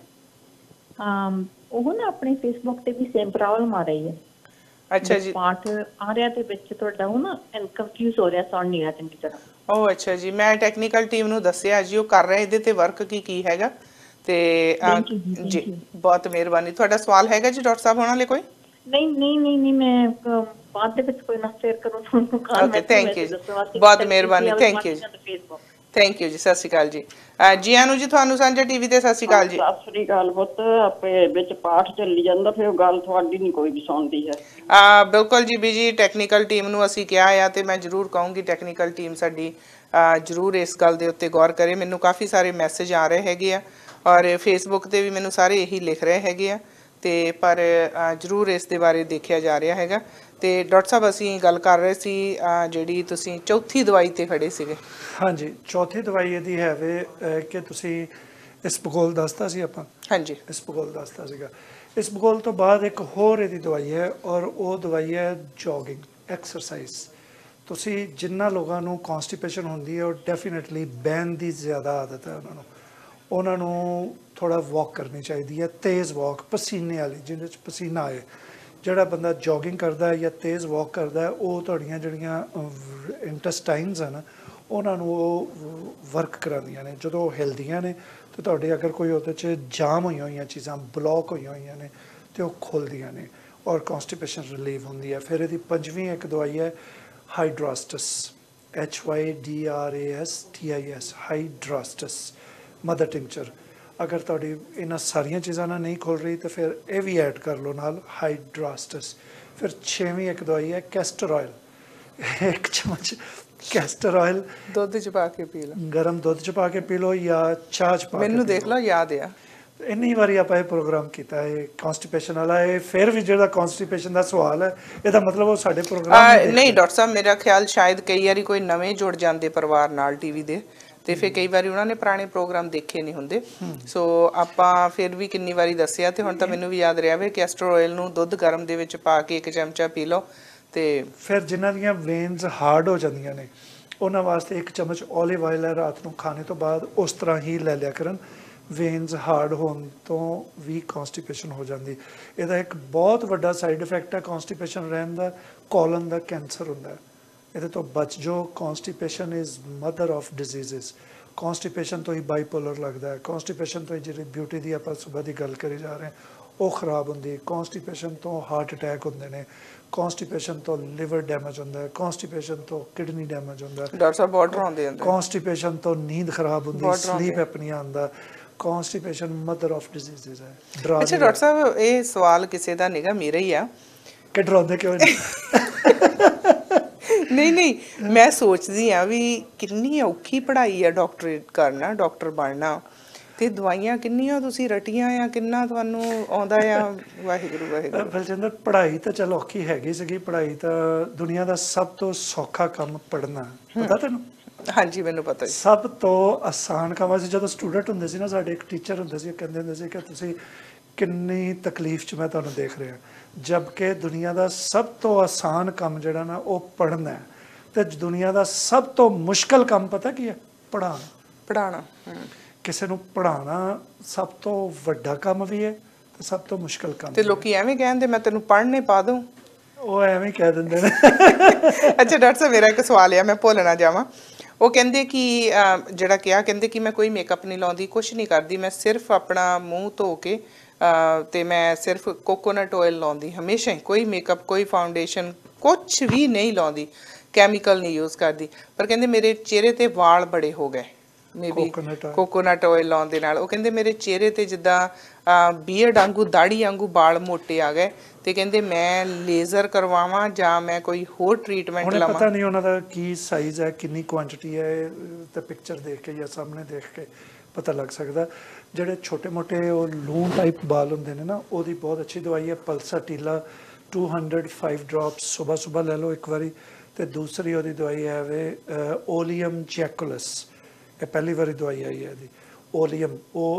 ਉਹ ਨਾ ਆਪਣੇ ਫੇਸਬੁੱਕ ਤੇ ਵੀ ਸੇਮ ਪ੍ਰੋਬਲਮ ਆ ਰਹੀ ਹੈ। ਅੱਛਾ ਜੀ। ਪਾਠ ਆ ਰਿਹਾ ਤੇ ਵਿੱਚ ਤੁਹਾਡਾ ਉਹ ਨਾ ਕਨਫਿਊਜ਼ ਹੋ ਰਿਹਾ, ਸੁਣ ਨਹੀਂ ਰਿਹਾ ਚੰਗੀ ਤਰ੍ਹਾਂ। ਉਹ ਅੱਛਾ ਜੀ, ਮੈਂ ਟੈਕਨੀਕਲ ਟੀਮ ਨੂੰ ਦੱਸਿਆ ਜੀ, ਉਹ ਕਰ ਰਹੇ ਇਹਦੇ ਤੇ ਵਰਕ ਕੀ ਹੈਗਾ। ਤੇ ਜੀ ਬਹੁਤ ਮਿਹਰਬਾਨੀ। ਤੁਹਾਡਾ ਸਵਾਲ ਹੈਗਾ ਜੀ ਡਾਕਟਰ ਸਾਹਿਬ ਹੋਣਾ ਲਈ ਕੋਈ? ਨਹੀਂ ਮੈਂ ਬਾਅਦ ਦੇ ਵਿੱਚ ਕੋਈ ਨਾ ਸ਼ੇਅਰ ਕਰੂੰ ਤੁਹਾਨੂੰ ਕਾਲ। ਓਕੇ, ਥੈਂਕ ਯੂ ਜੀ, ਬਹੁਤ ਮਿਹਰਬਾਨੀ। ਥੈਂਕ ਯੂ ਜੀ, ਥੈਂਕ ਯੂ ਜੀ। ਸਤਿ ਸ਼੍ਰੀ ਅਕਾਲ ਜੀ। ਜੀ ਆਨੂ ਜੀ ਤੁਹਾਨੂੰ ਸਾਂਝਾ ਟੀਵੀ ਤੇ ਸਤਿ ਸ਼੍ਰੀ ਅਕਾਲ ਜੀ। ਸਤਿ ਸ੍ਰੀ ਅਕਾਲ ਪੁੱਤ। ਆਪੇ ਵਿੱਚ ਪਾਠ ਚੱਲੀ ਜਾਂਦਾ, ਫਿਰ ਗੱਲ ਤੁਹਾਡੀ ਨਹੀਂ ਕੋਈ ਵੀ ਸੁਣਦੀ ਹੈ। ਬਿਲਕੁਲ ਜੀ ਬੀਜੀ, ਟੈਕਨੀਕਲ ਟੀਮ ਨੂੰ ਅਸੀਂ ਕਿਹਾ ਆ, ਤੇ ਮੈਂ ਜ਼ਰੂਰ ਕਹੂੰਗੀ ਟੈਕਨੀਕਲ ਟੀਮ ਸਾਡੀ ਜ਼ਰੂਰ ਇਸ ਗੱਲ ਦੇ ਉੱਤੇ ਗੌਰ ਕਰੇ। ਮੈਨੂੰ ਕਾਫੀ ਸਾਰੇ ਮੈਸੇਜ ਆ ਰਹੇ ਹੈਗੇ ਆ, ਔਰ ਫੇਸਬੁੱਕ ਤੇ ਵੀ ਮੈਨੂੰ ਸਾਰੇ ਇਹੀ ਲਿਖ ਰਹੇ ਹੈਗੇ ਆ, ਤੇ ਪਰ ਜ਼ਰੂਰ ਇਸ ਦੇ ਬਾਰੇ ਦੇਖਿਆ ਜਾ ਰਿਹਾ ਹੈਗਾ। ਤੇ ਡਾਕਟਰ ਸਾਹਿਬ, ਅਸੀਂ ਗੱਲ ਕਰ ਰਹੇ ਸੀ ਜਿਹੜੀ ਤੁਸੀਂ ਚੌਥੀ ਦਵਾਈ ਤੇ ਖੜੇ ਸੀਗੇ। ਹਾਂਜੀ, ਚੌਥੀ ਦਵਾਈ ਇਹਦੀ ਹੈ ਵੇ ਕਿ ਤੁਸੀਂ ਇਸਬਗੋਲ ਦੱਸਤਾ ਸੀ ਆਪਾਂ। ਹਾਂਜੀ, ਇਸਬਗੋਲ ਦੱਸਤਾ ਸੀਗਾ। ਇਸਬਗੋਲ ਤੋਂ ਬਾਅਦ ਇੱਕ ਹੋਰ ਇਹਦੀ ਦਵਾਈ ਹੈ, ਔਰ ਉਹ ਦਵਾਈ ਹੈ ਜੋਗਿੰਗ, ਐਕਸਰਸਾਈਜ਼। ਤੁਸੀਂ ਜਿਨ੍ਹਾਂ ਲੋਕਾਂ ਨੂੰ ਕੌਨਸਟੀਪੇਸ਼ਨ ਹੁੰਦੀ ਹੈ, ਉਹ ਡੈਫੀਨੇਟਲੀ ਬਹਿਣ ਦੀ ਜ਼ਿਆਦਾ ਆਦਤ ਹੈ ਉਹਨਾਂ ਨੂੰ ਥੋੜ੍ਹਾ ਵਾਕ ਕਰਨੀ ਚਾਹੀਦੀ ਹੈ, ਤੇਜ਼ ਵਾਕ, ਪਸੀਨੇ ਵਾਲੀ, ਜਿਹਦੇ 'ਚ ਪਸੀਨਾ ਆਏ। ਜਿਹੜਾ ਬੰਦਾ ਜੋਗਿੰਗ ਕਰਦਾ ਹੈ ਜਾਂ ਤੇਜ਼ ਵਾਕ ਕਰਦਾ ਹੈ, ਉਹ ਤੁਹਾਡੀਆਂ ਜਿਹੜੀਆਂ ਇੰਟੈਸਟਾਈਨਸ ਹਨ ਉਹਨਾਂ ਨੂੰ ਉਹ ਵਰਕ ਕਰਾਉਂਦੀਆਂ ਨੇ। ਜਦੋਂ ਉਹ ਹਿਲਦੀਆਂ ਨੇ ਤੇ ਤੁਹਾਡੇ ਅਗਰ ਕੋਈ ਉਹਦੇ 'ਚ ਜਾਮ ਹੋਈਆਂ ਚੀਜ਼ਾਂ, ਬਲੋਕ ਹੋਈਆਂ ਨੇ, ਤੇ ਉਹ ਖੁੱਲ੍ਹਦੀਆਂ ਨੇ, ਔਰ ਕੌਨਸਟੀਪੇਸ਼ਨ ਰਿਲੀਵ ਹੁੰਦੀ ਹੈ। ਫਿਰ ਇਹਦੀ 5ਵੀਂ ਇੱਕ ਦਵਾਈ ਹੈ hydrastis, HYDRASTIS, hydrastis mother tincture. ਅਗਰ ਤੁਹਾਡੀ ਇਹਨਾਂ ਸਾਰੀਆਂ ਚੀਜ਼ਾਂ ਨਾਲ ਨਹੀਂ ਖੁੱਲ ਰਹੀ ਤਾਂ ਫਿਰ ਇਹ ਵੀ ਐਡ ਕਰ ਲਓ ਨਾਲ ਹਾਈਡਰਾਸਟਸ। ਫਿਰ 6ਵੀਂ ਇੱਕ ਦਵਾਈ ਹੈ ਕੈਸਟਰ ਆਇਲ। 1 ਚਮਚ ਕੈਸਟਰ ਆਇਲ ਦੁੱਧ ਚ ਪਾ ਕੇ ਪੀ ਲਓ, ਗਰਮ ਦੁੱਧ ਚ ਪਾ ਕੇ ਪੀ ਲਓ ਜਾਂ ਚਾਹ ਚ ਪਾ ਕੇ ਮੈਨੂੰ ਪੀ ਦੇਖ ਲਓ। ਲਓ ਯਾਦ ਆ। ਇੰਨੀ ਵਾਰੀ ਆਪਾਂ ਇਹ ਪ੍ਰੋਗਰਾਮ ਕੀਤਾ ਹੈ ਕਨਸਟੀਪੇਸ਼ਨ ਵਾਲਾ। ਇਹ ਫਿਰ ਵੀ ਜਿਹੜਾ ਕਨਸਟੀਪੇਸ਼ਨ ਦਾ ਸਵਾਲ ਹੈ ਇਹਦਾ ਮਤਲਬ ਉਹ ਸਾਡੇ ਪ੍ਰੋਗਰਾਮ ਨਹੀਂ ਡਾਕਟਰ ਸਾਹਿਬ, ਮੇਰਾ ਖਿਆਲ ਸ਼ਾਇਦ ਕਈ ਵਾਰੀ ਕੋਈ ਨਵੇਂ ਜੁੜ ਜਾਂਦੇ ਪਰਿਵਾਰ ਨਾਲ ਟੀਵੀ ਦੇ, ਤੇ ਫਿਰ ਕਈ ਵਾਰੀ ਉਹਨਾਂ ਨੇ ਪੁਰਾਣੇ ਪ੍ਰੋਗਰਾਮ ਦੇਖੇ ਨਹੀਂ ਹੁੰਦੇ। ਸੋ ਆਪਾਂ ਫਿਰ ਵੀ ਕਿੰਨੀ ਵਾਰੀ ਦੱਸਿਆ, ਤੇ ਹੁਣ ਤਾਂ ਮੈਨੂੰ ਵੀ ਯਾਦ ਰਿਹਾ ਵੀ ਕੈਸਟਰ ਆਇਲ ਨੂੰ ਦੁੱਧ ਗਰਮ ਦੇ ਵਿੱਚ ਪਾ ਕੇ 1 ਚਮਚਾ ਪੀ ਲਓ। ਤੇ ਫਿਰ ਜਿਨ੍ਹਾਂ ਦੀਆਂ ਵੇਨਸ ਹਾਰਡ ਹੋ ਜਾਂਦੀਆਂ ਨੇ ਉਹਨਾਂ ਵਾਸਤੇ 1 ਚਮਚ ਓਲੀਵ ਆਇਲ ਹੈ ਰਾਤ ਨੂੰ ਖਾਣੇ ਤੋਂ ਬਾਅਦ, ਉਸ ਤਰ੍ਹਾਂ ਹੀ ਲੈ ਲਿਆ ਕਰਨ। ਵੇਨਸ ਹਾਰਡ ਹੋਣ ਤੋਂ ਵੀ ਕਨਸਟੀਪੇਸ਼ਨ ਹੋ ਜਾਂਦੀ। ਇਹਦਾ ਇੱਕ ਬਹੁਤ ਵੱਡਾ ਸਾਈਡ ਇਫੈਕਟ ਹੈ ਕਨਸਟੀਪੇਸ਼ਨ ਰਹਿਣ ਦਾ, ਕੋਲਨ ਦਾ ਕੈਂਸਰ ਹੁੰਦਾ ਹੈ। ਇਹਦੇ ਤੋਂ ਬਚ ਜੋ। Constipation is mother of diseases. Constipation ਤੋਂ ਹੀ ਬਾਈਪੋਲਰ ਲੱਗਦਾ ਹੈ। ਕਨਸਟੀਪੇਸ਼ਨ ਤੋਂ ਹੀ ਜਿਹੜੀ ਬਿਊਟੀ ਦੀ ਆਪਾਂ ਸੁਬਹ ਦੀ ਗੱਲ ਕਰੀ ਜਾ ਰਹੇ ਹਾਂ ਉਹ ਖਰਾਬ ਹੁੰਦੀ ਹੈ। ਕਨਸਟੀਪੇਸ਼ਨ ਤੋਂ ਹਾਰਟ ਅਟੈਕ ਹੁੰਦੇ ਨੇ। ਕਨਸਟੀਪੇਸ਼ਨ ਤੋਂ ਲਿਵਰ ਡੈਮੇਜ ਹੁੰਦਾ ਹੈ। ਕਨਸਟੀਪੇਸ਼ਨ ਤੋਂ ਕਿਡਨੀ ਡੈਮੇਜ ਹੁੰਦਾ ਹੈ। ਡਾਕਟਰ ਸਾਹਿਬ ਬਹੁਤ ਡਰਾਉਂਦੇ ਹੁੰਦੇ। ਕਨਸਟੀਪੇਸ਼ਨ ਤੋਂ ਨੀਂਦ ਖਰਾਬ ਹੁੰਦੀ, ਬਹੁਤ ਡਰਾਉਂਦੇ ਸਲੀਪ ਐਪਨੀਆ ਆਉਂਦਾ। ਕਨਸਟੀਪੇਸ਼ਨ ਮਦਰ ਆਫ ਡਿਜ਼ੀਜ਼ਸ ਹੈ। ਡਰਾ ਅੱਛਾ ਡਾਕਟਰ ਸਾਹਿਬ, ਇਹ ਸਵਾਲ ਕਿਸੇ ਦਾ ਨਿਗਾ ਮੇਰਾ ਹੀ ਆ ਕਿ ਡਰਾਉਂਦੇ ਕਿਉਂ ਨਹੀਂ? ਨਹੀਂ, ਮੈਂ ਸੋਚਦੀ ਆ ਵੀ ਕਿੰਨੀ ਔਖੀ ਪੜ੍ਹਾਈ ਆ ਡਾਕਟਰੇਟ ਕਰਨਾ, ਡਾਕਟਰ ਬਣਨਾ, ਤੇ ਦਵਾਈਆਂ ਕਿੰਨੀਆਂ ਤੁਸੀਂ ਰਟੀਆਂ ਆ, ਕਿੰਨਾ ਤੁਹਾਨੂੰ ਆਉਂਦਾ ਆ। ਵਾਹਿਗੁਰੂ ਵਾਹਿਗੁਰੂ। ਬਲਜਿੰਦਰ, ਪੜ੍ਹਾਈ ਤਾਂ ਚਲੋ ਔਖੀ ਹੈਗੀ ਸੀਗੀ। ਪੜ੍ਹਾਈ ਤਾਂ ਦੁਨੀਆ ਦਾ ਸਭ ਤੋਂ ਸੌਖਾ ਕੰਮ ਪੜ੍ਹਨਾ, ਪਤਾ ਤੈਨੂੰ? ਹਾਂਜੀ ਮੈਨੂੰ ਪਤਾ ਜੀ। ਸਭ ਤੋਂ ਆਸਾਨ ਕੰਮ ਸੀ। ਜਦੋਂ ਸਟੂਡੈਂਟ ਹੁੰਦੇ ਸੀ ਨਾ, ਸਾਡੇ ਇੱਕ ਟੀਚਰ ਹੁੰਦੇ ਸੀ, ਕਹਿੰਦੇ ਹੁੰਦੇ ਸੀ ਕਿ ਤੁਸੀਂ ਕਿੰਨੀ ਤਕਲੀਫ 'ਚ ਮੈਂ ਤੁਹਾਨੂੰ ਦੇਖ ਰਿਹਾ, ਜਦਕਿ ਦੁਨੀਆ ਦਾ ਸਭ ਤੋਂ ਆਸਾਨ ਕੰਮ ਜਿਹੜਾ ਨਾ ਉਹ ਪੜ੍ਹਨਾ ਹੈ। ਤੇ ਦੁਨੀਆ ਦਾ ਸਭ ਤੋਂ ਮੁਸ਼ਕਲ ਕੰਮ ਪਤਾ ਕੀ ਹੈ? ਪੜ੍ਹਾਉਣਾ। ਕਿਸੇ ਨੂੰ ਪੜ੍ਹਾਉਣਾ ਸਭ ਤੋਂ ਵੱਡਾ ਕੰਮ ਵੀ ਹੈ ਤੇ ਸਭ ਤੋਂ ਮੁਸ਼ਕਲ ਕੰਮ। ਤੇ ਲੋਕੀ ਐਵੇਂ ਕਹਿੰਦੇ ਮੈਂ ਤੈਨੂੰ ਪੜ੍ਹਨੇ ਪਾ ਦੂੰ। ਉਹ ਐਵੇਂ ਹੀ ਕਹਿ ਦਿੰਦੇ ਨੇ। ਅੱਛਾ ਡਾਕਟਰ ਸਾਹਿਬ, ਮੇਰਾ ਇੱਕ ਸਵਾਲ ਆ, ਮੈਂ ਭੁੱਲ ਨਾ ਜਾਵਾਂ। ਉਹ ਕਹਿੰਦੇ ਕਿ ਜਿਹੜਾ ਕਿਹਾ, ਕਹਿੰਦੇ ਕਿ ਮੈਂ ਕੋਈ ਮੇਕਅਪ ਨਹੀਂ ਲਾਉਂਦੀ, ਕੁਛ ਨਹੀਂ ਕਰਦੀ, ਮੈਂ ਸਿਰਫ ਆਪਣਾ ਮੂੰਹ ਧੋ ਕੇ ਤੇ ਮੈਂ ਸਿਰਫ ਕੋਕੋਨਟ ਆਇਲ ਲਾਉਂਦੀ ਹਮੇਸ਼ਾ ਹੀ, ਕੋਈ ਮੇਕਅਪ, ਕੋਈ ਫਾਊਂਡੇਸ਼ਨ, ਕੁਛ ਵੀ ਨਹੀਂ ਲਾਉਂਦੀ, ਕੈਮੀਕਲ ਨਹੀਂ ਯੂਜ਼ ਕਰਦੀ। ਪਰ ਕਹਿੰਦੇ ਮੇਰੇ ਚਿਹਰੇ ਤੇ ਵਾਲ ਬੜੇ ਹੋ ਗਏ, ਮੇਬੀ ਕੋਕੋਨਟ ਆਇਲ ਲਾਉਣ ਦੇ ਨਾਲ। ਉਹ ਕਹਿੰਦੇ ਮੇਰੇ ਚਿਹਰੇ ਤੇ ਜਿੱਦਾਂ ਬੀਅਰਡ ਵਾਂਗੂ, ਦਾੜੀ ਵਾਂਗੂ ਵਾਲ ਮੋਟੇ ਆ ਗਏ, ਤੇ ਕਹਿੰਦੇ ਮੈਂ ਲੇਜ਼ਰ ਕਰਵਾਵਾਂ ਜਾਂ ਮੈਂ ਕੋਈ ਹੋਰ ਟ੍ਰੀਟਮੈਂਟ ਲਵਾਂ। ਪਤਾ ਨਹੀਂ ਉਹਨਾਂ ਦਾ ਕੀ ਸਾਈਜ਼ ਹੈ, ਕਿੰਨੀ ਕੁਆਂਟੀਟੀ ਹੈ, ਤੇ ਪਿਕਚਰ ਦੇਖ ਕੇ ਜਾਂ ਸਾਹਮਣੇ ਦੇਖ ਕੇ ਪਤਾ ਲੱਗ ਸਕਦਾ। ਜਿਹੜੇ ਛੋਟੇ ਮੋਟੇ ਉਹ ਲੂਣ ਟਾਈਪ ਬਾਲ ਹੁੰਦੇ ਨੇ ਨਾ, ਉਹਦੀ ਬਹੁਤ ਅੱਛੀ ਦਵਾਈ ਹੈ ਪਲਸਾਟੀਲਾ 205 ਡ੍ਰੌਪਸ ਸੁਬਹ ਲੈ ਲਓ ਇੱਕ ਵਾਰੀ। ਤੇ ਦੂਸਰੀ ਉਹਦੀ ਦਵਾਈ ਹੈ ਵੇ ਓਲੀਅਮ ਜੈਕੁਲਸ। ਇਹ ਪਹਿਲੀ ਵਾਰੀ ਦਵਾਈ ਆਈ ਹੈ ਇਹਦੀ, ਓਲੀਅਮ,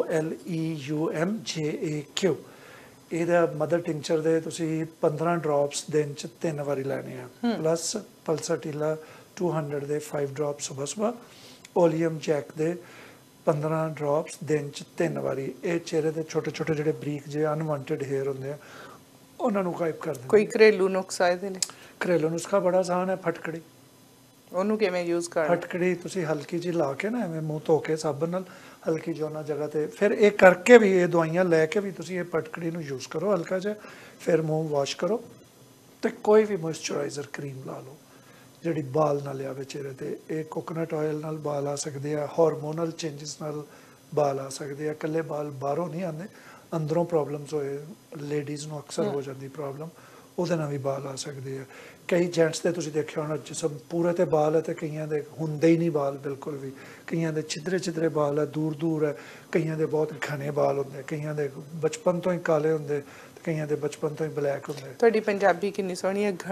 OLEUMJAQ। ਇਹਦਾ ਮਦਰ ਟਿੰਚਰ ਦੇ ਤੁਸੀਂ 15 ਡ੍ਰੌਪਸ ਦਿਨ 'ਚ 3 ਵਾਰੀ ਲੈਣੇ ਆ, ਪਲੱਸ ਪਲਸਾਟੀਲਾ 200 ਦੇ 5 ਡ੍ਰੌਪਸ ਸੁਬਹ, ਓਲੀਅਮ ਜੈਕ ਦੇ 15 ਡ੍ਰੌਪਸ ਦਿਨ 'ਚ 3 ਵਾਰੀ। ਇਹ ਚਿਹਰੇ ਦੇ ਛੋਟੇ ਛੋਟੇ ਜਿਹੜੇ ਬਰੀਕ ਜਿਹੇ ਅਨਵਾਂਟਡ ਹੇਅਰ ਹੁੰਦੇ ਆ ਉਹਨਾਂ ਨੂੰ ਗਾਇਬ ਕਰ ਦਿੰਦੇ। ਕੋਈ ਘਰੇਲੂ ਨੁਸਖਾ ਇਹਦੇ ਲਈ? ਘਰੇਲੂ ਨੁਸਖਾ ਬੜਾ ਆਸਾਨ ਹੈ, ਫਟਕੜੀ। ਉਹਨੂੰ ਕਿਵੇਂ ਯੂਜ਼ ਕਰਨਾ? ਫਟਕੜੀ ਤੁਸੀਂ ਹਲਕੀ ਜਿਹੀ ਲਾ ਕੇ ਨਾ, ਐਵੇਂ ਮੂੰਹ ਧੋ ਕੇ ਸਾਬਣ ਨਾਲ ਹਲਕੀ ਜਿਹੀ ਉਹਨਾਂ ਜਗ੍ਹਾ ਤੇ, ਫਿਰ ਇਹ ਕਰਕੇ ਵੀ, ਇਹ ਦਵਾਈਆਂ ਲੈ ਕੇ ਵੀ ਤੁਸੀਂ ਇਹ ਫਟਕੜੀ ਨੂੰ ਯੂਜ਼ ਕਰੋ ਹਲਕਾ ਜਿਹਾ, ਫਿਰ ਮੂੰਹ ਵਾਸ਼ ਕਰੋ। ਤੇ ਕੋਈ ਵੀ ਮੋਇਸਚਰਾਈਜ਼ਰ ਕਰੀਮ ਲਾ ਲਓ ਜਿਹੜੀ ਬਾਲ ਨਾ ਲਿਆਵੇ ਚਿਹਰੇ ਤੇ। ਇਹ ਕੋਕੋਨਟ ਆਇਲ ਨਾਲ ਬਾਲ ਆ ਸਕਦੇ ਆ, ਹਾਰਮੋਨਲ ਚੇਂਜਸ ਨਾਲ ਬਾਲ ਆ ਸਕਦੇ ਆ। ਇਕੱਲੇ ਬਾਲ ਬਾਹਰੋਂ ਨਹੀਂ ਆਉਂਦੇ, ਅੰਦਰੋਂ ਪ੍ਰੋਬਲਮਸ ਹੋਏ, ਲੇਡੀਜ਼ ਨੂੰ ਅਕਸਰ ਹੋ ਜਾਂਦੀ ਪ੍ਰੋਬਲਮ, ਉਹਦੇ ਨਾਲ ਵੀ ਬਾਲ ਆ ਸਕਦੇ ਆ। ਕਈ ਜੈਂਟਸ ਦੇ ਤੁਸੀਂ ਦੇਖਿਆ ਹੋਣਾ ਜਿਸਮ ਪੂਰੇ ਤੇ ਬਾਲ ਹੈ, ਤੇ ਕਈਆਂ ਦੇ ਹੁੰਦੇ ਹੀ ਨਹੀਂ ਬਾਲ ਬਿਲਕੁਲ ਵੀ। ਕਈਆਂ ਦੇ ਛਿੱਦਰੇ ਬਾਲ ਹੈ, ਦੂਰ ਹੈ। ਕਈਆਂ ਦੇ ਬਹੁਤ ਘਣੇ ਬਾਲ ਹੁੰਦੇ, ਕਈਆਂ ਦੇ ਬਚਪਨ ਤੋਂ ਹੀ ਕਾਲੇ ਹੁੰਦੇ, ਤੇ ਕਈਆਂ ਦੇ ਬਚਪਨ ਤੋਂ ਹੀ ਬਲੈਕ ਹੁੰਦੇ। ਤੁਹਾਡੀ ਪੰਜਾਬੀ ਕਿੰਨੀ ਸੋਹਣੀ ਹੈ,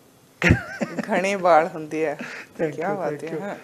ਘਣੇ ਵਾਲ ਹੁੰਦੇ ਆ। ਕੀ ਬਾਤ ਹੈ।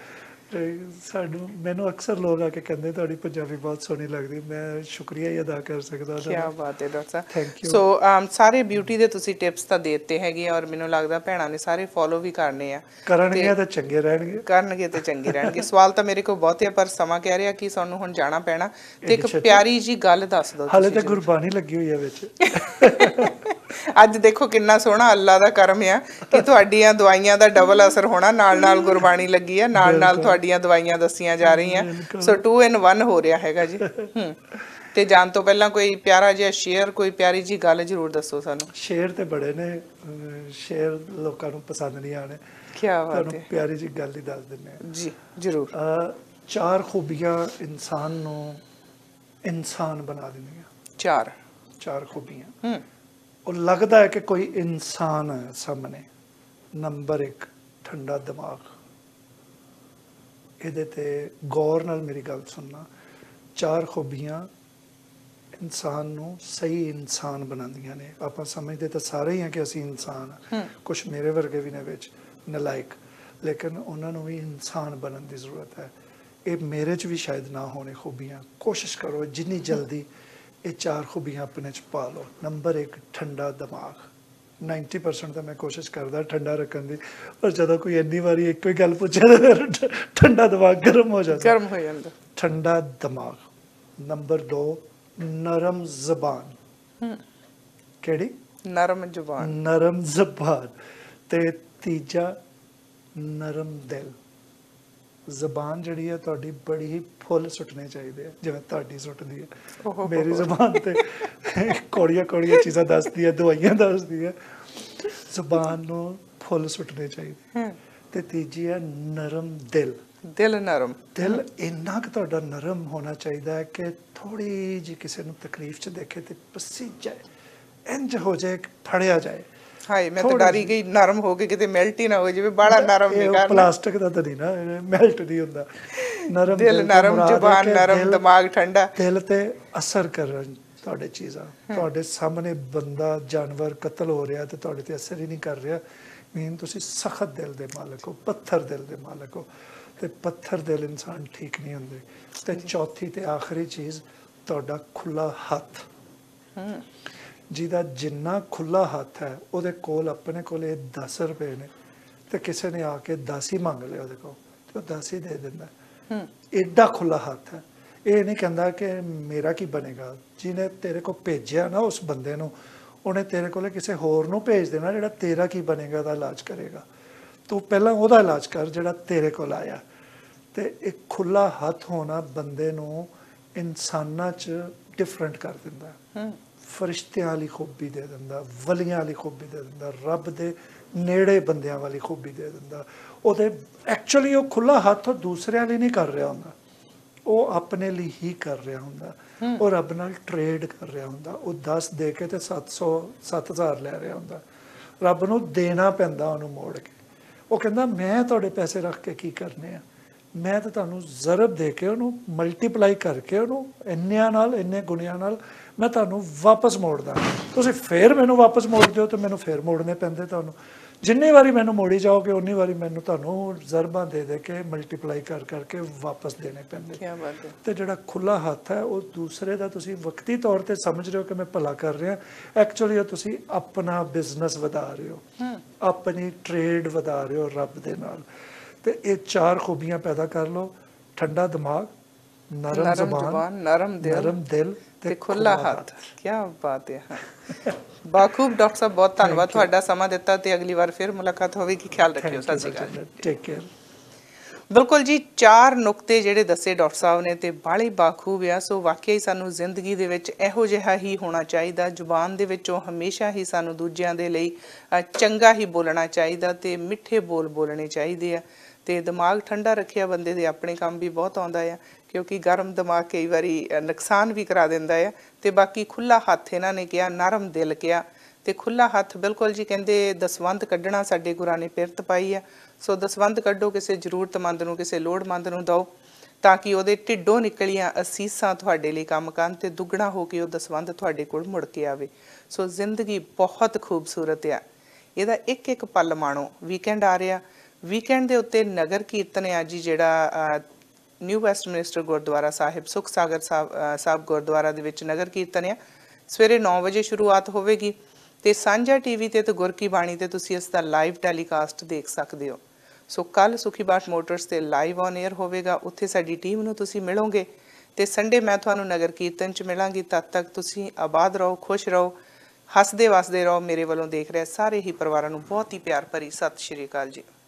ਮੈਨੂੰ ਅਕਸਰ ਲੋਕ ਆ ਕੇ ਕਹਿੰਦੇ ਤੁਹਾਡੀ ਪੰਜਾਬੀ ਬਹੁਤ ਸੋਹਣੀ ਲੱਗਦੀ। ਮੈਂ ਸ਼ੁਕਰੀਆ ਹੀ ਅਦਾ ਕਰ ਸਕਦਾ। ਕੀ ਬਾਤ ਹੈ ਡਾਕਟਰ ਸਾਹਿਬ। Thank you. ਸੋ ਸਾਰੇ ਬਿਊਟੀ ਦੇ ਤੁਸੀਂ ਟਿਪਸ ਤਾਂ ਦੇ ਦਿੱਤੇ ਹੈਗੇ ਆ, ਔਰ ਮੈਨੂੰ ਲੱਗਦਾ ਭੈਣਾਂ ਨੇ ਸਾਰੇ ਫੋਲੋ ਵੀ ਕਰਨੇ ਆ। ਕਰਨਗੇ ਤਾਂ ਚੰਗੇ ਰਹਿਣਗੇ। ਸਵਾਲ ਤਾਂ ਮੇਰੇ ਕੋਲ ਬਹੁਤੇ ਆ, ਪਰ ਸਮਾਂ ਕਹਿ ਰਿਹਾ ਕਿ ਸਾਨੂੰ ਹੁਣ ਜਾਣਾ ਪੈਣਾ। ਤੇ ਇੱਕ ਪਿਆਰੀ ਜੀ ਗੱਲ ਦੱਸ ਦਿਓ। ਹਾਲੇ ਤਾਂ ਗੁਰਬਾਣੀ ਲੱਗੀ ਹੋਈ ਹੈ ਵਿੱਚ। ਅੱਜ ਦੇਖੋ ਕਿੰਨਾ ਸੋਹਣਾ ਅੱਲਾ ਦਾ ਕਰਮ ਆ ਕਿ ਤੁਹਾਡੀਆਂ ਦਵਾਈਆਂ ਦਾ ਡਬਲ ਅਸਰ ਹੋਣਾ, ਨਾਲ ਗੁਰਬਾਣੀ ਲੱਗੀ ਆ, ਨਾਲ ਤੁਹਾਡੀਆਂ ਦਵਾਈਆਂ ਦੱਸੀਆਂ ਜਾ ਰਹੀਆਂ। ਸੋ 2 in 1 ਹੋ ਰਿਹਾ ਹੈਗਾ ਜੀ। ਤੇ ਜਾਣ ਤੋਂ ਪਹਿਲਾਂ ਕੋਈ ਪਿਆਰਾ ਜਿਹਾ ਸ਼ੇਅਰ, ਕੋਈ ਪਿਆਰੀ ਜੀ ਗੱਲ ਜ਼ਰੂਰ ਦੱਸੋ ਸਾਨੂੰ। ਸ਼ੇਅਰ ਤੇ ਬੜੇ ਨੇ, ਸ਼ੇਅਰ ਲੋਕਾਂ ਨੂੰ ਪਸੰਦ ਨਹੀਂ ਆਣੇ। ਕੀ ਬਾਤ ਹੈ। ਪਿਆਰੀ ਜੀ ਗੱਲ ਹੀ ਦੱਸ ਦਿੰਦੇ ਆ ਜੀ ਜ਼ਰੂਰ। 4 ਖੂਬੀਆਂ ਇਨਸਾਨ ਨੂੰ ਇਨਸਾਨ ਬਣਾ ਦਿੰਦੀਆਂ। 4 4 ਖੂਬੀਆਂ। ਹੂੰ ਉਹ ਲੱਗਦਾ ਹੈ ਕਿ ਕੋਈ ਇਨਸਾਨ ਹੈ ਸਾਹਮਣੇ। ਨੰਬਰ 1 ਠੰਡਾ ਦਿਮਾਗ। ਇਹਦੇ ਤੇ ਗੌਰ ਨਾਲ ਮੇਰੀ ਗੱਲ ਸੁਣਨਾ। 4 ਖੂਬੀਆਂ ਇਨਸਾਨ ਨੂੰ ਸਹੀ ਇਨਸਾਨ ਬਣਾਉਂਦੀਆਂ ਨੇ। ਆਪਾਂ ਸਮਝਦੇ ਤਾਂ ਸਾਰੇ ਹੀ ਹਾਂ ਕਿ ਅਸੀਂ ਇਨਸਾਨ ਹਾਂ, ਕੁਛ ਮੇਰੇ ਵਰਗੇ ਵੀ ਨੇ ਵਿੱਚ ਨਲਾਇਕ, ਲੇਕਿਨ ਉਹਨਾਂ ਨੂੰ ਵੀ ਇਨਸਾਨ ਬਣਨ ਦੀ ਜ਼ਰੂਰਤ ਹੈ। ਇਹ ਮੇਰੇ 'ਚ ਵੀ ਸ਼ਾਇਦ ਨਾ ਹੋਣੇ ਖੂਬੀਆਂ। ਕੋਸ਼ਿਸ਼ ਕਰੋ ਜਿੰਨੀ ਜਲਦੀ ਇਹ 4 ਖੂਬੀਆਂ ਆਪਣੇ 'ਚ ਪਾ ਲਓ। ਨੰਬਰ 1 ਠੰਡਾ ਦਿਮਾਗ। 90% ਤਾਂ ਮੈਂ ਕੋਸ਼ਿਸ਼ ਕਰਦਾ ਠੰਡਾ ਰੱਖਣ ਦੀ, ਪਰ ਜਦੋਂ ਕੋਈ ਇੰਨੀ ਵਾਰੀ ਇੱਕੋ ਹੀ ਗੱਲ ਪੁੱਛੇ ਤਾਂ ਫਿਰ ਠੰਡਾ ਦਿਮਾਗ ਗਰਮ ਹੋ ਜਾਂਦਾ। ਗਰਮ ਹੋ ਜਾਂਦਾ। ਠੰਡਾ ਦਿਮਾਗ। ਨੰਬਰ 2 ਨਰਮ ਜ਼ਬਾਨ। ਕਿਹੜੀ? ਨਰਮ ਜ਼ੁਬਾਨ। ਨਰਮ ਜ਼ਬਾਨ। ਤੇ ਤੀਜਾ ਨਰਮ ਦਿਲ। ਜ਼ਬਾਨ ਜਿਹੜੀ ਹੈ ਤੁਹਾਡੀ ਬੜੀ ਹੀ ਫੁੱਲ ਸੁੱਟਣੇ ਚਾਹੀਦੇ ਆ, ਜਿਵੇਂ ਤੁਹਾਡੀ ਸੁੱਟਦੀ ਹੈ। ਮੇਰੀ ਜ਼ਬਾਨ ਤੇ ਕੌੜੀਆਂ ਕੌੜੀਆਂ ਚੀਜ਼ਾਂ ਦੱਸਦੀ ਹੈ, ਦਵਾਈਆਂ ਦੱਸਦੀ ਹੈ। ਜ਼ਬਾਨ ਨੂੰ ਫੁੱਲ ਸੁੱਟਣੇ ਚਾਹੀਦੇ। ਤੇ ਤੀਜੀ ਹੈ ਨਰਮ ਦਿਲ। ਦਿਲ ਨਰਮ। ਦਿਲ ਇੰਨਾ ਕੁ ਤੁਹਾਡਾ ਨਰਮ ਹੋਣਾ ਚਾਹੀਦਾ ਹੈ ਕਿ ਥੋੜੀ ਜਿਹੀ ਕਿਸੇ ਨੂੰ ਤਕਲੀਫ 'ਚ ਦੇਖੇ ਤੇ ਪਸੀਜ ਜਾਏ, ਇੰਜ ਹੋ ਜਾਏ ਕਿ ਫੜਿਆ ਜਾਏ। ਹਾਏ ਮੈਂ ਤਾਂ ਡਰੀ ਗਈ ਨਰਮ ਹੋ ਕੇ ਕਿਤੇ ਮੈਲਟ ਹੀ ਨਾ ਹੋ ਜਾਵੇ। ਬੜਾ ਨਰਮ ਨਹੀਂ ਕਰਨਾ। ਪਲਾਸਟਿਕ ਦਾ ਤਾਂ ਨਹੀਂ ਨਾ, ਮੈਲਟ ਨਹੀਂ ਹੁੰਦਾ। ਨਰਮ ਦਿਲ ਨਰਮ, ਜ਼ੁਬਾਨ ਨਰਮ, ਦਿਮਾਗ ਠੰਡਾ। ਦਿਲ ਤੇ ਅਸਰ ਕਰਨ ਤੁਹਾਡੇ ਚੀਜ਼ਾਂ। ਤੁਹਾਡੇ ਸਾਹਮਣੇ ਬੰਦਾ ਜਾਨਵਰ ਕਤਲ ਹੋ ਰਿਹਾ ਤੇ ਤੁਹਾਡੇ ਤੇ ਅਸਰ ਹੀ ਨਹੀਂ ਕਰ ਰਿਹਾ, ਮੀਨ ਤੁਸੀਂ ਸਖਤ ਦਿਲ ਦੇ ਮਾਲਕ ਹੋ, ਪੱਥਰ ਦਿਲ ਦੇ ਮਾਲਕ ਹੋ। ਤੇ ਪੱਥਰ ਦਿਲ ਇਨਸਾਨ ਠੀਕ ਨਹੀਂ ਹੁੰਦੇ। ਤੇ ਚੌਥੀ ਤੇ ਆਖਰੀ ਚੀਜ਼ ਤੁਹਾਡਾ ਖੁੱਲਾ ਹੱਥ। ਜਿਹਦਾ ਜਿੰਨਾ ਖੁੱਲਾ ਹੱਥ ਹੈ ਉਹਦੇ ਕੋਲ ਆਪਣੇ ਕੋਲ 10 ਰੁਪਏ ਨੇ ਤੇ ਕਿਸੇ ਨੇ ਆ ਕੇ 10 ਹੀ ਮੰਗ ਲਿਆ ਉਹਦੇ ਕੋਲ ਤੇ ਉਹ 10 ਹੀ ਦੇ ਦਿੰਦਾ। ਐਡਾ ਖੁੱਲਾ ਹੱਥ ਹੈ। ਇਹ ਨਹੀਂ ਕਹਿੰਦਾ ਕਿ ਮੇਰਾ ਕੀ ਬਣੇਗਾ। ਜਿਹਨੇ ਤੇਰੇ ਕੋਲ ਭੇਜਿਆ ਨਾ ਉਸ ਬੰਦੇ ਨੂੰ, ਉਹਨੇ ਤੇਰੇ ਕੋਲ ਕਿਸੇ ਹੋਰ ਨੂੰ ਭੇਜ ਦੇਣਾ ਜਿਹੜਾ ਤੇਰਾ ਕੀ ਬਣੇਗਾ ਦਾ ਇਲਾਜ ਕਰੇਗਾ। ਤੂੰ ਪਹਿਲਾਂ ਉਹਦਾ ਇਲਾਜ ਕਰ ਜਿਹੜਾ ਤੇਰੇ ਕੋਲ ਆਇਆ। ਤੇ ਇੱਕ ਖੁੱਲਾ ਹੱਥ ਹੋਣਾ ਬੰਦੇ ਨੂੰ ਇਨਸਾਨਾਂ 'ਚ ਡਿਫਰੈਂਟ ਕਰ ਦਿੰਦਾ। ਫਰਿਸ਼ਤਿਆਂ ਵਾਲੀ ਖੂਬੀ ਦੇ ਦਿੰਦਾ, ਵਲੀਆਂ ਵਾਲੀ ਖੂਬੀ ਦੇ ਦਿੰਦਾ, ਰੱਬ ਦੇ ਨੇੜੇ ਬੰਦਿਆਂ ਵਾਲੀ ਖੂਬੀ ਦੇ ਦਿੰਦਾ। ਉਹਦੇ ਐਕਚੁਅਲੀ ਉਹ ਖੁੱਲਾ ਹੱਥ ਉਹ ਦੂਸਰਿਆਂ ਲਈ ਨਹੀਂ ਕਰ ਰਿਹਾ ਹੁੰਦਾ, ਉਹ ਆਪਣੇ ਲਈ ਹੀ ਕਰ ਰਿਹਾ ਹੁੰਦਾ। ਉਹ ਰੱਬ ਨਾਲ ਟਰੇਡ ਕਰ ਰਿਹਾ ਹੁੰਦਾ। ਉਹ 10 ਦੇ ਕੇ ਤੇ 700-7000 ਲੈ ਰਿਹਾ ਹੁੰਦਾ। ਰੱਬ ਨੂੰ ਦੇਣਾ ਪੈਂਦਾ ਉਹਨੂੰ ਮੋੜ ਕੇ। ਉਹ ਕਹਿੰਦਾ ਮੈਂ ਤੁਹਾਡੇ ਪੈਸੇ ਰੱਖ ਕੇ ਕੀ ਕਰਨੇ ਆ, ਮੈਂ ਤਾਂ ਤੁਹਾਨੂੰ ਜ਼ਰਬ ਦੇ ਕੇ ਉਹਨੂੰ ਮਲਟੀਪਲਾਈ ਕਰਕੇ ਉਹਨੂੰ ਇੰਨਿਆਂ ਨਾਲ, ਇੰਨੇ ਗੁਣਿਆਂ ਨਾਲ ਮੈਂ ਤੁਹਾਨੂੰ ਵਾਪਸ ਮੋੜਦਾ। ਤੁਸੀਂ ਫੇਰ ਮੈਨੂੰ ਵਾਪਸ ਮੋੜ ਦਿਓ ਤੇ ਮੈਨੂੰ ਫੇਰ ਮੋੜਨੇ ਪੈਂਦੇ ਤੁਹਾਨੂੰ। ਜਿੰਨੀ ਵਾਰੀ ਮੈਨੂੰ ਮੋੜੀ ਜਾਓਗੇ ਉਨੀ ਵਾਰੀ ਮੈਨੂੰ ਤੁਹਾਨੂੰ ਜ਼ਰਬਾਂ ਦੇ ਦੇ ਕੇ ਮਲਟੀਪਲਾਈ ਕਰ ਕਰਕੇ ਵਾਪਸ ਦੇਣੇ ਪੈਂਦੇ। ਕੀ ਬਾਤ ਹੈ। ਤੇ ਜਿਹੜਾ ਖੁੱਲਾ ਹੱਥ ਹੈ ਉਹ ਦੂਸਰੇ ਦਾ ਤੁਸੀਂ ਵਕਤੀ ਤੌਰ ਤੇ ਸਮਝ ਰਹੇ ਹੋ ਕਿ ਮੈਂ ਭਲਾ ਕਰ ਰਿਹਾ, ਐਕਚੁਅਲੀ ਉਹ ਤੁਸੀਂ ਆਪਣਾ ਬਿਜ਼ਨਸ ਵਧਾ ਰਹੇ ਹੋ, ਆਪਣੀ ਟਰੇਡ ਵਧਾ ਰਹੇ ਹੋ ਰੱਬ ਦੇ ਨਾਲ। ਤੇ ਇਹ 4 ਖੂਬੀਆਂ ਪੈਦਾ ਕਰ ਲਓ। ਠੰਡਾ ਦਿਮਾਗ, ਨਰਮ ਜ਼ਬਾਨ, ਨਰਮ ਦਿਲ ਤੇ ਖੁੱਲਾ ਹੱਥ। ਕੀ ਬਾਤ ਹੈ। ਬਾਖੂਬ ਡਾਕਟਰ ਸਾਹਿਬ, ਬਹੁਤ ਧੰਨਵਾਦ ਤੁਹਾਡਾ ਸਮਾਂ ਦਿੱਤਾ ਤੇ ਅਗਲੀ ਵਾਰ ਫਿਰ ਮੁਲਾਕਾਤ ਹੋਵੇਗੀ। ਖਿਆਲ ਰੱਖਿਓ। ਸਤਿ ਸ਼੍ਰੀ ਅਕਾਲ। Take care. ਬਿਲਕੁਲ ਜੀ, 4 ਨੁਕਤੇ ਜਿਹੜੇ ਦੱਸੇ ਡਾਕਟਰ ਸਾਹਿਬ ਨੇ ਤੇ ਬਾਹਲੀ ਬਾਖੂਬ ਆ। ਸੋ ਵਾਕਿਆ ਹੀ ਸਾਨੂੰ ਜ਼ਿੰਦਗੀ ਦੇ ਵਿੱਚ ਇਹੋ ਜਿਹਾ ਹੀ ਹੋਣਾ ਚਾਹੀਦਾ। ਜ਼ੁਬਾਨ ਦੇ ਵਿੱਚੋਂ ਹਮੇਸ਼ਾ ਹੀ ਸਾਨੂੰ ਦੂਜਿਆਂ ਦੇ ਲਈ ਚੰਗਾ ਹੀ ਬੋਲਣਾ ਚਾਹੀਦਾ ਤੇ ਮਿੱਠੇ ਬੋਲ ਬੋਲਣੇ ਚਾਹੀਦੇ ਆ। ਤੇ ਦਿਮਾਗ ਠੰਡਾ ਰੱਖਿਆ ਬੰਦੇ ਦੇ ਆਪਣੇ ਕੰਮ ਵੀ ਬਹੁਤ ਆਉਂਦਾ ਆ, ਕਿਉਂਕਿ ਗਰਮ ਦਿਮਾਗ ਕਈ ਵਾਰੀ ਨੁਕਸਾਨ ਵੀ ਕਰਾ ਦਿੰਦਾ ਆ। ਤੇ ਬਾਕੀ ਖੁੱਲਾ ਹੱਥ ਇਹਨਾਂ ਨੇ ਕਿਹਾ, ਨਰਮ ਦਿਲ ਕਿਹਾ ਤੇ ਖੁੱਲਾ ਹੱਥ। ਬਿਲਕੁਲ ਜੀ, ਕਹਿੰਦੇ ਦਸਵੰਧ ਕੱਢਣਾ ਸਾਡੇ ਗੁਰਾਂ ਨੇ ਪਿਰਤ ਪਾਈ ਆ। ਸੋ ਦਸਵੰਧ ਕੱਢੋ, ਕਿਸੇ ਜ਼ਰੂਰਤਮੰਦ ਨੂੰ, ਕਿਸੇ ਲੋੜਵੰਦ ਨੂੰ ਦਿਓ ਤਾਂ ਕਿ ਉਹਦੇ ਢਿੱਡੋਂ ਨਿਕਲੀਆਂ ਅਸੀਸਾਂ ਤੁਹਾਡੇ ਲਈ ਕੰਮ ਕਰਨ ਤੇ ਦੁੱਗਣਾ ਹੋ ਕੇ ਉਹ ਦਸਵੰਧ ਤੁਹਾਡੇ ਕੋਲ ਮੁੜ ਕੇ ਆਵੇ। ਸੋ ਜ਼ਿੰਦਗੀ ਬਹੁਤ ਖੂਬਸੂਰਤ ਆ, ਇਹਦਾ ਇੱਕ ਇੱਕ ਪਲ ਮਾਣੋ। ਵੀਕਐਂਡ ਆ ਰਿਹਾ, ਵੀਕਐਂਡ ਦੇ ਉੱਤੇ ਨਗਰ ਕੀਰਤਨ ਆ ਜੀ ਜਿਹੜਾ ਨਿਊ ਵੈਸਟਮਿਨਿਸਟਰ ਗੁਰਦੁਆਰਾ ਸਾਹਿਬ, ਸੁਖ ਸਾਗਰ ਸਾਹਿਬ ਗੁਰਦੁਆਰਾ ਦੇ ਵਿੱਚ ਨਗਰ ਕੀਰਤਨ ਆ। ਸਵੇਰੇ 9 ਵਜੇ ਸ਼ੁਰੂਆਤ ਹੋਵੇਗੀ ਤੇ ਸਾਂਝਾ ਟੀਵੀ ਤੇ ਗੁਰ ਕੀ ਬਾਣੀ ਤੇ ਤੁਸੀਂ ਇਸ ਦਾ ਲਾਈਵ ਟੈਲੀਕਾਸਟ ਦੇਖ ਸਕਦੇ ਹੋ। ਸੋ ਕੱਲ ਸੁਖੀ ਬਾਟ ਮੋਟਰਸ ਤੇ ਲਾਈਵ ਔਨ 에ਅਰ ਹੋਵੇਗਾ, ਉੱਥੇ ਸਾਡੀ ਟੀਮ ਨੂੰ ਤੁਸੀਂ ਮਿਲੋਗੇ ਤੇ ਸੰਡੇ ਮੈਂ ਤੁਹਾਨੂੰ ਨਗਰ ਕੀਰਤਨ 'ਚ ਮਿਲਾਂਗੀ। ਤਦ ਤੱਕ ਤੁਸੀਂ ਆਬਾਦ ਰਹੋ, ਖੁਸ਼ ਰਹੋ, ਹੱਸਦੇ ਵਸਦੇ ਰਹੋ। ਮੇਰੇ ਵੱਲੋਂ ਦੇਖ ਰਹੇ ਸਾਰੇ ਹੀ ਪਰਿਵਾਰਾਂ ਨੂੰ ਬਹੁਤ ਹੀ ਪਿਆਰ ਭਰੀ ਸਤਿ ਸ਼੍ਰੀ ਅਕਾਲ ਜੀ।